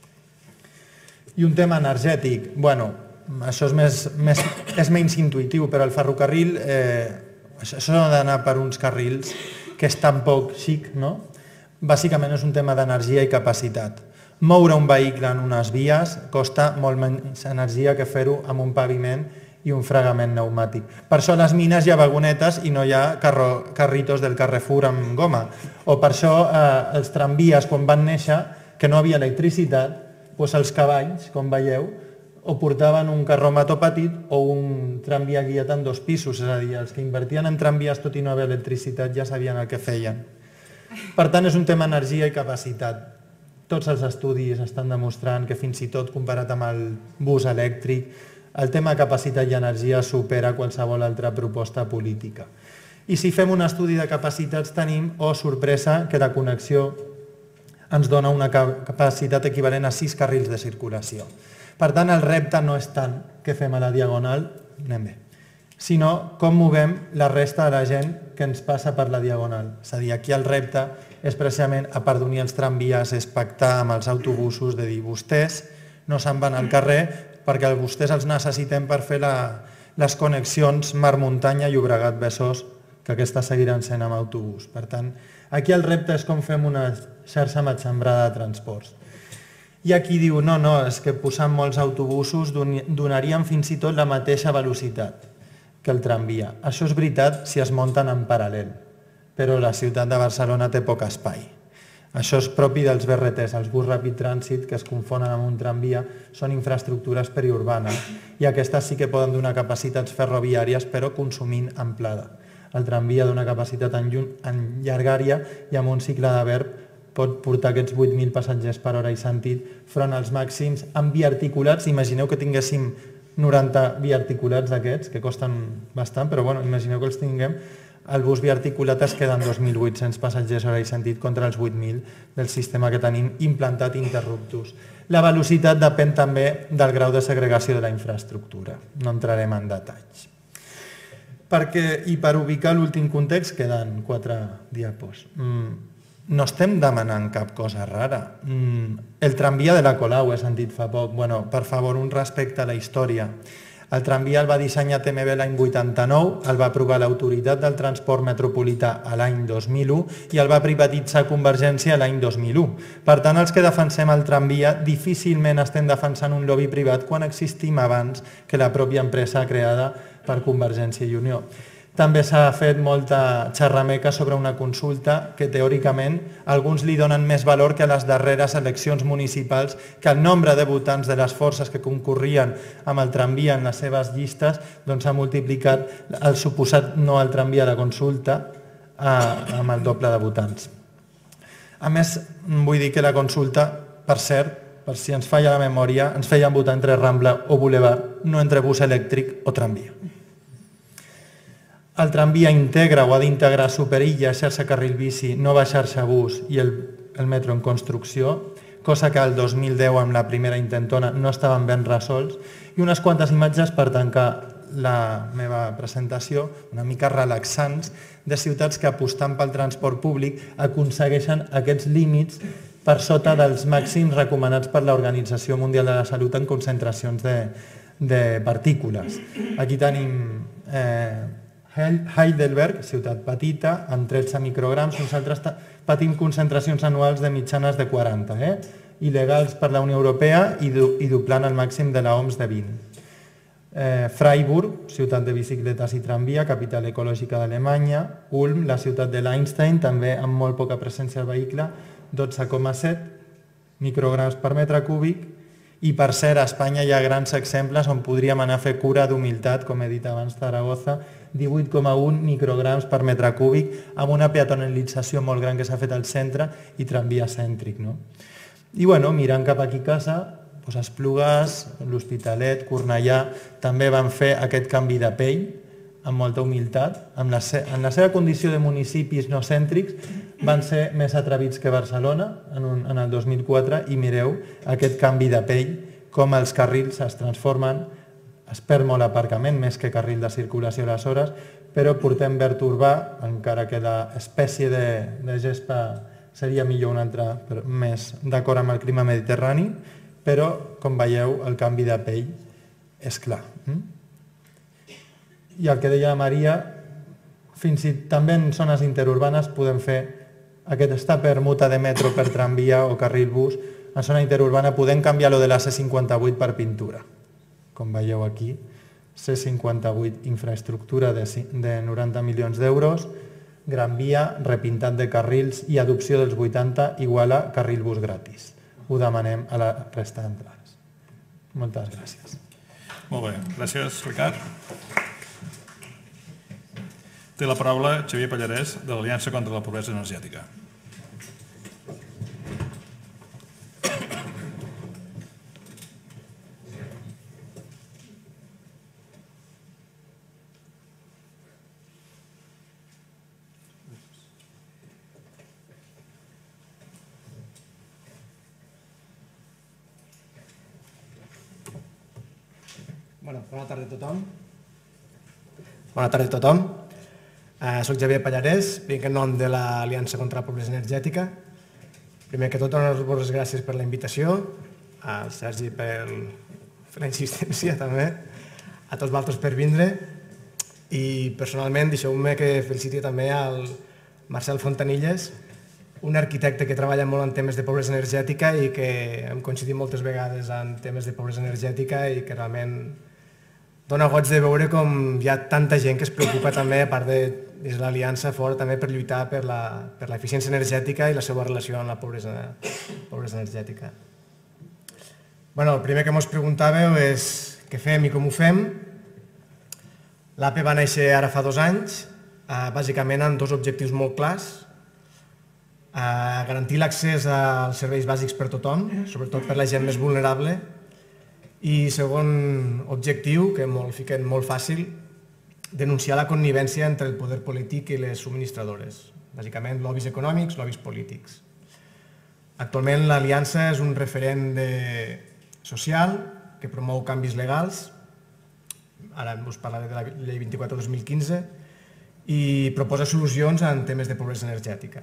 I un tema energètic, això és menys intuïtiu, però el ferrocarril, això ha d'anar per uns carrils que és tan poc xic, no? Bàsicament és un tema d'energia i capacitat. Moure un vehicle en unes vies costa molt menys energia que fer-ho amb un paviment i un fregament pneumàtic. Per això a les mines hi ha vagonetes i no hi ha carritos del Carrefour amb goma. O per això els tramvies, quan van néixer, que no havia electricitat, doncs els cavalls, com veieu, o portaven un carromato petit o un tramvia guiat en 2 pisos, és a dir, els que invertien en tramvies tot i no haver electricitat ja sabien el que feien. Per tant, és un tema energia i capacitat. Tots els estudis estan demostrant que fins i tot comparat amb el bus elèctric, el tema capacitat i energia supera qualsevol altra proposta política. I si fem un estudi de capacitats tenim, sorpresa, que la connexió ens dona una capacitat equivalent a 6 carrils de circulació. Per tant, el repte no és tant què fem a la Diagonal, anem bé, sinó com movem la resta de la gent que ens passa per la Diagonal. És a dir, aquí el repte és precisament, a part d'unir els tramvies, és pactar amb els autobusos, de dir, vostès no se'n van al carrer perquè vostès els necessitem per fer les connexions mar-muntanya i Llobregat-Besòs, que aquestes seguiran sent amb autobús. Per tant, aquí el repte és com fem una xarxa matxembrada de transports. I aquí diu, no, és que posant molts autobusos donaríem fins i tot la mateixa velocitat que el tramvia. Això és veritat si es munten en paral·lel, però la ciutat de Barcelona té poc espai. Això és propi dels BRTs, els bus ràpid trànsit que es confonen amb un tramvia, són infraestructures periurbanes i aquestes sí que poden donar capacitats ferroviàries però consumint amplada. El tramvia dona capacitat en llargària i amb un cicle de verb pot portar aquests 8.000 passatgers per hora i sentit front als màxims amb biarticulats. Imagineu que tinguéssim 90 biarticulats d'aquests, que costen bastant, però imagineu que els tinguem. El bus biarticulat es queda en 2.800 passatgers hora i sentit contra els 8.000 del sistema que tenim implantat Interruptus. La velocitat depèn també del grau de segregació de la infraestructura. No entrarem en detalls. I per ubicar l'últim context queden 4 diapos. No estem demanant cap cosa rara. El tramvia de la Colau he sentit fa poc. Per favor, un respecte a la història. El tramvia el va dissenyar TMB l'any 89, el va aprovar l'Autoritat del Transport Metropolità a l'any 2001 i el va privatitzar Convergència l'any 2001. Per tant, els que defensem el tramvia difícilment estem defensant un lobby privat quan existim abans que la pròpia empresa creada per Convergència i Unió. també s'ha fet molta xerrameca sobre una consulta que teòricament alguns li donen més valor que a les darreres eleccions municipals, que el nombre de votants de les forces que concorrien amb el tramvia en les seves llistes s'ha multiplicat el suposat no al tramvia a la consulta amb el doble de votants. A més, vull dir que la consulta, per cert, per si ens falla la memòria, ens feien votar entre Rambla o Boulevard, no entre bus elèctric o tramvia. El tramvia integra o ha d'integrar superilla, xarxa carril bici, nova xarxa bus i el metro en construcció, cosa que el 2010 amb la primera intentona no estaven ben resolts, i unes quantes imatges per tancar la meva presentació, una mica relaxants, de ciutats que apostant pel transport públic aconsegueixen aquests límits per sota dels màxims recomanats per l'Organització Mundial de la Salut en concentracions de partícules. Aquí tenim Heidelberg, ciutat petita, amb 13 micrograms. Nosaltres patim concentracions anuals de mitjanes de 40, il·legals per la Unió Europea i doblant el màxim de la OMS de 20. Freiburg, ciutat de bicicletes i tramvia, capital ecològica d'Alemanya. Ulm, la ciutat de l'Einstein, també amb molt poca presència al vehicle, 12,7 micrograms per metre cúbic. I per cert, a Espanya hi ha grans exemples on podríem anar a fer cura d'humilitat, com he dit abans, Zaragoza, 18,1 micrograms per metre cúbic, amb una peatonalització molt gran que s'ha fet al centre i tramvia cèntric. I mirant cap aquí a casa, Esplugues, l'Hospitalet, Cornellà, també van fer aquest canvi de pell amb molta humilitat. En la seva condició de municipis no cèntrics van ser més atrevits que Barcelona en el 2004 i mireu aquest canvi de pell, com els carrils es transformen, es perd molt aparcament, més que carril de circulació aleshores, però portem verd urbà, encara que l'espècie de gespa seria millor una altra, més d'acord amb el clima mediterrani, però, com veieu, el canvi de pell és clar. I el que deia la Maria, fins i també en zones interurbanes podem fer aquesta permuta de metro per tramvia o carril bus. En zona interurbana podem canviar lo de la C58 per pintura. Com veieu aquí, C58 infraestructura de 90 milions d'euros, Gran Via, repintat de carrils i adopció dels 80 igual a carril bus gratis. Ho demanem a la resta d'entrades. Moltes gràcies. Molt bé, gràcies, Ricard. Té la paraula Xavier Pallarès, de l'Aliança contra la Pobresa Energètica. Bona tarda a tothom. Bona tarda a tothom. Soc Xavier Pallarès, vinc en nom de l'Aliança contra la Pobresa Energètica. Primer que tot, donar-vos les gràcies per la invitació, al Sergi per la insistència també, a tots vosaltres per vindre i personalment deixeu-me que feliciti també al Marcel Fontanilles, un arquitecte que treballa molt en temes de pobresa energètica i que hem coincidit moltes vegades en temes de pobresa energètica i que realment dona goig de veure com hi ha tanta gent que es preocupa també, a part de l'Aliança fora, també per lluitar per l'eficiència energètica i la seva relació amb la pobresa energètica. El primer que ens preguntàveu és què fem i com ho fem. L'APE va néixer ara fa 2 anys, bàsicament amb 2 objectius molt clars. Garantir l'accés als serveis bàsics per tothom, sobretot per la gent més vulnerable, i segon objectiu, que el fiquem molt fàcil, denunciar la connivència entre el poder polític i les subministradores, bàsicament lobbies econòmics, lobbies polítics. Actualment l'Aliança és un referent social que promou canvis legals, ara us parlaré de la llei 24/2015, i proposa solucions en temes de pobresa energètica.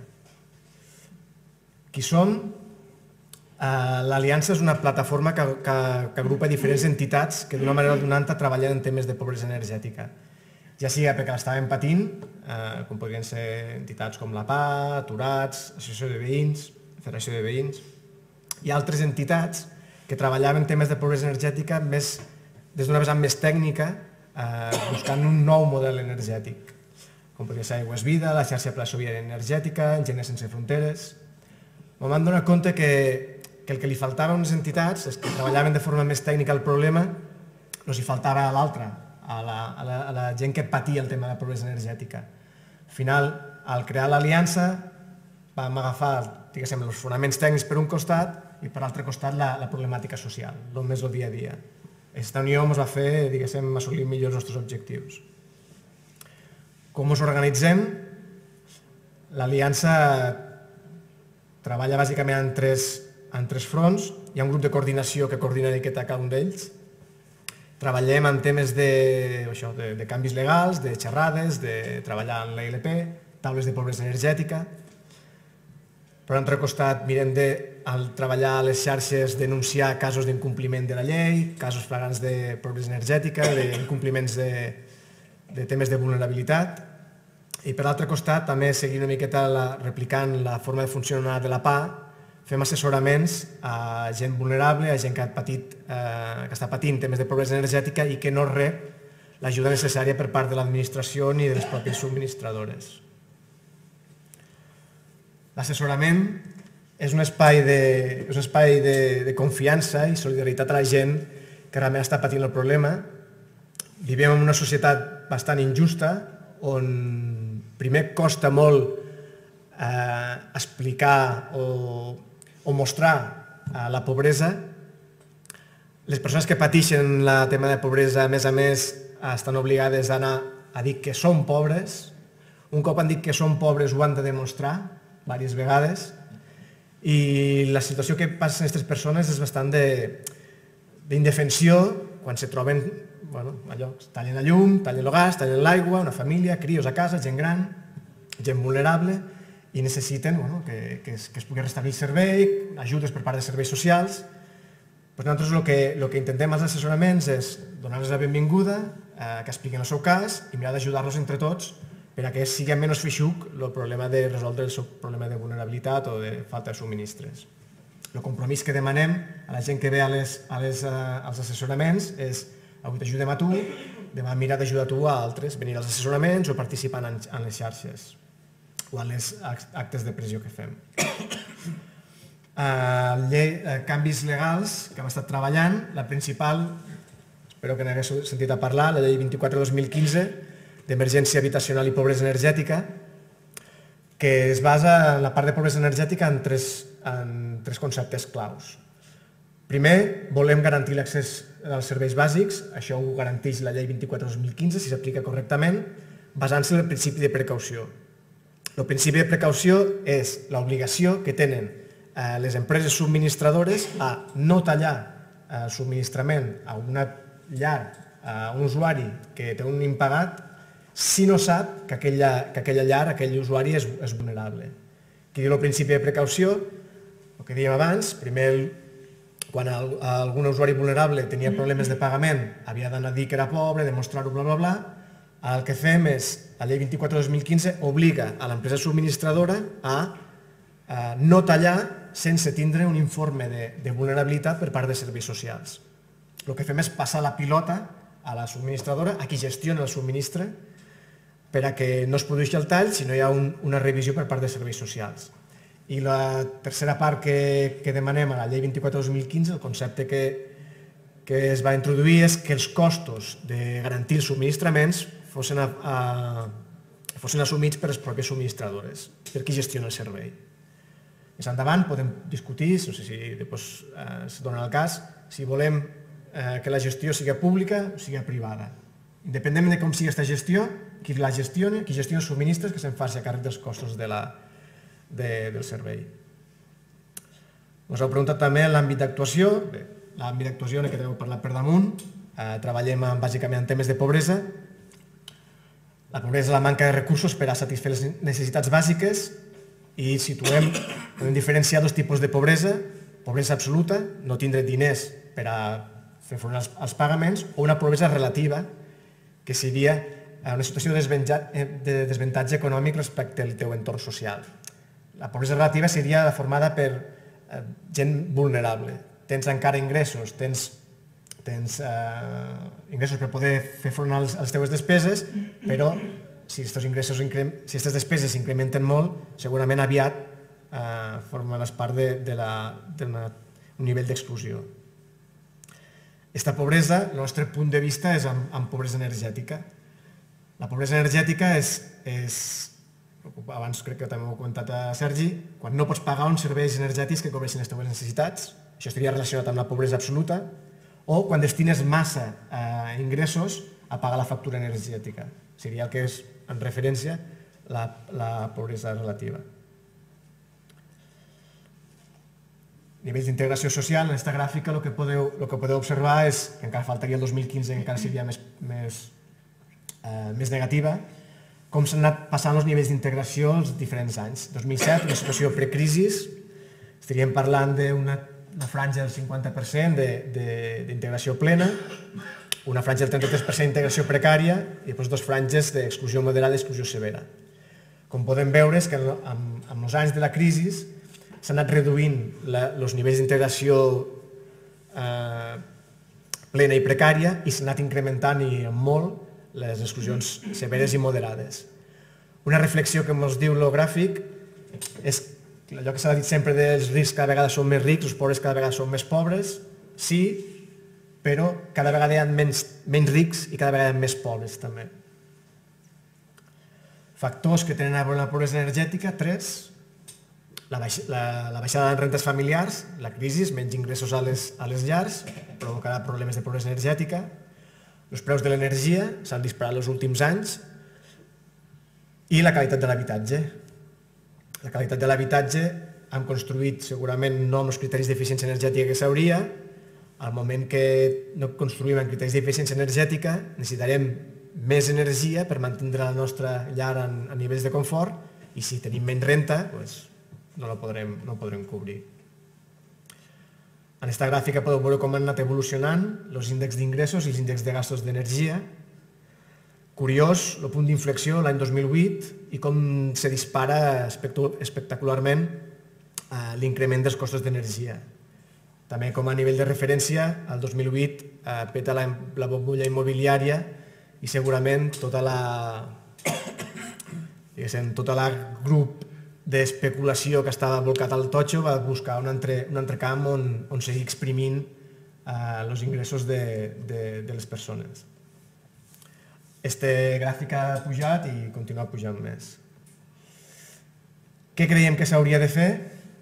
Qui som? L'Aliança és una plataforma que agrupa diferents entitats que d'una manera o d'una altra treballen en temes de pobresa energètica. Ja sigui perquè l'estàvem patint, com podrien ser entitats com la PA, Aturats, Associació de Veïns, Federació de Veïns, i altres entitats que treballaven temes de pobresa energètica des d'una vessant més tècnica, buscant un nou model energètic. com podria ser Aigües Vida, la xarxa per la sobirania energètica, Enginyers Sense Fronteres. Em van donar compte que el que li faltava a unes entitats és que treballaven de forma més tècnica el problema, no s'hi faltava a l'altra, a la gent que patia el tema de la pobresa energètica. Al final, al crear l'aliança, vam agafar, diguéssim, els fonaments tècnics per un costat i per l'altre costat la problemàtica social, el més el dia a dia. Aquesta unió ens va fer, diguéssim, assolir millor els nostres objectius. Com ens organitzem? L'aliança treballa bàsicament en tres fronts. Hi ha un grup de coordinació que coordina cada un d'ells. Treballem en temes de canvis legals, de xerrades, de treballar en la ILP, taules de pobresa energètica. Per l'altre costat, mirem de treballar a les xarxes, denunciar casos d'incompliment de la llei, casos flagrants de pobresa energètica, d'incompliments de temes de vulnerabilitat. I per l'altre costat, també seguint una miqueta replicant la forma de funcionar de la PA, fem assessoraments a gent vulnerable, a gent que està patint temes de pobresa energètica i que no rep l'ajuda necessària per part de l'administració ni de les pròpies subministradores. L'assessorament és un espai de confiança i solidaritat a la gent que realment està patint el problema. Vivim en una societat bastant injusta on primer costa molt explicar o mostrar la pobresa. Les persones que pateixen el tema de pobresa, a més, estan obligades a anar a dir que són pobres. Un cop han dit que són pobres ho han de demostrar diverses vegades i la situació que passen aquestes persones és bastant d'indefensió quan se troben, tallen la llum, tallen el gas, tallen l'aigua, una família, crios a casa, gent gran, gent vulnerable i necessiten que es pugui restablir el servei, ajudes per part de serveis socials. Nosaltres el que intentem als assessoraments és donar-los la benvinguda, que expliquin el seu cas i mirar d'ajudar-los entre tots perquè sigui menys feixuc el problema de resoldre el seu problema de vulnerabilitat o de falta de subministres. El compromís que demanem a la gent que ve als assessoraments és avui t'ajudem a tu, demà mira d'ajudar tu a altres, venir als assessoraments o participar en les xarxes o en les actes de pressió que fem. Canvis legals que hem estat treballant, la principal, espero que n'hagués sentit a parlar, la llei 24/2015 d'emergència habitacional i pobresa energètica, que es basa en la part de pobresa energètica en tres conceptes claus. Primer, volem garantir l'accés als serveis bàsics, això ho garanteix la llei 24/2015 si s'aplica correctament, basant-se en el principi de precaució. El principi de precaució és l'obligació que tenen les empreses subministradores a no tallar el subministrament a una llar, a un usuari que té un impagat, si no sap que aquella llar, aquell usuari és vulnerable. Aquí diu el principi de precaució, el que dèiem abans, primer, quan algun usuari vulnerable tenia problemes de pagament, havia d'anar a dir que era pobre, demostrar-ho, bla, bla, bla. El que fem és, la llei 24/2015 obliga a l'empresa subministradora a no tallar sense tindre un informe de vulnerabilitat per part de serveis socials. El que fem és passar la pilota a la subministradora, a qui gestiona el subministre, per a que no es produeixi el tall si no hi ha una revisió per part de serveis socials. I la tercera part que demanem a la llei 24/2015, el concepte que es va introduir és que els costos de garantir els subministraments fossin assumits per les pròpies subministradores, per qui gestiona el servei. Més endavant podem discutir, no sé si després es dona el cas, si volem que la gestió sigui pública o sigui privada. Independentment de com sigui aquesta gestió, qui la gestiona, qui gestiona els subministres, que se'n faci a càrrec dels costos del servei. Us heu preguntat també l'àmbit d'actuació. L'àmbit d'actuació en què heu parlat per damunt. Treballem bàsicament en temes de pobresa. La pobresa és la manca de recursos per a satisfer les necessitats bàsiques i podem diferenciar dos tipus de pobresa. Pobresa absoluta, no tindre diners per a fer front als pagaments, o una pobresa relativa, que seria una situació de desavantatge econòmic respecte al teu entorn social. La pobresa relativa seria formada per gent vulnerable. Tens encara ingressos, tens ingressos per poder fer front a les teves despeses, però si aquestes despeses s'incrementen molt, segurament aviat formaràs part d'un nivell d'exclusió. Aquesta pobresa, el nostre punt de vista, és amb pobresa energètica. La pobresa energètica és, abans crec que també ho ha comentat Sergi, quan no pots pagar uns serveis energètics que cobreixin les teves necessitats, això estaria relacionat amb la pobresa absoluta, o quan destines massa ingressos a pagar la factura energètica. Seria el que és, en referència, la pobresa relativa. Nivells d'integració social, en aquesta gràfica el que podeu observar és que encara faltaria el 2015, que encara seria més negativa, com s'han anat passant els nivells d'integració els diferents anys. 2007, una situació precrisis, estaríem parlant d'una franja del 50% d'integració plena, una franja del 33% d'integració precària i després dues franges d'exclusió moderada i exclusió severa. Com podem veure és que amb els anys de la crisi s'han anat reduint els nivells d'integració plena i precària i s'han anat incrementant molt les exclusions severes i moderades. Una reflexió que ens diu el gràfic és allò que s'ha dit sempre dels rics cada vegada són més rics, els pobres cada vegada són més pobres, sí, però cada vegada hi ha menys rics i cada vegada hi ha més pobres també. Factors que tenen a veure amb la pobresa energètica, 3. La baixada de rentes familiars, la crisi, menys ingressos a les llars, provocarà problemes de pobresa energètica. Els preus de l'energia s'han disparat els últims anys i la qualitat de l'habitatge. La qualitat de l'habitatge hem construït segurament no amb els criteris d'eficiència energètica que s'hauria. Al moment que no construïm amb criteris d'eficiència energètica necessitarem més energia per mantenir la nostra llar a nivells de confort i si tenim menys renta no la podrem cobrir. En aquesta gràfica podeu veure com han anat evolucionant els índexs d'ingressos i els índexs de gastos d'energia. Curiós, el punt d'inflexió l'any 2008 i com se dispara espectacularment l'increment dels costos d'energia. També com a nivell de referència, el 2008 peta la bombolla immobiliària i segurament tota la grup d'especulació que estava volcat al totxo va buscar un altre camp on seguir exprimint els ingressos de les persones. Este gràfic ha pujat i continua pujant més. Què creiem que s'hauria de fer?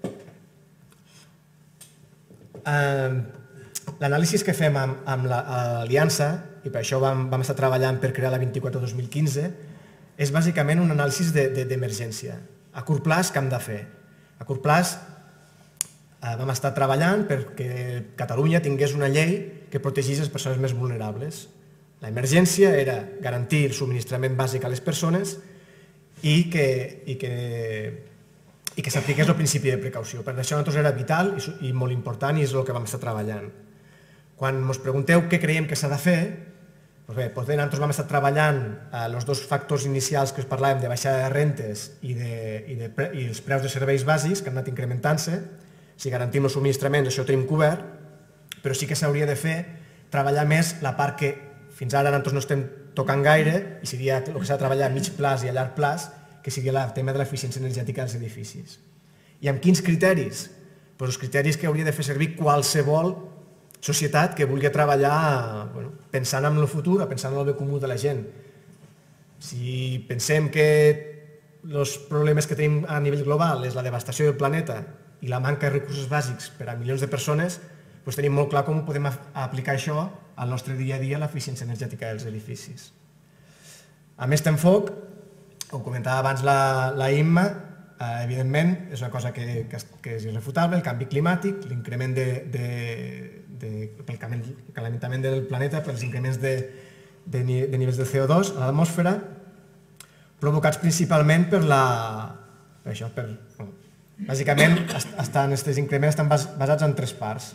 L'anàlisi que fem amb l'Aliança, i per això vam estar treballant per crear la 24-2015, és bàsicament un anàlisi d'emergència. A curt plaç, què hem de fer? A curt plaç vam estar treballant perquè Catalunya tingués una llei que protegís les persones més vulnerables. L'emergència era garantir el subministrament bàsic a les persones i que s'apliqués el principi de precaució. Per això nosaltres era vital i molt important i és el que vam estar treballant. Quan ens pregunteu què creiem que s'ha de fer, doncs bé, nosaltres vam estar treballant els dos factors inicials que us parlàvem de baixada de rentes i els preus de serveis bàsics que han anat incrementant-se. Si garantim el subministrament, això ho tenim cobert, però sí que s'hauria de fer treballar més la part que fins ara nosaltres no estem tocant gaire i seria el que s'ha de treballar a mig plaç i a llarg plaç, que sigui el tema de l'eficiència energètica dels edificis. I amb quins criteris? Doncs els criteris que hauria de fer servir qualsevol societat que vulgui treballar pensant en el futur, pensant en el bé comú de la gent. Si pensem que els problemes que tenim a nivell global és la devastació del planeta i la manca de recursos bàsics per a milions de persones, doncs tenim molt clar com podem aplicar això al nostre dia a dia, l'eficiència energètica dels edificis. Amb aquest enfoc, com comentava abans la Imma, evidentment és una cosa que és irrefutable, el canvi climàtic, l'increment pel calentament del planeta, pels increments de nivells de CO2 a l'atmosfera, provocats principalment per això. Bàsicament, aquests increments estan basats en tres parts.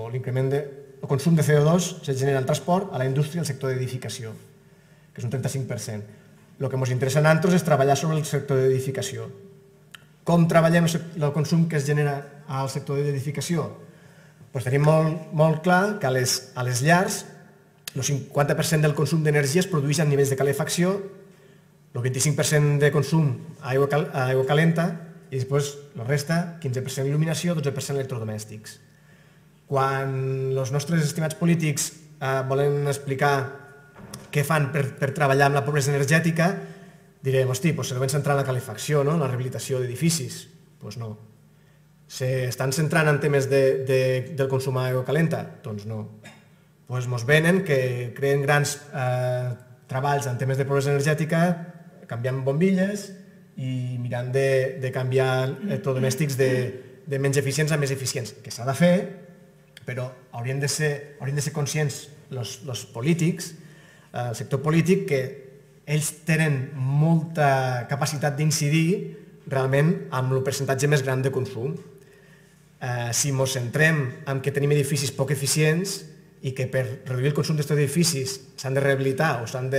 El consum de CO2 se genera al transport, a la indústria i al sector d'edificació, que és un 35%. El que ens interessa a nosaltres és treballar sobre el sector d'edificació. Com treballem el consum que es genera al sector d'edificació? Tenim molt clar que a les llars el 50% del consum d'energia es produeix a nivells de calefacció el 25% de consum a aigua calenta i després la resta, 15% il·luminació, 12% electrodomèstics. Quan els nostres estimats polítics volen explicar què fan per treballar amb la pobresa energètica, direm, hosti, se deuen centrar en la calefacció, en la rehabilitació d'edificis. Doncs no. S'estan centrant en temes del consum d'aigua calenta? Doncs no. Ens venen que creen grans treballs en temes de pobresa energètica canviant bombilles i mirant de canviar electrodomèstics de menys eficients a més eficients, que s'ha de fer, però haurien de ser conscients els polítics, el sector polític, que ells tenen molta capacitat d'incidir realment amb el percentatge més gran de consum. Si ens centrem en que tenim edificis poc eficients i que per reduir el consum d'aquests edificis s'han de rehabilitar o s'han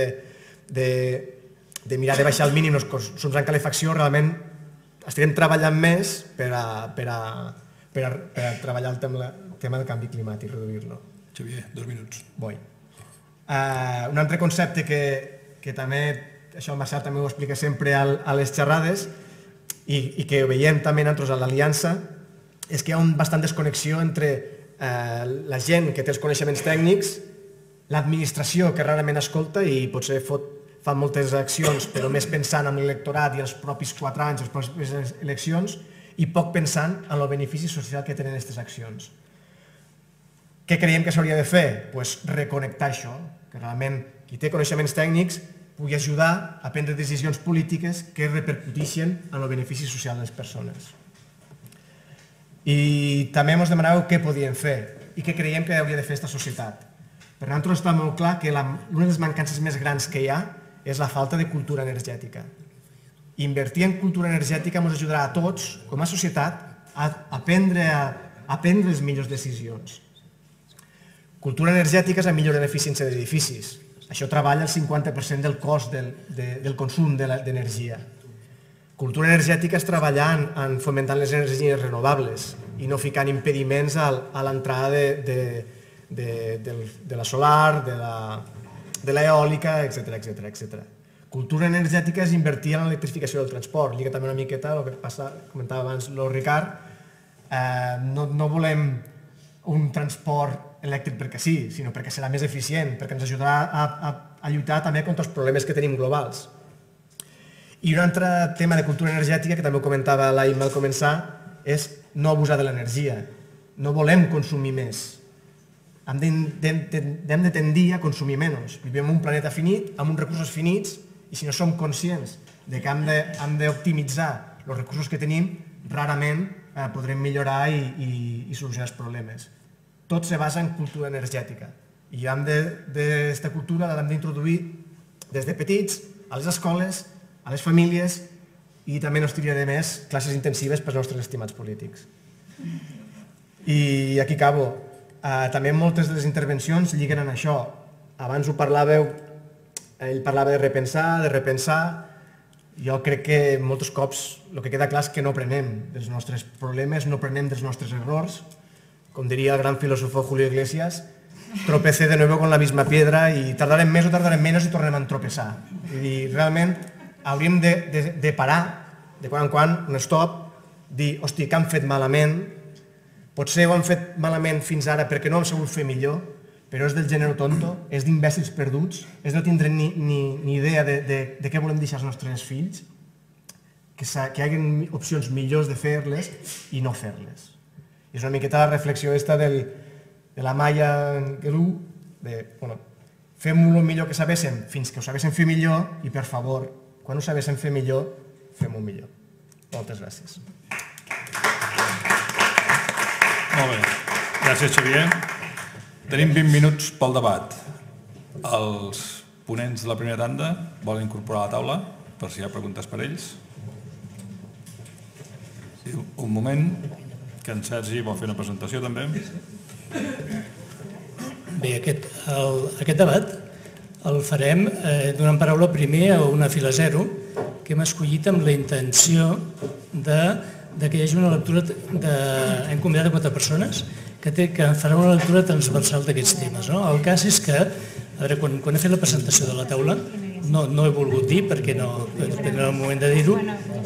de mirar de baixar al mínim els consums en calefacció, realment estarem treballant més per treballar el tema del canvi climàtic, reduir-lo. Xavier, 2 minuts. Vull. Un altre concepte que també, això el Marçal també ho explica sempre a les xerrades i que ho veiem també nosaltres a l'Aliança, és que hi ha bastant desconnexió entre la gent que té els coneixements tècnics, l'administració que rarament escolta i potser fa moltes accions però més pensant en l'electorat i els propis 4 anys, les pròximes eleccions, i poc pensant en el benefici social que tenen aquestes accions. Què creiem que s'hauria de fer? Doncs reconnectar això, que realment qui té coneixements tècnics pugui ajudar a prendre decisions polítiques que repercuteixen en el benefici social de les persones. I també ens demanàveu què podíem fer i què creiem que hauria de fer aquesta societat. Per nosaltres està molt clar que una de les mancances més grans que hi ha és la falta de cultura energètica. Invertir en cultura energètica ens ajudarà a tots, com a societat, a prendre les millors decisions. Cultura energètica és la millora en eficiència d'edificis. Això treballa el 50% del cost del consum d'energia. Cultura energètica és treballar en fomentar les energies renovables i no ficant impediments a l'entrada de la solar, de l'eòlica, etc. Cultura energètica és invertir en l'electrificació del transport. Lliga també una miqueta el que comentava abans el Ricard. No volem un transport elèctric perquè sí, sinó perquè serà més eficient, perquè ens ajudarà a lluitar també contra els problemes que tenim globals. I un altre tema de cultura energètica, que també ho comentava l'Aima al començar, és no abusar de l'energia. No volem consumir més. Hem de tendir a consumir menys. Vivim en un planeta finit, amb uns recursos finits, i si no som conscients que hem d'optimitzar els recursos que tenim, rarament podrem millorar i solucionar els problemes. Tot se basa en cultura energètica. I aquesta cultura l'hem d'introduir des de petits, a les escoles, a les famílies, i també no estaria de més classes intensives per als nostres estimats polítics. I aquí acabo. També moltes de les intervencions lliguen en això. Abans ho parlàveu, ell parlava de repensar. Jo crec que molts cops el que queda clar és que no aprenem dels nostres problemes, no aprenem dels nostres errors. Com diria el gran filósofo Julio Iglesias, tropecé de nuevo con la misma piedra i tardarem més o tardarem menys i tornem a tropezar. I realment hauríem de parar de quan en quan, un stop, dir, hosti, què han fet malament? Potser ho han fet malament fins ara perquè no hem sabut fer millor, però és del gènere tonto, és d'imbècils perduts, és de no tindre ni idea de què volem deixar als nostres fills, que hi hagi opcions millors de fer-les i no fer-les. És una miqueta la reflexió aquesta de la Maya Angelou, de, fem-ho el millor que sabéssim fins que ho sabéssim fer millor i, per favor, quan ho sabéssim fer millor, fem-ho millor. Moltes gràcies. Molt bé. Gràcies, Xavier. Tenim 20 minuts pel debat. Els ponents de la primera tanda volen incorporar a la taula, per si hi ha preguntes per ells. Sí, un moment, que en Sergi vol fer una presentació també. Bé, aquest debat el farem donant paraula primer a una fila zero que hem escollit amb la intenció que hi hagi una lectura, hem convidat a 4 persones que farà una lectura transversal d'aquests temes. El cas és que, quan he fet la presentació de la taula, no he volgut dir, perquè no era el moment de dir-ho,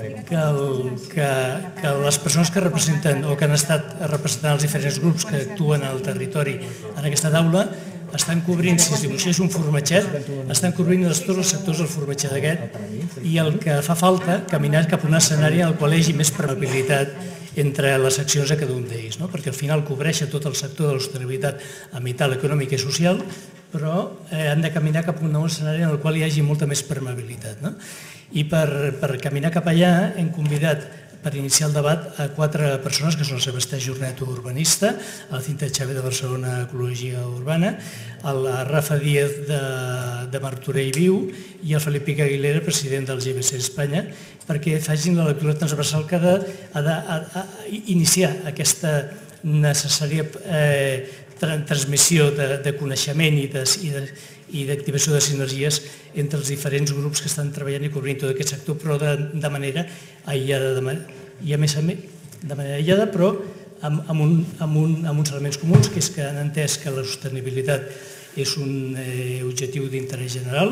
que les persones que representen o que han estat representant els diferents grups que actuen al territori en aquesta taula estan cobrint, si es dibuixés un formatget, estan cobrint tots els sectors del formatget aquest, i el que fa falta, caminar cap a un escenari en el qual hi hagi més permeabilitat entre les accions de cada un d'ells, perquè al final cobreix tot el sector de l'hostilitat ambiental, econòmica i social, però han de caminar cap a un nou escenari en el qual hi hagi molta més permeabilitat. I per caminar cap allà hem convidat per iniciar el debat a 4 persones, que són el Sebastià Jornet, urbanista, el Cinta Xavi de Barcelona, Ecologia Urbana, el Rafa Díaz de Martorell Viu i el Felip Pica Aguilera, president del GBC Espanya, perquè facin la lectura transversal que ha d'iniciar aquesta necessària transmissió de coneixement i d'activació de sinergies entre els diferents grups que estan treballant i cobrint tot aquest sector, però de manera aïllada, i a més de manera aïllada, però amb uns elements comuns, que és que han entès que la sostenibilitat és un objectiu d'interès general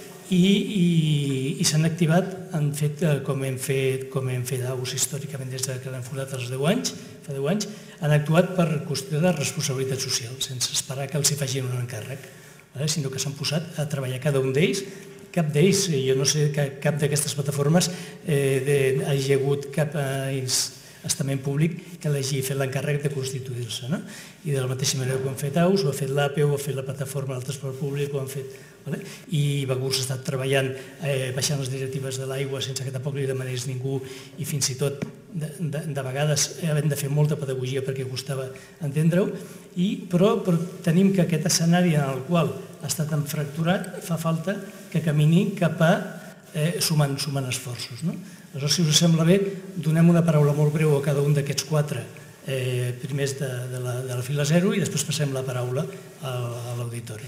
i s'han activat, han fet com hem fet AUS històricament des que l'hem fundat fa 10 anys, han actuat per qüestió de responsabilitat social, sense esperar que els hi facin un encàrrec, sinó que s'han posat a treballar cada un d'ells. Cap d'ells, jo no sé que cap d'aquestes plataformes hagi hagut cap estament públic que l'hagi fet l'encàrrec de constituir-se. I de la mateixa manera que ho han fet AUS, ho ha fet l'APE, ho ha fet la plataforma del transport públic, ho han fet... I Bagurs ha estat treballant, baixant les directives de l'aigua sense que tampoc li demanés ningú i fins i tot de vegades havent de fer molta pedagogia perquè costava entendre-ho, però tenim que aquest escenari en el qual ha estat fracturat fa falta que camini cap a sumant esforços. Aleshores, si us sembla bé, donem una paraula molt breu a cada un d'aquests 4 primers de la fila 0 i després passem la paraula a l'auditori.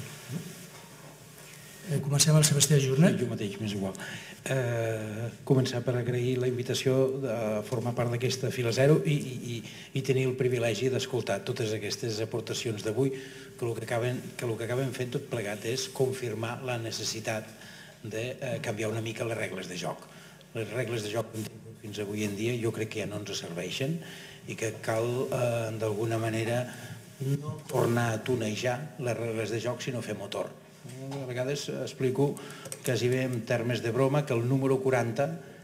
Comencem amb el Sebastià Jornet. Jo mateix, m'és igual. Començar per agrair la invitació de formar part d'aquesta fila 0 i tenir el privilegi d'escoltar totes aquestes aportacions d'avui, que el que acaben fent tot plegat és confirmar la necessitat de canviar una mica les regles de joc. Les regles de joc fins avui en dia jo crec que ja no ens serveixen i que cal d'alguna manera no tornar a tunejar les regles de joc sinó fer motor. A vegades explico quasi bé en termes de broma que el número 40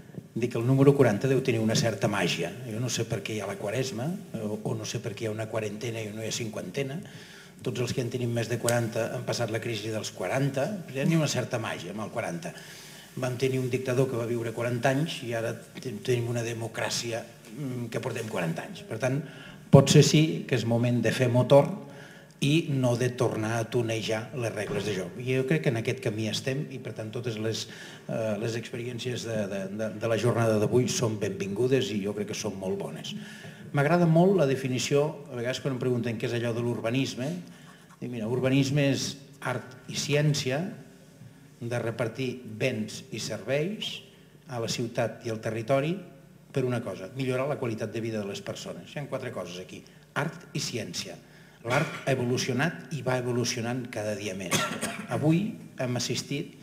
deu tenir una certa màgia. Jo no sé per què hi ha la quaresma o no sé per què hi ha una quarantena i no hi ha cinquantena. Tots els que en tenim més de 40 han passat la crisi dels 40, però hi ha una certa màgia amb el 40. Vam tenir un dictador que va viure 40 anys i ara tenim una democràcia que portem 40 anys. Per tant, potser sí que és moment de fer motor i no de tornar a tunejar les regles de joc. Jo crec que en aquest camí estem i per tant totes les experiències de la jornada d'avui són benvingudes i jo crec que són molt bones. M'agrada molt la definició, a vegades quan em pregunten què és allò de l'urbanisme, dic, mira, urbanisme és art i ciència de repartir béns i serveis a la ciutat i al territori per una cosa, millorar la qualitat de vida de les persones. Hi ha 4 coses aquí, art i ciència. L'art ha evolucionat i va evolucionant cada dia més. Avui hem assistit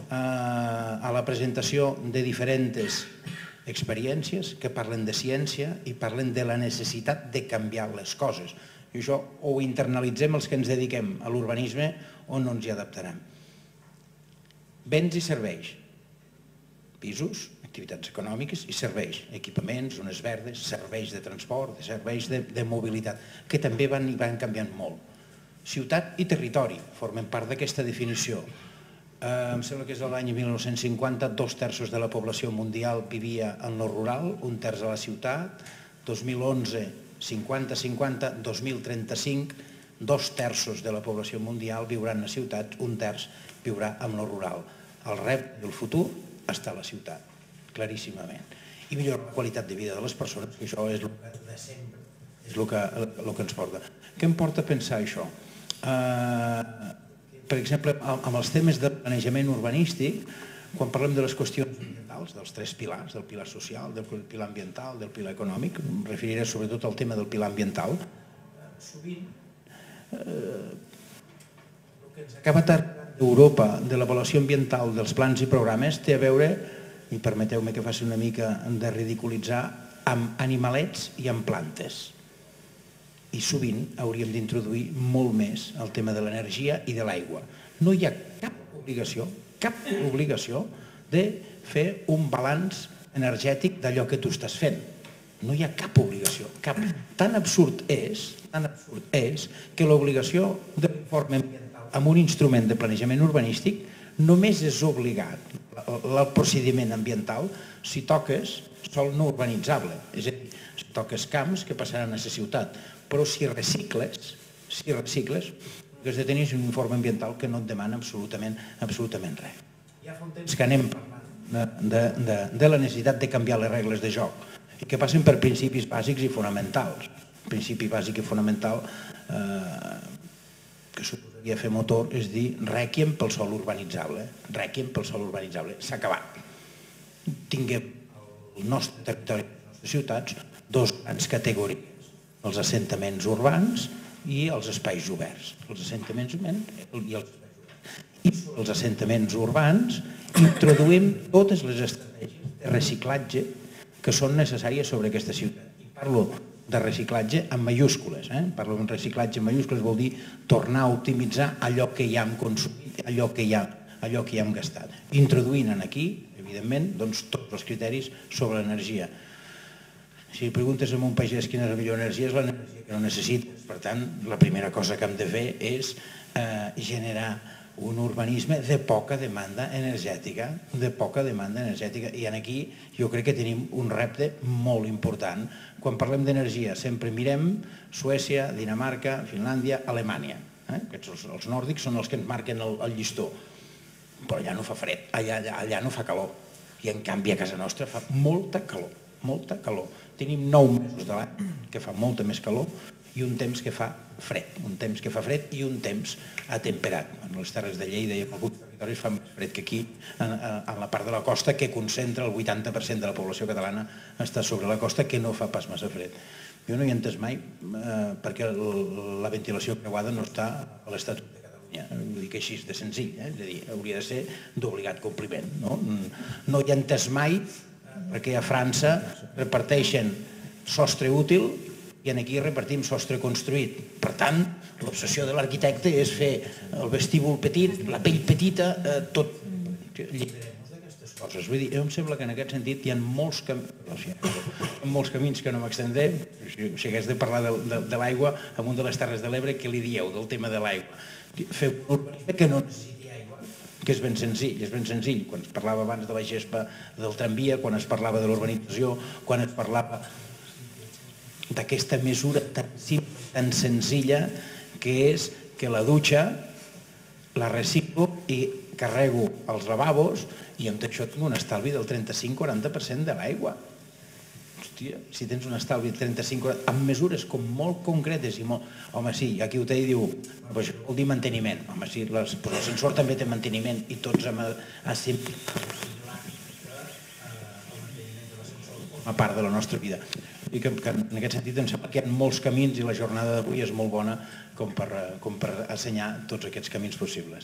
a la presentació de diferents experiències que parlen de ciència i parlen de la necessitat de canviar les coses. I això o ho internalitzem els que ens dediquem a l'urbanisme o no ens hi adaptarem. Béns i serveis. Pisos, activitats econòmiques i serveis, equipaments, zones verdes, serveis de transport, serveis de mobilitat, que també van canviant molt. Ciutat i territori formen part d'aquesta definició. Em sembla que és l'any 1950, 2/3 de la població mundial vivia en lo rural, 1/3 a la ciutat, 2011, 50-50, 2035, 2/3 de la població mundial viurà en les ciutats, 1/3 viurà en lo rural. El repte del futur està a la ciutat, claríssimament. I millorar la qualitat de vida de les persones, que això és el de sempre, és el que ens porta. Què em porta a pensar això? Per exemple, amb els temes de planejament urbanístic, quan parlem de les qüestions ambientals, dels 3 pilars, del pilar social, del pilar ambiental, del pilar econòmic, em referiré sobretot al tema del pilar ambiental, sovint el que ens acaba tardant d'Europa de l'avaluació ambiental dels plans i programes té a veure, i permeteu-me que faci una mica de ridiculitzar, amb animalets i amb plantes. I sovint hauríem d'introduir molt més el tema de l'energia i de l'aigua. No hi ha cap obligació de fer un balanç energètic d'allò que tu estàs fent. No hi ha cap obligació, cap. Tan absurd és que l'obligació de l'informe ambiental amb un instrument de planejament urbanístic només és obligat el procediment ambiental si toques sòl no urbanitzable, és a dir, si toques camps que passaran a la ciutat, però si recicles, el que has de tenir és un informe ambiental que no et demana absolutament res. Ja fa un temps que anem parlant de la necessitat de canviar les regles de joc i que passen per principis bàsics i fonamentals. El principi bàsic i fonamental que suposaria fer motor és dir rèquiem pel sòl urbanitzable. Rèquiem pel sòl urbanitzable. S'ha acabat. Tinguem al nostre territori, a les nostres ciutats, dues grans categories. Els assentaments urbans i els espais oberts. Els assentaments urbans i els espais oberts. I sobre els assentaments urbans introduïm totes les estratègies de reciclatge que són necessàries sobre aquesta ciutat. I parlo de reciclatge en majúscules. Parlo de reciclatge en majúscules, vol dir tornar a optimitzar allò que ja hem consumit, allò que ja hem gastat. Introduint aquí, evidentment, tots els criteris sobre l'energia. Si preguntes a un pagès quina és la millor energia, és l'energia que no necessites. Per tant, la primera cosa que hem de fer és generar un urbanisme de poca demanda energètica, i aquí jo crec que tenim un repte molt important. Quan parlem d'energia sempre mirem Suècia, Dinamarca, Finlàndia, Alemanya. Els nòrdics són els que ens marquen el llistó, però allà no fa fred, allà no fa calor, i en canvi a casa nostra fa molta calor. Tenim 9 mesos de l'any que fa molta més calor i un temps que fa fred, i un temps atemperat. En les terres de Lleida i en alguns territoris fa més fred que aquí, en la part de la costa, que concentra el 80% de la població catalana està sobre la costa, que no fa pas massa fred. Jo no hi he entès mai perquè la ventilació creuada no està a l'Estatut de Catalunya. Ho dic així de senzill, és a dir, hauria de ser d'obligat compliment. No hi he entès mai perquè a França reparteixen sostre útil i aquí repartim sostre construït. Per tant, l'obsessió de l'arquitecte és fer el vestíbul petit, la pell petita, tot. Lliberem-nos d'aquestes coses. Vull dir, em sembla que en aquest sentit hi ha molts camins que no m'extendré. Si hagués de parlar de l'aigua, en una de les Terres de l'Ebre, què li dieu del tema de l'aigua? Fer un urbanisme que no necessiti aigua, que és ben senzill. Quan es parlava abans de la gespa del tramvia, quan es parlava de l'urbanització, quan es parlava d'aquesta mesura tan senzilla que és que la dutxa la reciclo i carrego els lavabos i amb això tinc un estalvi del 35-40% de l'aigua. Hòstia, si tens un estalvi del 35-40%, amb mesures com molt concretes i molt... Home, sí, aquí ho té i diu, això vol dir manteniment. Home, sí, l'ascensor també té manteniment i tots hem a sempre una part de la nostra vida. I que en aquest sentit em sembla que hi ha molts camins i la jornada d'avui és molt bona com per assenyar tots aquests camins possibles.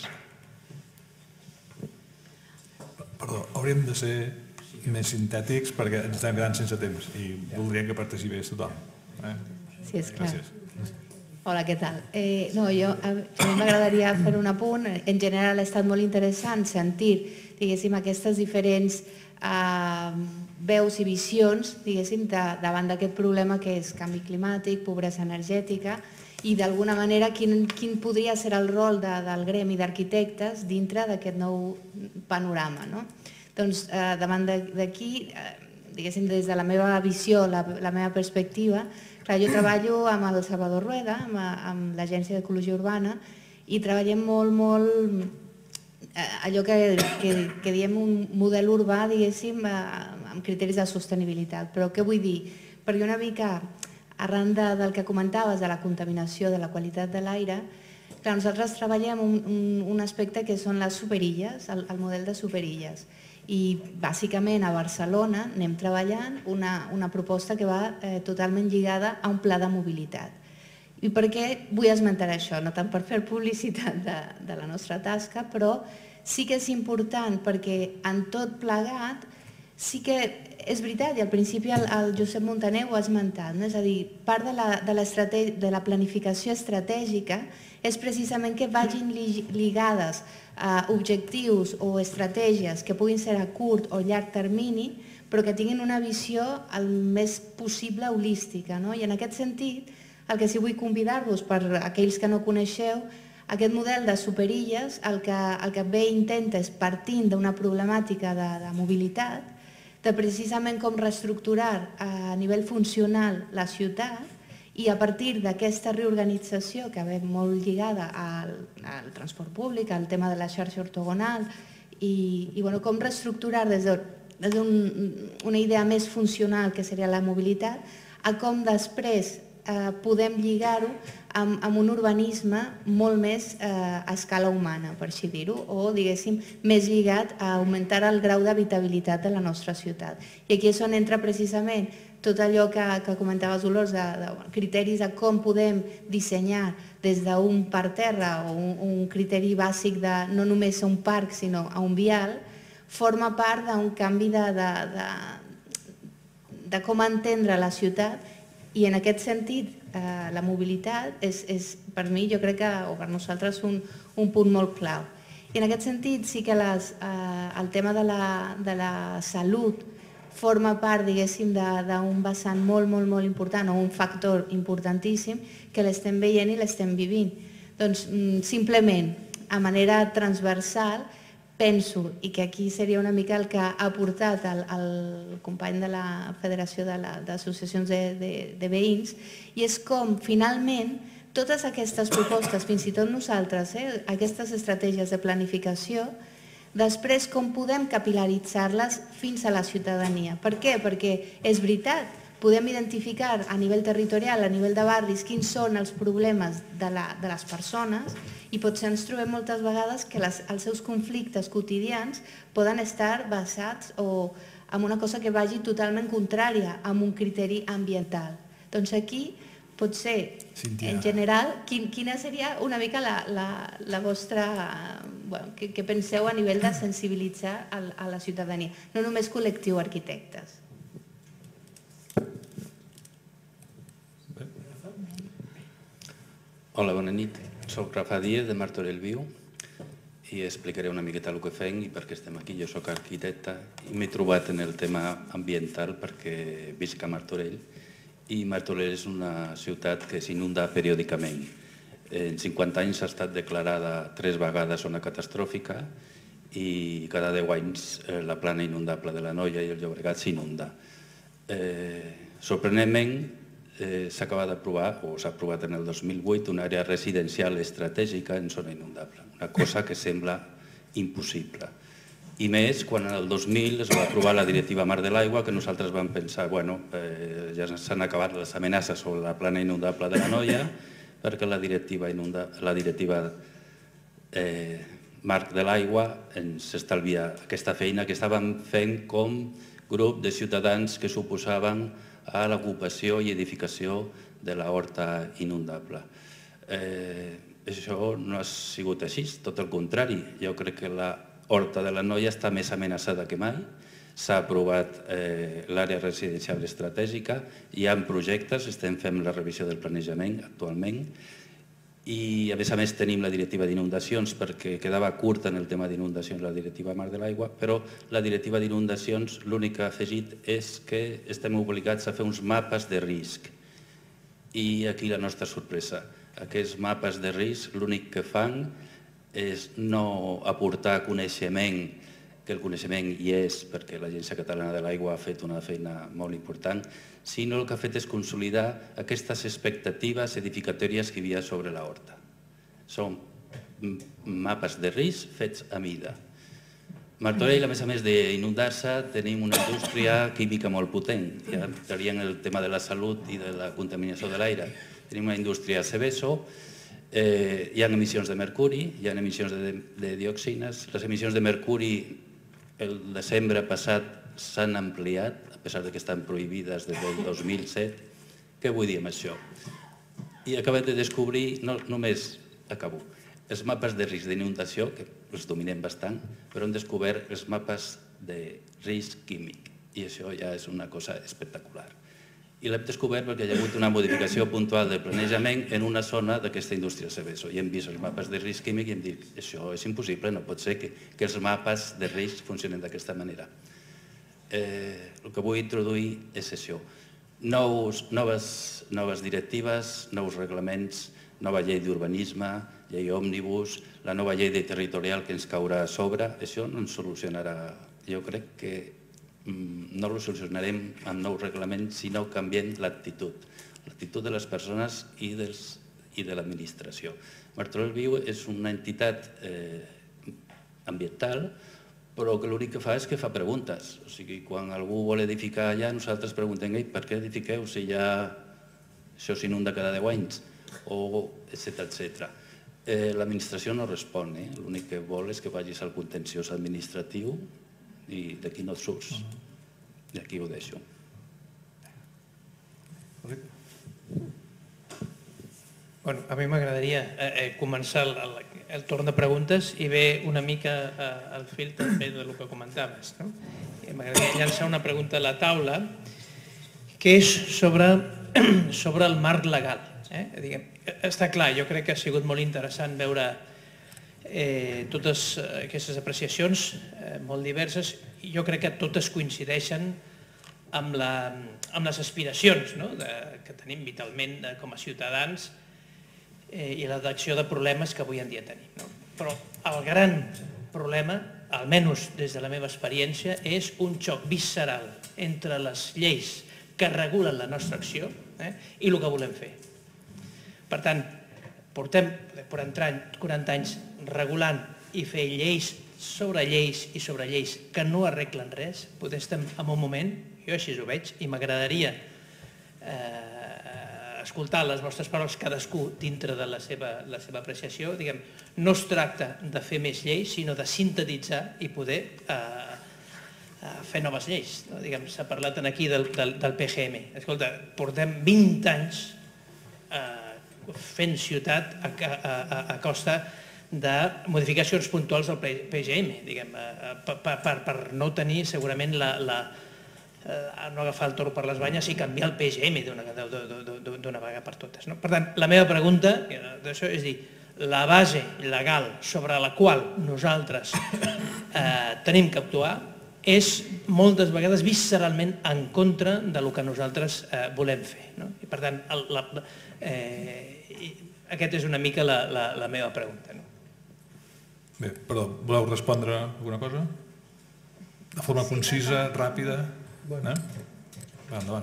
Perdó, hauríem de ser més sintètics perquè ens estem quedant sense temps i voldríem que participés tothom. Sí, és clar. Hola, què tal? A mi m'agradaria fer un apunt. En general ha estat molt interessant sentir, diguéssim, aquestes diferents veus i visions, diguéssim, davant d'aquest problema que és canvi climàtic, pobresa energètica i d'alguna manera quin podria ser el rol del gremi d'arquitectes dintre d'aquest nou panorama. Doncs davant d'aquí, diguéssim, des de la meva visió, la meva perspectiva, clar, jo treballo amb el Salvador Rueda, amb l'Agència d'Ecologia Urbana, i treballem molt allò que diem un model urbà, diguéssim, amb criteris de sostenibilitat. Però què vull dir? Perquè una mica, arran del que comentaves, de la contaminació, de la qualitat de l'aire, nosaltres treballem un aspecte que són les superilles, el model de superilles. I bàsicament a Barcelona anem treballant una proposta que va totalment lligada a un pla de mobilitat. I per què vull esmentar això? No tant per fer publicitat de la nostra tasca, però sí que és important perquè en tot plegat sí que és veritat, i al principi el Josep Montaner ho ha esmentat, no? És a dir, part de la planificació estratègica és precisament que vagin lligades a objectius o estratègies que puguin ser a curt o llarg termini, però que tinguin una visió el més possible holística. I en aquest sentit, el que sí vull convidar-vos, per aquells que no coneixeu, aquest model de superilles el que bé intenta és, partint d'una problemàtica de mobilitat, de precisament com reestructurar a nivell funcional la ciutat i a partir d'aquesta reorganització que ve molt lligada al transport públic, al tema de la xarxa ortogonal i com reestructurar des d'una idea més funcional que seria la mobilitat a com després podem lligar-ho amb un urbanisme molt més a escala humana, per així dir-ho, o, diguéssim, més lligat a augmentar el grau d'habitabilitat de la nostra ciutat. I aquí és on entra precisament tot allò que comentaves, Dolors, de criteris de com podem dissenyar des d'un parterre o un criteri bàsic de no només a un parc, sinó a un vial, forma part d'un canvi de com entendre la ciutat. I en aquest sentit, la mobilitat és per mi, jo crec que, o per nosaltres, un punt molt clau. I en aquest sentit sí que el tema de la salut forma part, diguéssim, d'un vessant molt, molt, molt important, o un factor importantíssim que l'estem veient i l'estem vivint. Doncs simplement, a manera transversal, penso, i que aquí seria una mica el que ha aportat el company de la Federació d'Associacions de Veïns, i és com, finalment, totes aquestes propostes, fins i tot nosaltres, aquestes estratègies de planificació, després com podem capil·laritzar-les fins a la ciutadania. Per què? Perquè és veritat, podem identificar a nivell territorial, a nivell de barris, quins són els problemes de les persones, i potser ens trobem moltes vegades que els seus conflictes quotidians poden estar basats en una cosa que vagi totalment contrària a un criteri ambiental. Doncs aquí, potser, en general, quina seria una mica la vostra... Què penseu a nivell de sensibilitzar a la ciutadania, no només col·lectiu arquitectes? Hola, bona nit. Soc Rafa Díez, de Martorell Viu, i explicaré una miqueta el que fem i per què estem aquí. Jo soc arquitecte i m'he trobat en el tema ambiental perquè visc a Martorell, i Martorell és una ciutat que s'inunda periòdicament. En 50 anys ha estat declarada 3 vegades zona catastròfica i cada 10 anys la plana inundable de l'Anoia i el Llobregat s'inunda. Sorprenentment, s'acaba d'aprovar, o s'ha aprovat en el 2008, una àrea residencial estratègica en zona inundable, una cosa que sembla impossible. I més quan en el 2000 es va aprovar la directiva Mar de l'Aigua, que nosaltres vam pensar, bueno, ja s'han acabat les amenaces sobre la plana inundable de l'Anoia, perquè la directiva Marc de l'Aigua ens estalvia aquesta feina que estàvem fent com grup de ciutadans que s'oposaven a l'ocupació i edificació de la horta inundable. Això no ha sigut així, tot el contrari. Jo crec que la horta de l'Anoia està més amenaçada que mai. S'ha aprovat l'àrea residencial estratègica, hi ha projectes, estem fent la revisió del planejament actualment, i a més tenim la directiva d'inundacions perquè quedava curta en el tema d'inundacions la directiva Mar de l'Aigua, però la directiva d'inundacions l'únic que ha afegit és que estem obligats a fer uns mapes de risc. I aquí la nostra sorpresa. Aquests mapes de risc l'únic que fan és no aportar coneixement, que el coneixement hi és perquè l'Agència Catalana de l'Aigua ha fet una feina molt important, sinó el que ha fet és consolidar aquestes expectatives edificatòries que hi havia sobre la horta. Són mapes de risc fets a mida. Martorell, a més d'inundar-se, tenim una indústria química molt potent. Ja entraria en el tema de la salut i de la contaminació de l'aire. Tenim una indústria Seveso, hi ha emissions de mercuri, hi ha emissions de dioxines. Les emissions de mercuri el desembre passat s'han ampliat, a pesar que estan prohibides des del 2007. Què vull dir amb això? I acabem de descobrir, no només acabo, els mapes de risc d'inundació, que els dominem bastant, però hem descobert els mapes de risc químic, i això ja és una cosa espectacular. I l'hem descobert perquè hi ha hagut una modificació puntual del planejament en una zona d'aquesta indústria Seveso, i hem vist els mapes de risc químic i hem dit, això és impossible, no pot ser que els mapes de risc funcionen d'aquesta manera. El que vull introduir és això. Noves directives, nous reglaments, nova llei d'urbanisme, llei òmnibus, la nova llei de territorial que ens caurà a sobre, això no ens solucionarà. Jo crec que no ho solucionarem amb nous reglaments, sinó canviant l'actitud de les persones i de l'administració. Martorell Viu és una entitat ambiental, però que l'únic que fa és que fa preguntes. O sigui, quan algú vol edificar allà, nosaltres preguntem per què edifiqueu si ja això s'inunda cada 10 anys, etcètera. L'administració no respon, l'únic que vol és que vagis al contenciós administratiu i d'aquí no et surts. I aquí ho deixo. A mi m'agradaria començar el torn de preguntes i ve una mica al fil també del que comentaves. M'agradaria llançar una pregunta a la taula que és sobre el marc legal. Està clar, jo crec que ha sigut molt interessant veure totes aquestes apreciacions molt diverses i jo crec que totes coincideixen amb les aspiracions que tenim vitalment com a ciutadans i la detecció de problemes que avui en dia tenim. Però el gran problema, almenys des de la meva experiència, és un xoc visceral entre les lleis que regulen la nostra acció i el que volem fer. Per tant, portem 40 anys regulant i fer lleis sobre lleis que no arreglen res. Potser estem en un moment, jo així ho veig, i m'agradaria escoltar les vostres paraules, cadascú dintre de la seva apreciació. No es tracta de fer més lleis, sinó de sintetitzar i poder fer noves lleis. S'ha parlat aquí del PGM. Escolta, portem 20 anys fent ciutat a costa de modificacions puntuals del PGM, per no tenir segurament no agafar el toro per les banyes i canviar el PGM d'una vegada per totes. Per tant, la meva pregunta és dir, la base legal sobre la qual nosaltres tenim que actuar és moltes vegades visceralment en contra del que nosaltres volem fer. I per tant, aquesta és una mica la meva pregunta. Bé, perdó, voleu respondre alguna cosa? De forma concisa, ràpida? Endavant.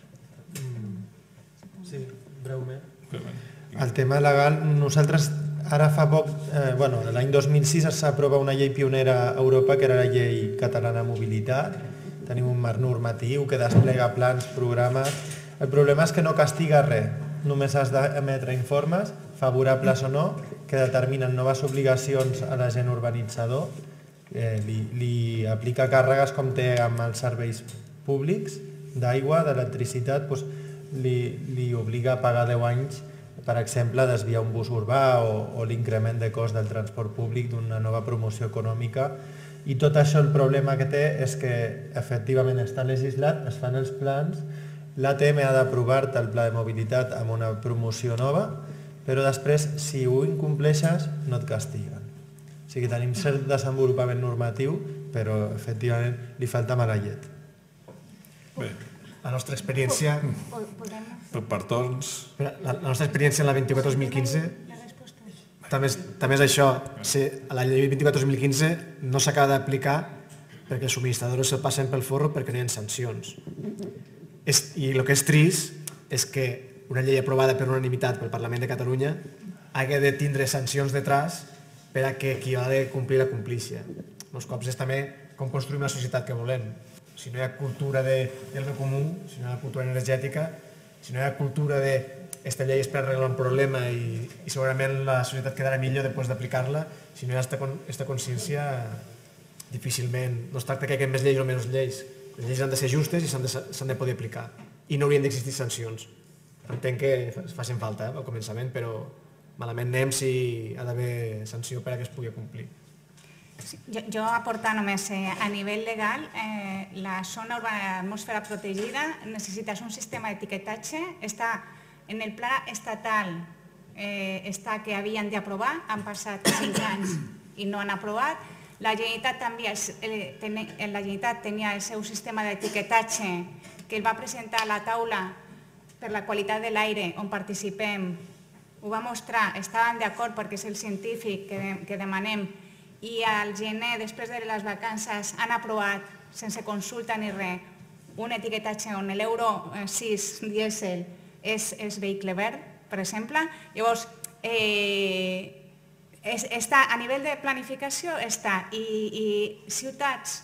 Sí, breument. El tema legal, nosaltres ara fa poc, l'any 2006 s'aprova una llei pionera a Europa que era la llei catalana de mobilitat. Tenim un marc normatiu que desplega plans, programes. El problema és que no castiga res, només has d'emetre informes, favorables o no, que determinen noves obligacions a l'agent urbanitzador, li aplica càrregues com té amb els serveis públics d'aigua, d'electricitat, li obliga a pagar 10 anys, per exemple, desviar un bus urbà o l'increment de cost del transport públic d'una nova promoció econòmica. I tot això, el problema que té és que efectivament està legislat, es fan els plans, l'ATM ha d'aprovar-te el pla de mobilitat amb una promoció nova, però després, si ho incompleixes, no et castiguen. O sigui, tenim cert desenvolupament normatiu, però efectivament li falta mala llet. Bé. La nostra experiència... Per torns... La nostra experiència en la 24-2015... També és això, la llei 24-2015 no s'acaba d'aplicar perquè els subministradors se'l passen pel forro perquè no hi ha sancions. I el que és trist és que una llei aprovada per unanimitat pel Parlament de Catalunya hagi de tindre sancions detrás per a que qui ha de complir la complícia. Molts cops és també com construïm la societat que volem. Si no hi ha cultura del bé comú, si no hi ha cultura energètica, si no hi ha cultura de aquesta llei és per arreglar un problema i segurament la societat quedarà millor després d'aplicar-la, si no hi ha aquesta consciència, difícilment, no es tracta que hi hagi més lleis o menys lleis. Les lleis han de ser justes i s'han de poder aplicar i no haurien d'existir sancions. entenc que facin falta al començament, però malament anem si ha d'haver sanció per a que es pugui complir. Jo aportar només, a nivell legal, la zona urbana d'atmosfera protegida necessita un sistema d'etiquetatge, està en el pla estatal, està que havien d'aprovar, han passat 5 anys i no han aprovat. La Generalitat tenia el seu sistema d'etiquetatge que el va presentar a la taula per la qualitat de l'aire on participem, ho va mostrar, estaven d'acord perquè és el científic que demanem, i al gener, després de les vacances, han aprovat, sense consulta ni res, un etiquetatge on l'Euro 6 dièsel és vehicle verd, per exemple. Llavors, a nivell de planificació està, i ciutats,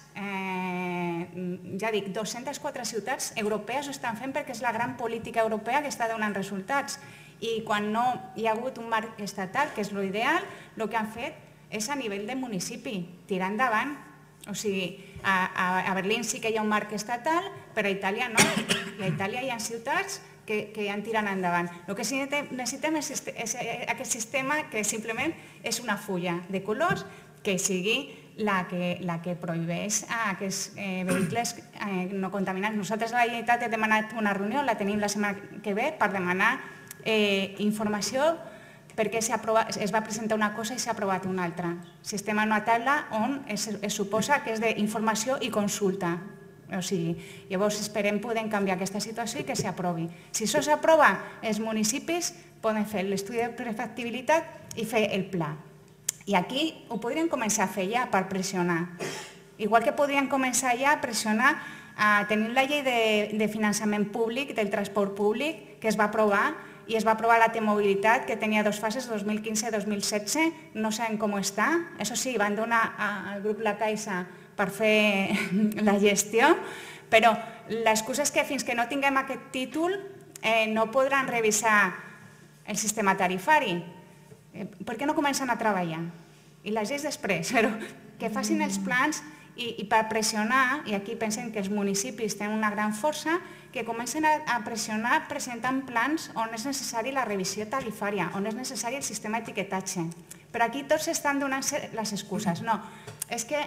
ja dic, 204 ciutats europees ho estan fent perquè és la gran política europea que està donant resultats. I quan no hi ha hagut un marc estatal, que és l'ideal, el que han fet és a nivell de municipi, tirar endavant. O sigui, a Berlín sí que hi ha un marc estatal, però a Itàlia no. I a Itàlia hi ha ciutats que han tirat endavant. El que necessitem és aquest sistema que simplement és una fulla de colors que sigui la que prohibeix aquests vehicles no contaminants. Nosaltres a la Generalitat hem demanat una reunió, la tenim la setmana que ve, per demanar informació perquè es va presentar una cosa i s'ha aprovat una altra. Sistema una taula on es suposa que és d'informació i consulta. O sigui, llavors esperem poder canviar aquesta situació i que s'aprovi. Si això s'aprova, els municipis poden fer l'estudi de prefactibilitat i fer el pla. I aquí ho podrien començar a fer ja per pressionar. Igual que podrien començar ja a pressionar a tenir la llei de finançament públic del transport públic que es va aprovar, i es va aprovar la T-Mobilitat, que tenia 2 fases, 2015 i 2016, no sabem com està. Això sí, van donar al grup La Caixa per fer la gestió, però l'excusa és que fins que no tinguem aquest títol no podran revisar el sistema tarifari. Per què no comencen a treballar? I les lleis després, però que facin els plans i per pressionar, i aquí pensen que els municipis tenen una gran força, que comencen a pressionar presentant plans on és necessari la revisió tarifària, on és necessari el sistema d'etiquetatge. Però aquí tots estan donant les excuses. No, és que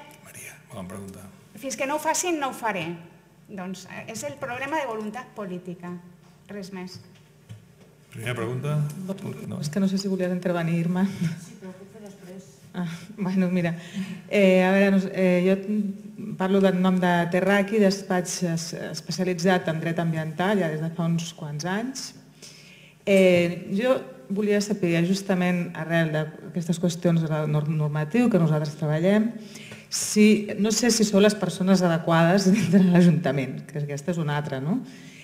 fins que no ho facin no ho faré. Doncs és el problema de voluntat política, res més. Primera pregunta. És que no sé si volies intervenir-me. Sí, però ho puc fer després. Bueno, mira, a veure, jo parlo del nom de Terraqui, despatx especialitzat en dret ambiental ja des de fa uns quants anys. Jo volia saber, justament arrel d'aquestes qüestions de normatiu que nosaltres treballem, no sé si són les persones adequades dintre de l'Ajuntament, que aquesta és una altra, no?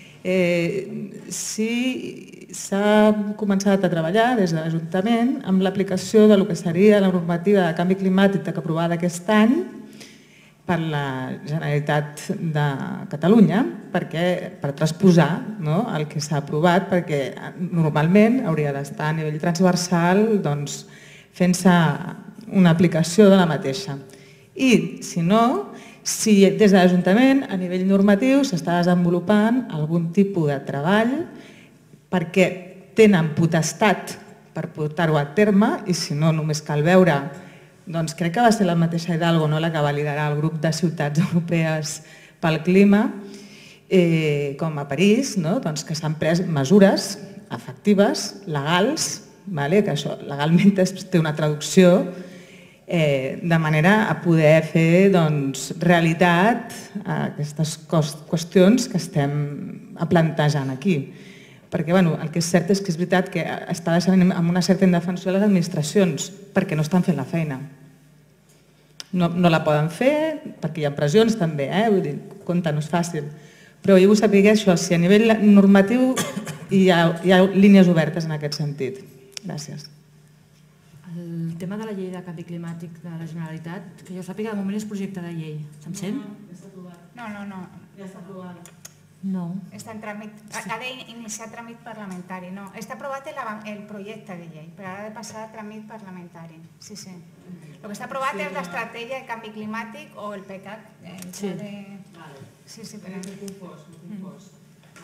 Si s'ha començat a treballar des de l'Ajuntament amb l'aplicació del que seria la normativa de canvi climàtic aprovada aquest any per la Generalitat de Catalunya per transposar el que s'ha aprovat, perquè normalment hauria d'estar a nivell transversal fent-se una aplicació de la mateixa. I si no, si des de l'Ajuntament a nivell normatiu s'està desenvolupant algun tipus de treball perquè tenen potestat per portar-ho a terme, i si no només cal veure, doncs crec que va ser la mateixa Hidalgo la que va liderar el grup de ciutats europees pel clima, com a París, que s'han pres mesures efectives, legals, que això legalment té una traducció, de manera a poder fer realitat aquestes qüestions que estem plantejant aquí. Perquè el que és cert és que és veritat que està deixant amb una certa indefensió les administracions perquè no estan fent la feina. No la poden fer perquè hi ha pressions també, vull dir, compte, no és fàcil. Però jo vull saber això, si a nivell normatiu hi ha línies obertes en aquest sentit. Gràcies. El tema de la llei de canvi climàtic de la Generalitat, que jo sàpiga, de moment és projecte de llei. Se'm sent? No. Ja està aprovat. No. Està en tràmit, ha d'iniciar tràmit parlamentari, no. Està aprovat el projecte de llei, però ha de passar a tràmit parlamentari. Sí. El que està aprovat és l'estratègia de canvi climàtic o el PECAC. Sí, però...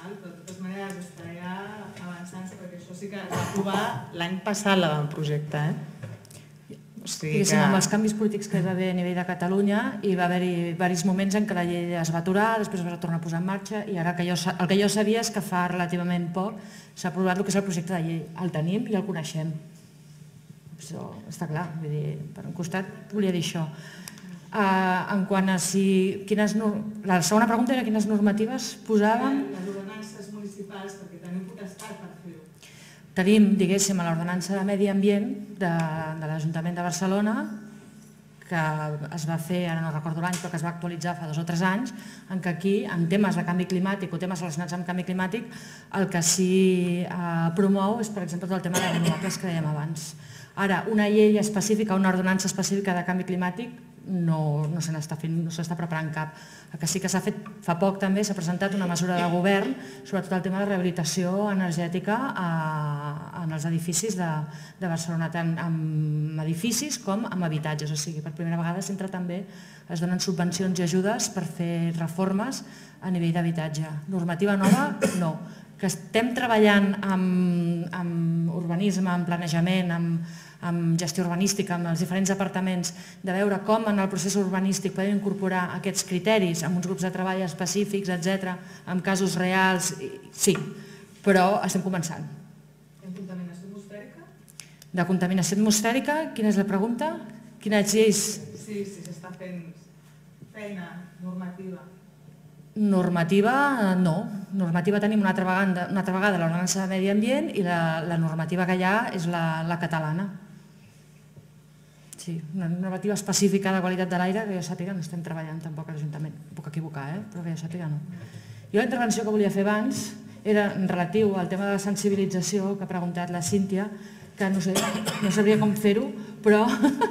però de totes maneres està ja avançant-se, perquè això sí que es va aprovar l'any passat l'avantprojecte. Amb els canvis polítics que hi va haver a nivell de Catalunya hi va haver-hi diversos moments en què la llei es va aturar, després es va tornar a posar en marxa i ara el que jo sabia és que fa relativament poc s'ha aprovat el que és el projecte de llei. El tenim i el coneixem. Això està clar. Per un costat volia dir això. En quant a si... La segona pregunta era quines normatives posàvem? Les ordenances municipals, perquè tenim potestat per fer-ho. Tenim, diguéssim, a l'ordenança de Medi Ambient de l'Ajuntament de Barcelona, que es va fer, ara no recordo l'any, però que es va actualitzar fa 2 o 3 anys, en què aquí, en temes de canvi climàtic o temes relacionats amb canvi climàtic, el que sí promou és, per exemple, el tema de renovables que dèiem abans. Ara, una llei específica, una ordenança específica de canvi climàtic, no se n'està fent, no s'està preparant cap. El que sí que s'ha fet fa poc també, s'ha presentat una mesura de govern sobre tot el tema de rehabilitació energètica en els edificis de Barcelona, tant en edificis com en habitatges. O sigui, per primera vegada s'entra també, es donen subvencions i ajudes per fer reformes a nivell d'habitatge. Normativa nova, no. Que estem treballant amb urbanisme, amb planejament, amb gestió urbanística, amb els diferents departaments, de veure com en el procés urbanístic podem incorporar aquests criteris amb uns grups de treball específics, etc., amb casos reals, sí, però estem començant. En contaminació atmosfèrica? De contaminació atmosfèrica, quina és la pregunta? Quines lleis? Sí, s'està fent feina normativa. Normativa, no. Normativa tenim una altra vegada l'ordenança de Medi Ambient i la normativa que hi ha és la catalana. Sí, una normativa específica de qualitat de l'aire que jo sàpiga no estem treballant tampoc a l'Ajuntament. Em puc equivocar, però que jo sàpiga no. Jo la intervenció que volia fer abans era relatiu al tema de la sensibilització que ha preguntat la Cíntia, que no sé, no sabria com fer-ho, però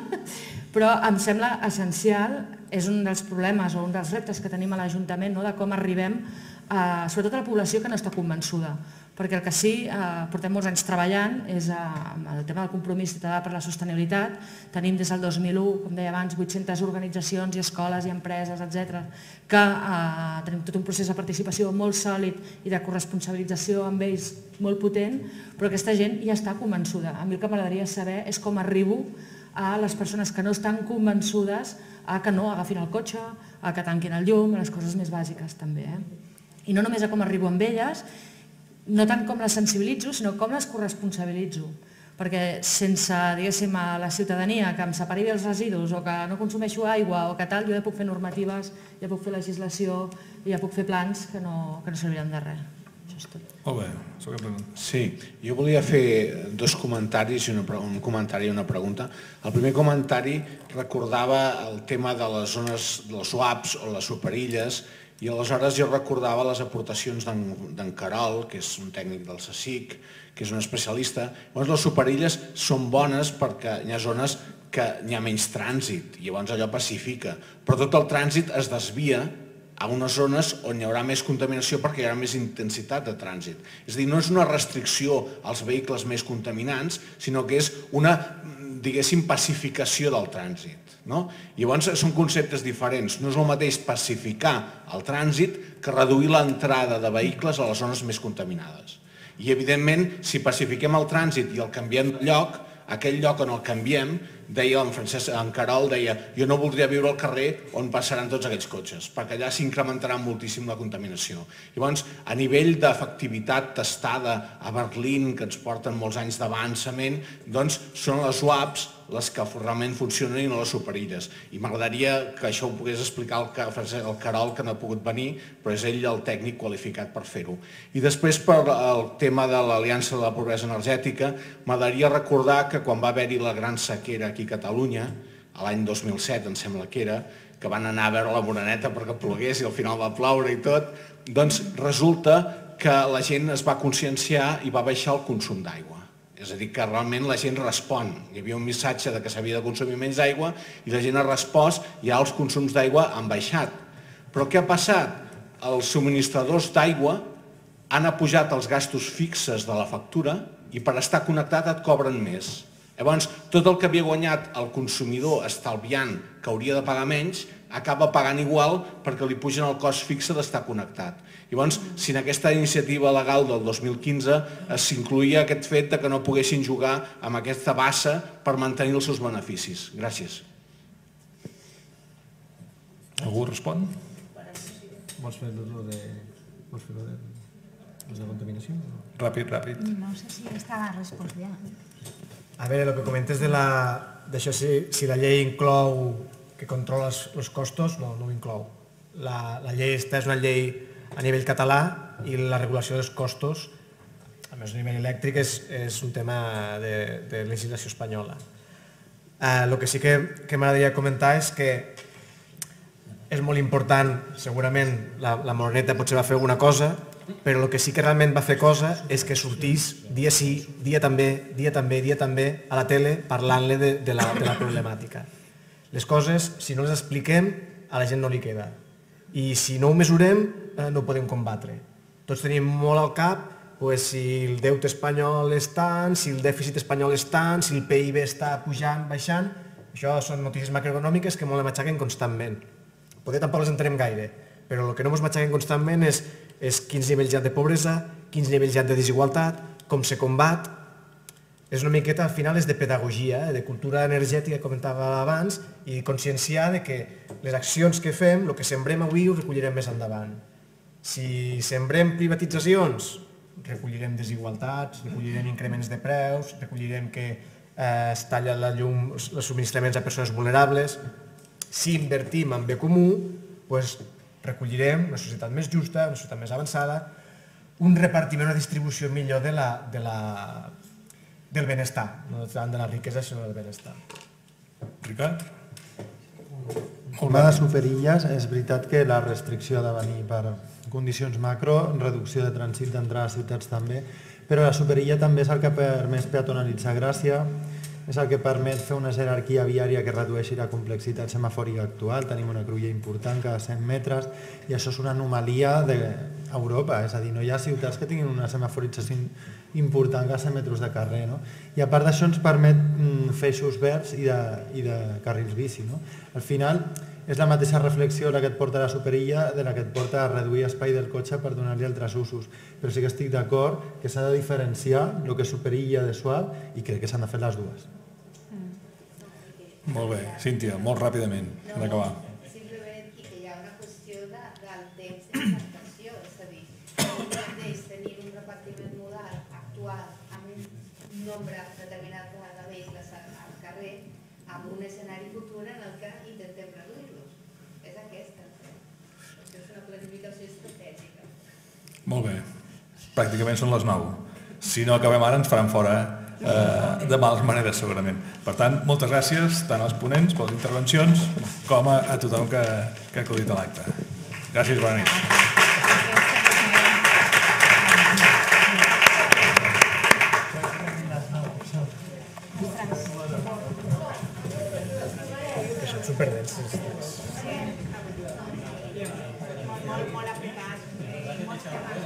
em sembla essencial, és un dels problemes o un dels reptes que tenim a l'Ajuntament, de com arribem, sobretot a la població que no està convençuda, perquè el que sí portem molts anys treballant és el tema del compromís ciutadà per la sostenibilitat. Tenim des del 2001, com deia abans, 800 organitzacions i escoles i empreses, etc., que tenim tot un procés de participació molt sòlid i de corresponsabilització amb ells molt potent, però aquesta gent ja està convençuda. A mi el que m'agradaria saber és com arribo a les persones que no estan convençudes a que no agafin el cotxe, a que tanquin el llum, a les coses més bàsiques també. I no només a com arribo amb elles, no tant com les sensibilitzo, sinó com les corresponsabilitzo. Perquè sense, diguéssim, a la ciutadania que em separi bé els residus o que no consumeixo aigua o que tal, jo ja puc fer normatives, ja puc fer legislació i ja puc fer plans que no serviran de res. Això és tot. Molt bé. Sí, jo volia fer 2 comentaris, un comentari i una pregunta. El primer comentari recordava el tema de les zones, dels UAPs o les superilles, i aleshores jo recordava les aportacions d'en Carol, que és un tècnic del CSIC, que és un especialista. Llavors, les superilles són bones perquè hi ha zones que hi ha menys trànsit, i llavors allò pacifica. Però tot el trànsit es desvia a unes zones on hi haurà més contaminació perquè hi haurà més intensitat de trànsit. És a dir, no és una restricció als vehicles més contaminants, sinó que és una, diguéssim, pacificació del trànsit. Llavors són conceptes diferents. No és el mateix pacificar el trànsit que reduir l'entrada de vehicles a les zones més contaminades. I evidentment, si pacifiquem el trànsit i el canviem de lloc, aquell lloc on el canviem, deia en Carol, deia jo no voldria viure al carrer on passaran tots aquests cotxes, perquè allà s'incrementarà moltíssim la contaminació. Llavors, a nivell d'efectivitat testada a Berlín, que ens porten molts anys d'avançament, doncs són les UAPs les que realment funcionen i no les superilles. I m'agradaria que això ho pogués explicar el Carol, que no ha pogut venir, però és ell el tècnic qualificat per fer-ho. I després, per el tema de l'Aliança de la Pobresa Energètica, m'agradaria recordar que quan va haver-hi la gran sequera aquí a Catalunya, l'any 2007, em sembla que era, que van anar a veure la Moreneta perquè plogués i al final va ploure i tot, doncs resulta que la gent es va conscienciar i va baixar el consum d'aigua. És a dir, que realment la gent respon. Hi havia un missatge que s'havia de consumir menys aigua i la gent ha respost i ja els consums d'aigua han baixat. Però què ha passat? Els subministradors d'aigua han apujat els gastos fixes de la factura i per estar connectat et cobren més. Llavors, tot el que havia guanyat el consumidor estalviant que hauria de pagar menys, acaba pagant igual perquè li pugen el cost fixe d'estar connectat. Llavors, si en aquesta iniciativa legal del 2015 s'incluïa aquest fet que no poguessin jugar amb aquesta bassa per mantenir els seus beneficis. Gràcies. Algú respon? Vols fer-lo de contaminació? Ràpid. No sé si estava respost ja. A veure, el que comentes d'això, si la llei inclou que controla els costos, no ho inclou. La llei és una llei a nivell català i la regulació dels costos, a més a nivell elèctric, és un tema de legislació espanyola. El que sí que m'agradaria comentar és que és molt important, segurament la Moreneta potser va fer alguna cosa, però el que sí que realment va fer cosa és que sortís dia sí, dia també a la tele parlant-li de la problemàtica. Les coses, si no les expliquem, a la gent no li queda. I si no ho mesurem, no ho podem combatre. Tots tenim molt al cap si el deute espanyol és tant, si el dèficit espanyol és tant, si el PIB està pujant, baixant. Això són notícies macroeconòmiques que molt les matxaquen constantment. Potser tampoc les entenem gaire, però el que no ens matxaquen constantment és quins nivells hi ha de pobresa, quins nivells hi ha de desigualtat, com se combat. És una miqueta, al final, és de pedagogia, de cultura energètica, que comentava abans, i conscienciar que les accions que fem, el que sembrem avui, ho recollirem més endavant. Si sembrem privatitzacions, recollirem desigualtats, recollirem increments de preus, recollirem que es talla la llum, els subministraments a persones vulnerables. Si invertim en bé comú, recollirem una societat més justa, una societat més avançada, un repartiment, una distribució millor del benestar, no tant de la riquesa, sinó del benestar. Ricard? El tema de superilles, és veritat que la restricció ha de venir per condicions macro, reducció de trànsit d'entrar a ciutats també, però la superilla també és el que permet peatonalitzar Gràcia, és el que permet fer una jerarquia viària que redueixi la complexitat semafòrica actual. Tenim una cruïlla important cada 100 metres i això és una anomalia d'Europa, és a dir, no hi ha ciutats que tinguin una semaforització important cada 100 metres de carrer. I a part d'això ens permet fer eixos verds i de carrils bici. Al final és la mateixa reflexió la que et porta a la superilla de la que et porta a reduir espai del cotxe per donar-li altres usos. Però sí que estic d'acord que s'ha de diferenciar el que és superilla de suab i crec que s'han de fer les dues. Molt bé. Cíntia, molt ràpidament, per acabar. Simplement que hi ha una qüestió del temps d'implantació, és a dir, no mateix tenir un repartiment modal actual amb un nombre determinat de vehicles al carrer amb un escenari futur en el que intentem reduir-los. És aquesta. Això és una planificació estratègica. Molt bé. Pràcticament són les 9. Si no acabem ara ens faran fora de males maneres segurament. Per tant, moltes gràcies tant als ponents per les intervencions com a tothom que ha acudit a l'acte. Gràcies i bona nit. Són superdensos. Molt apretat.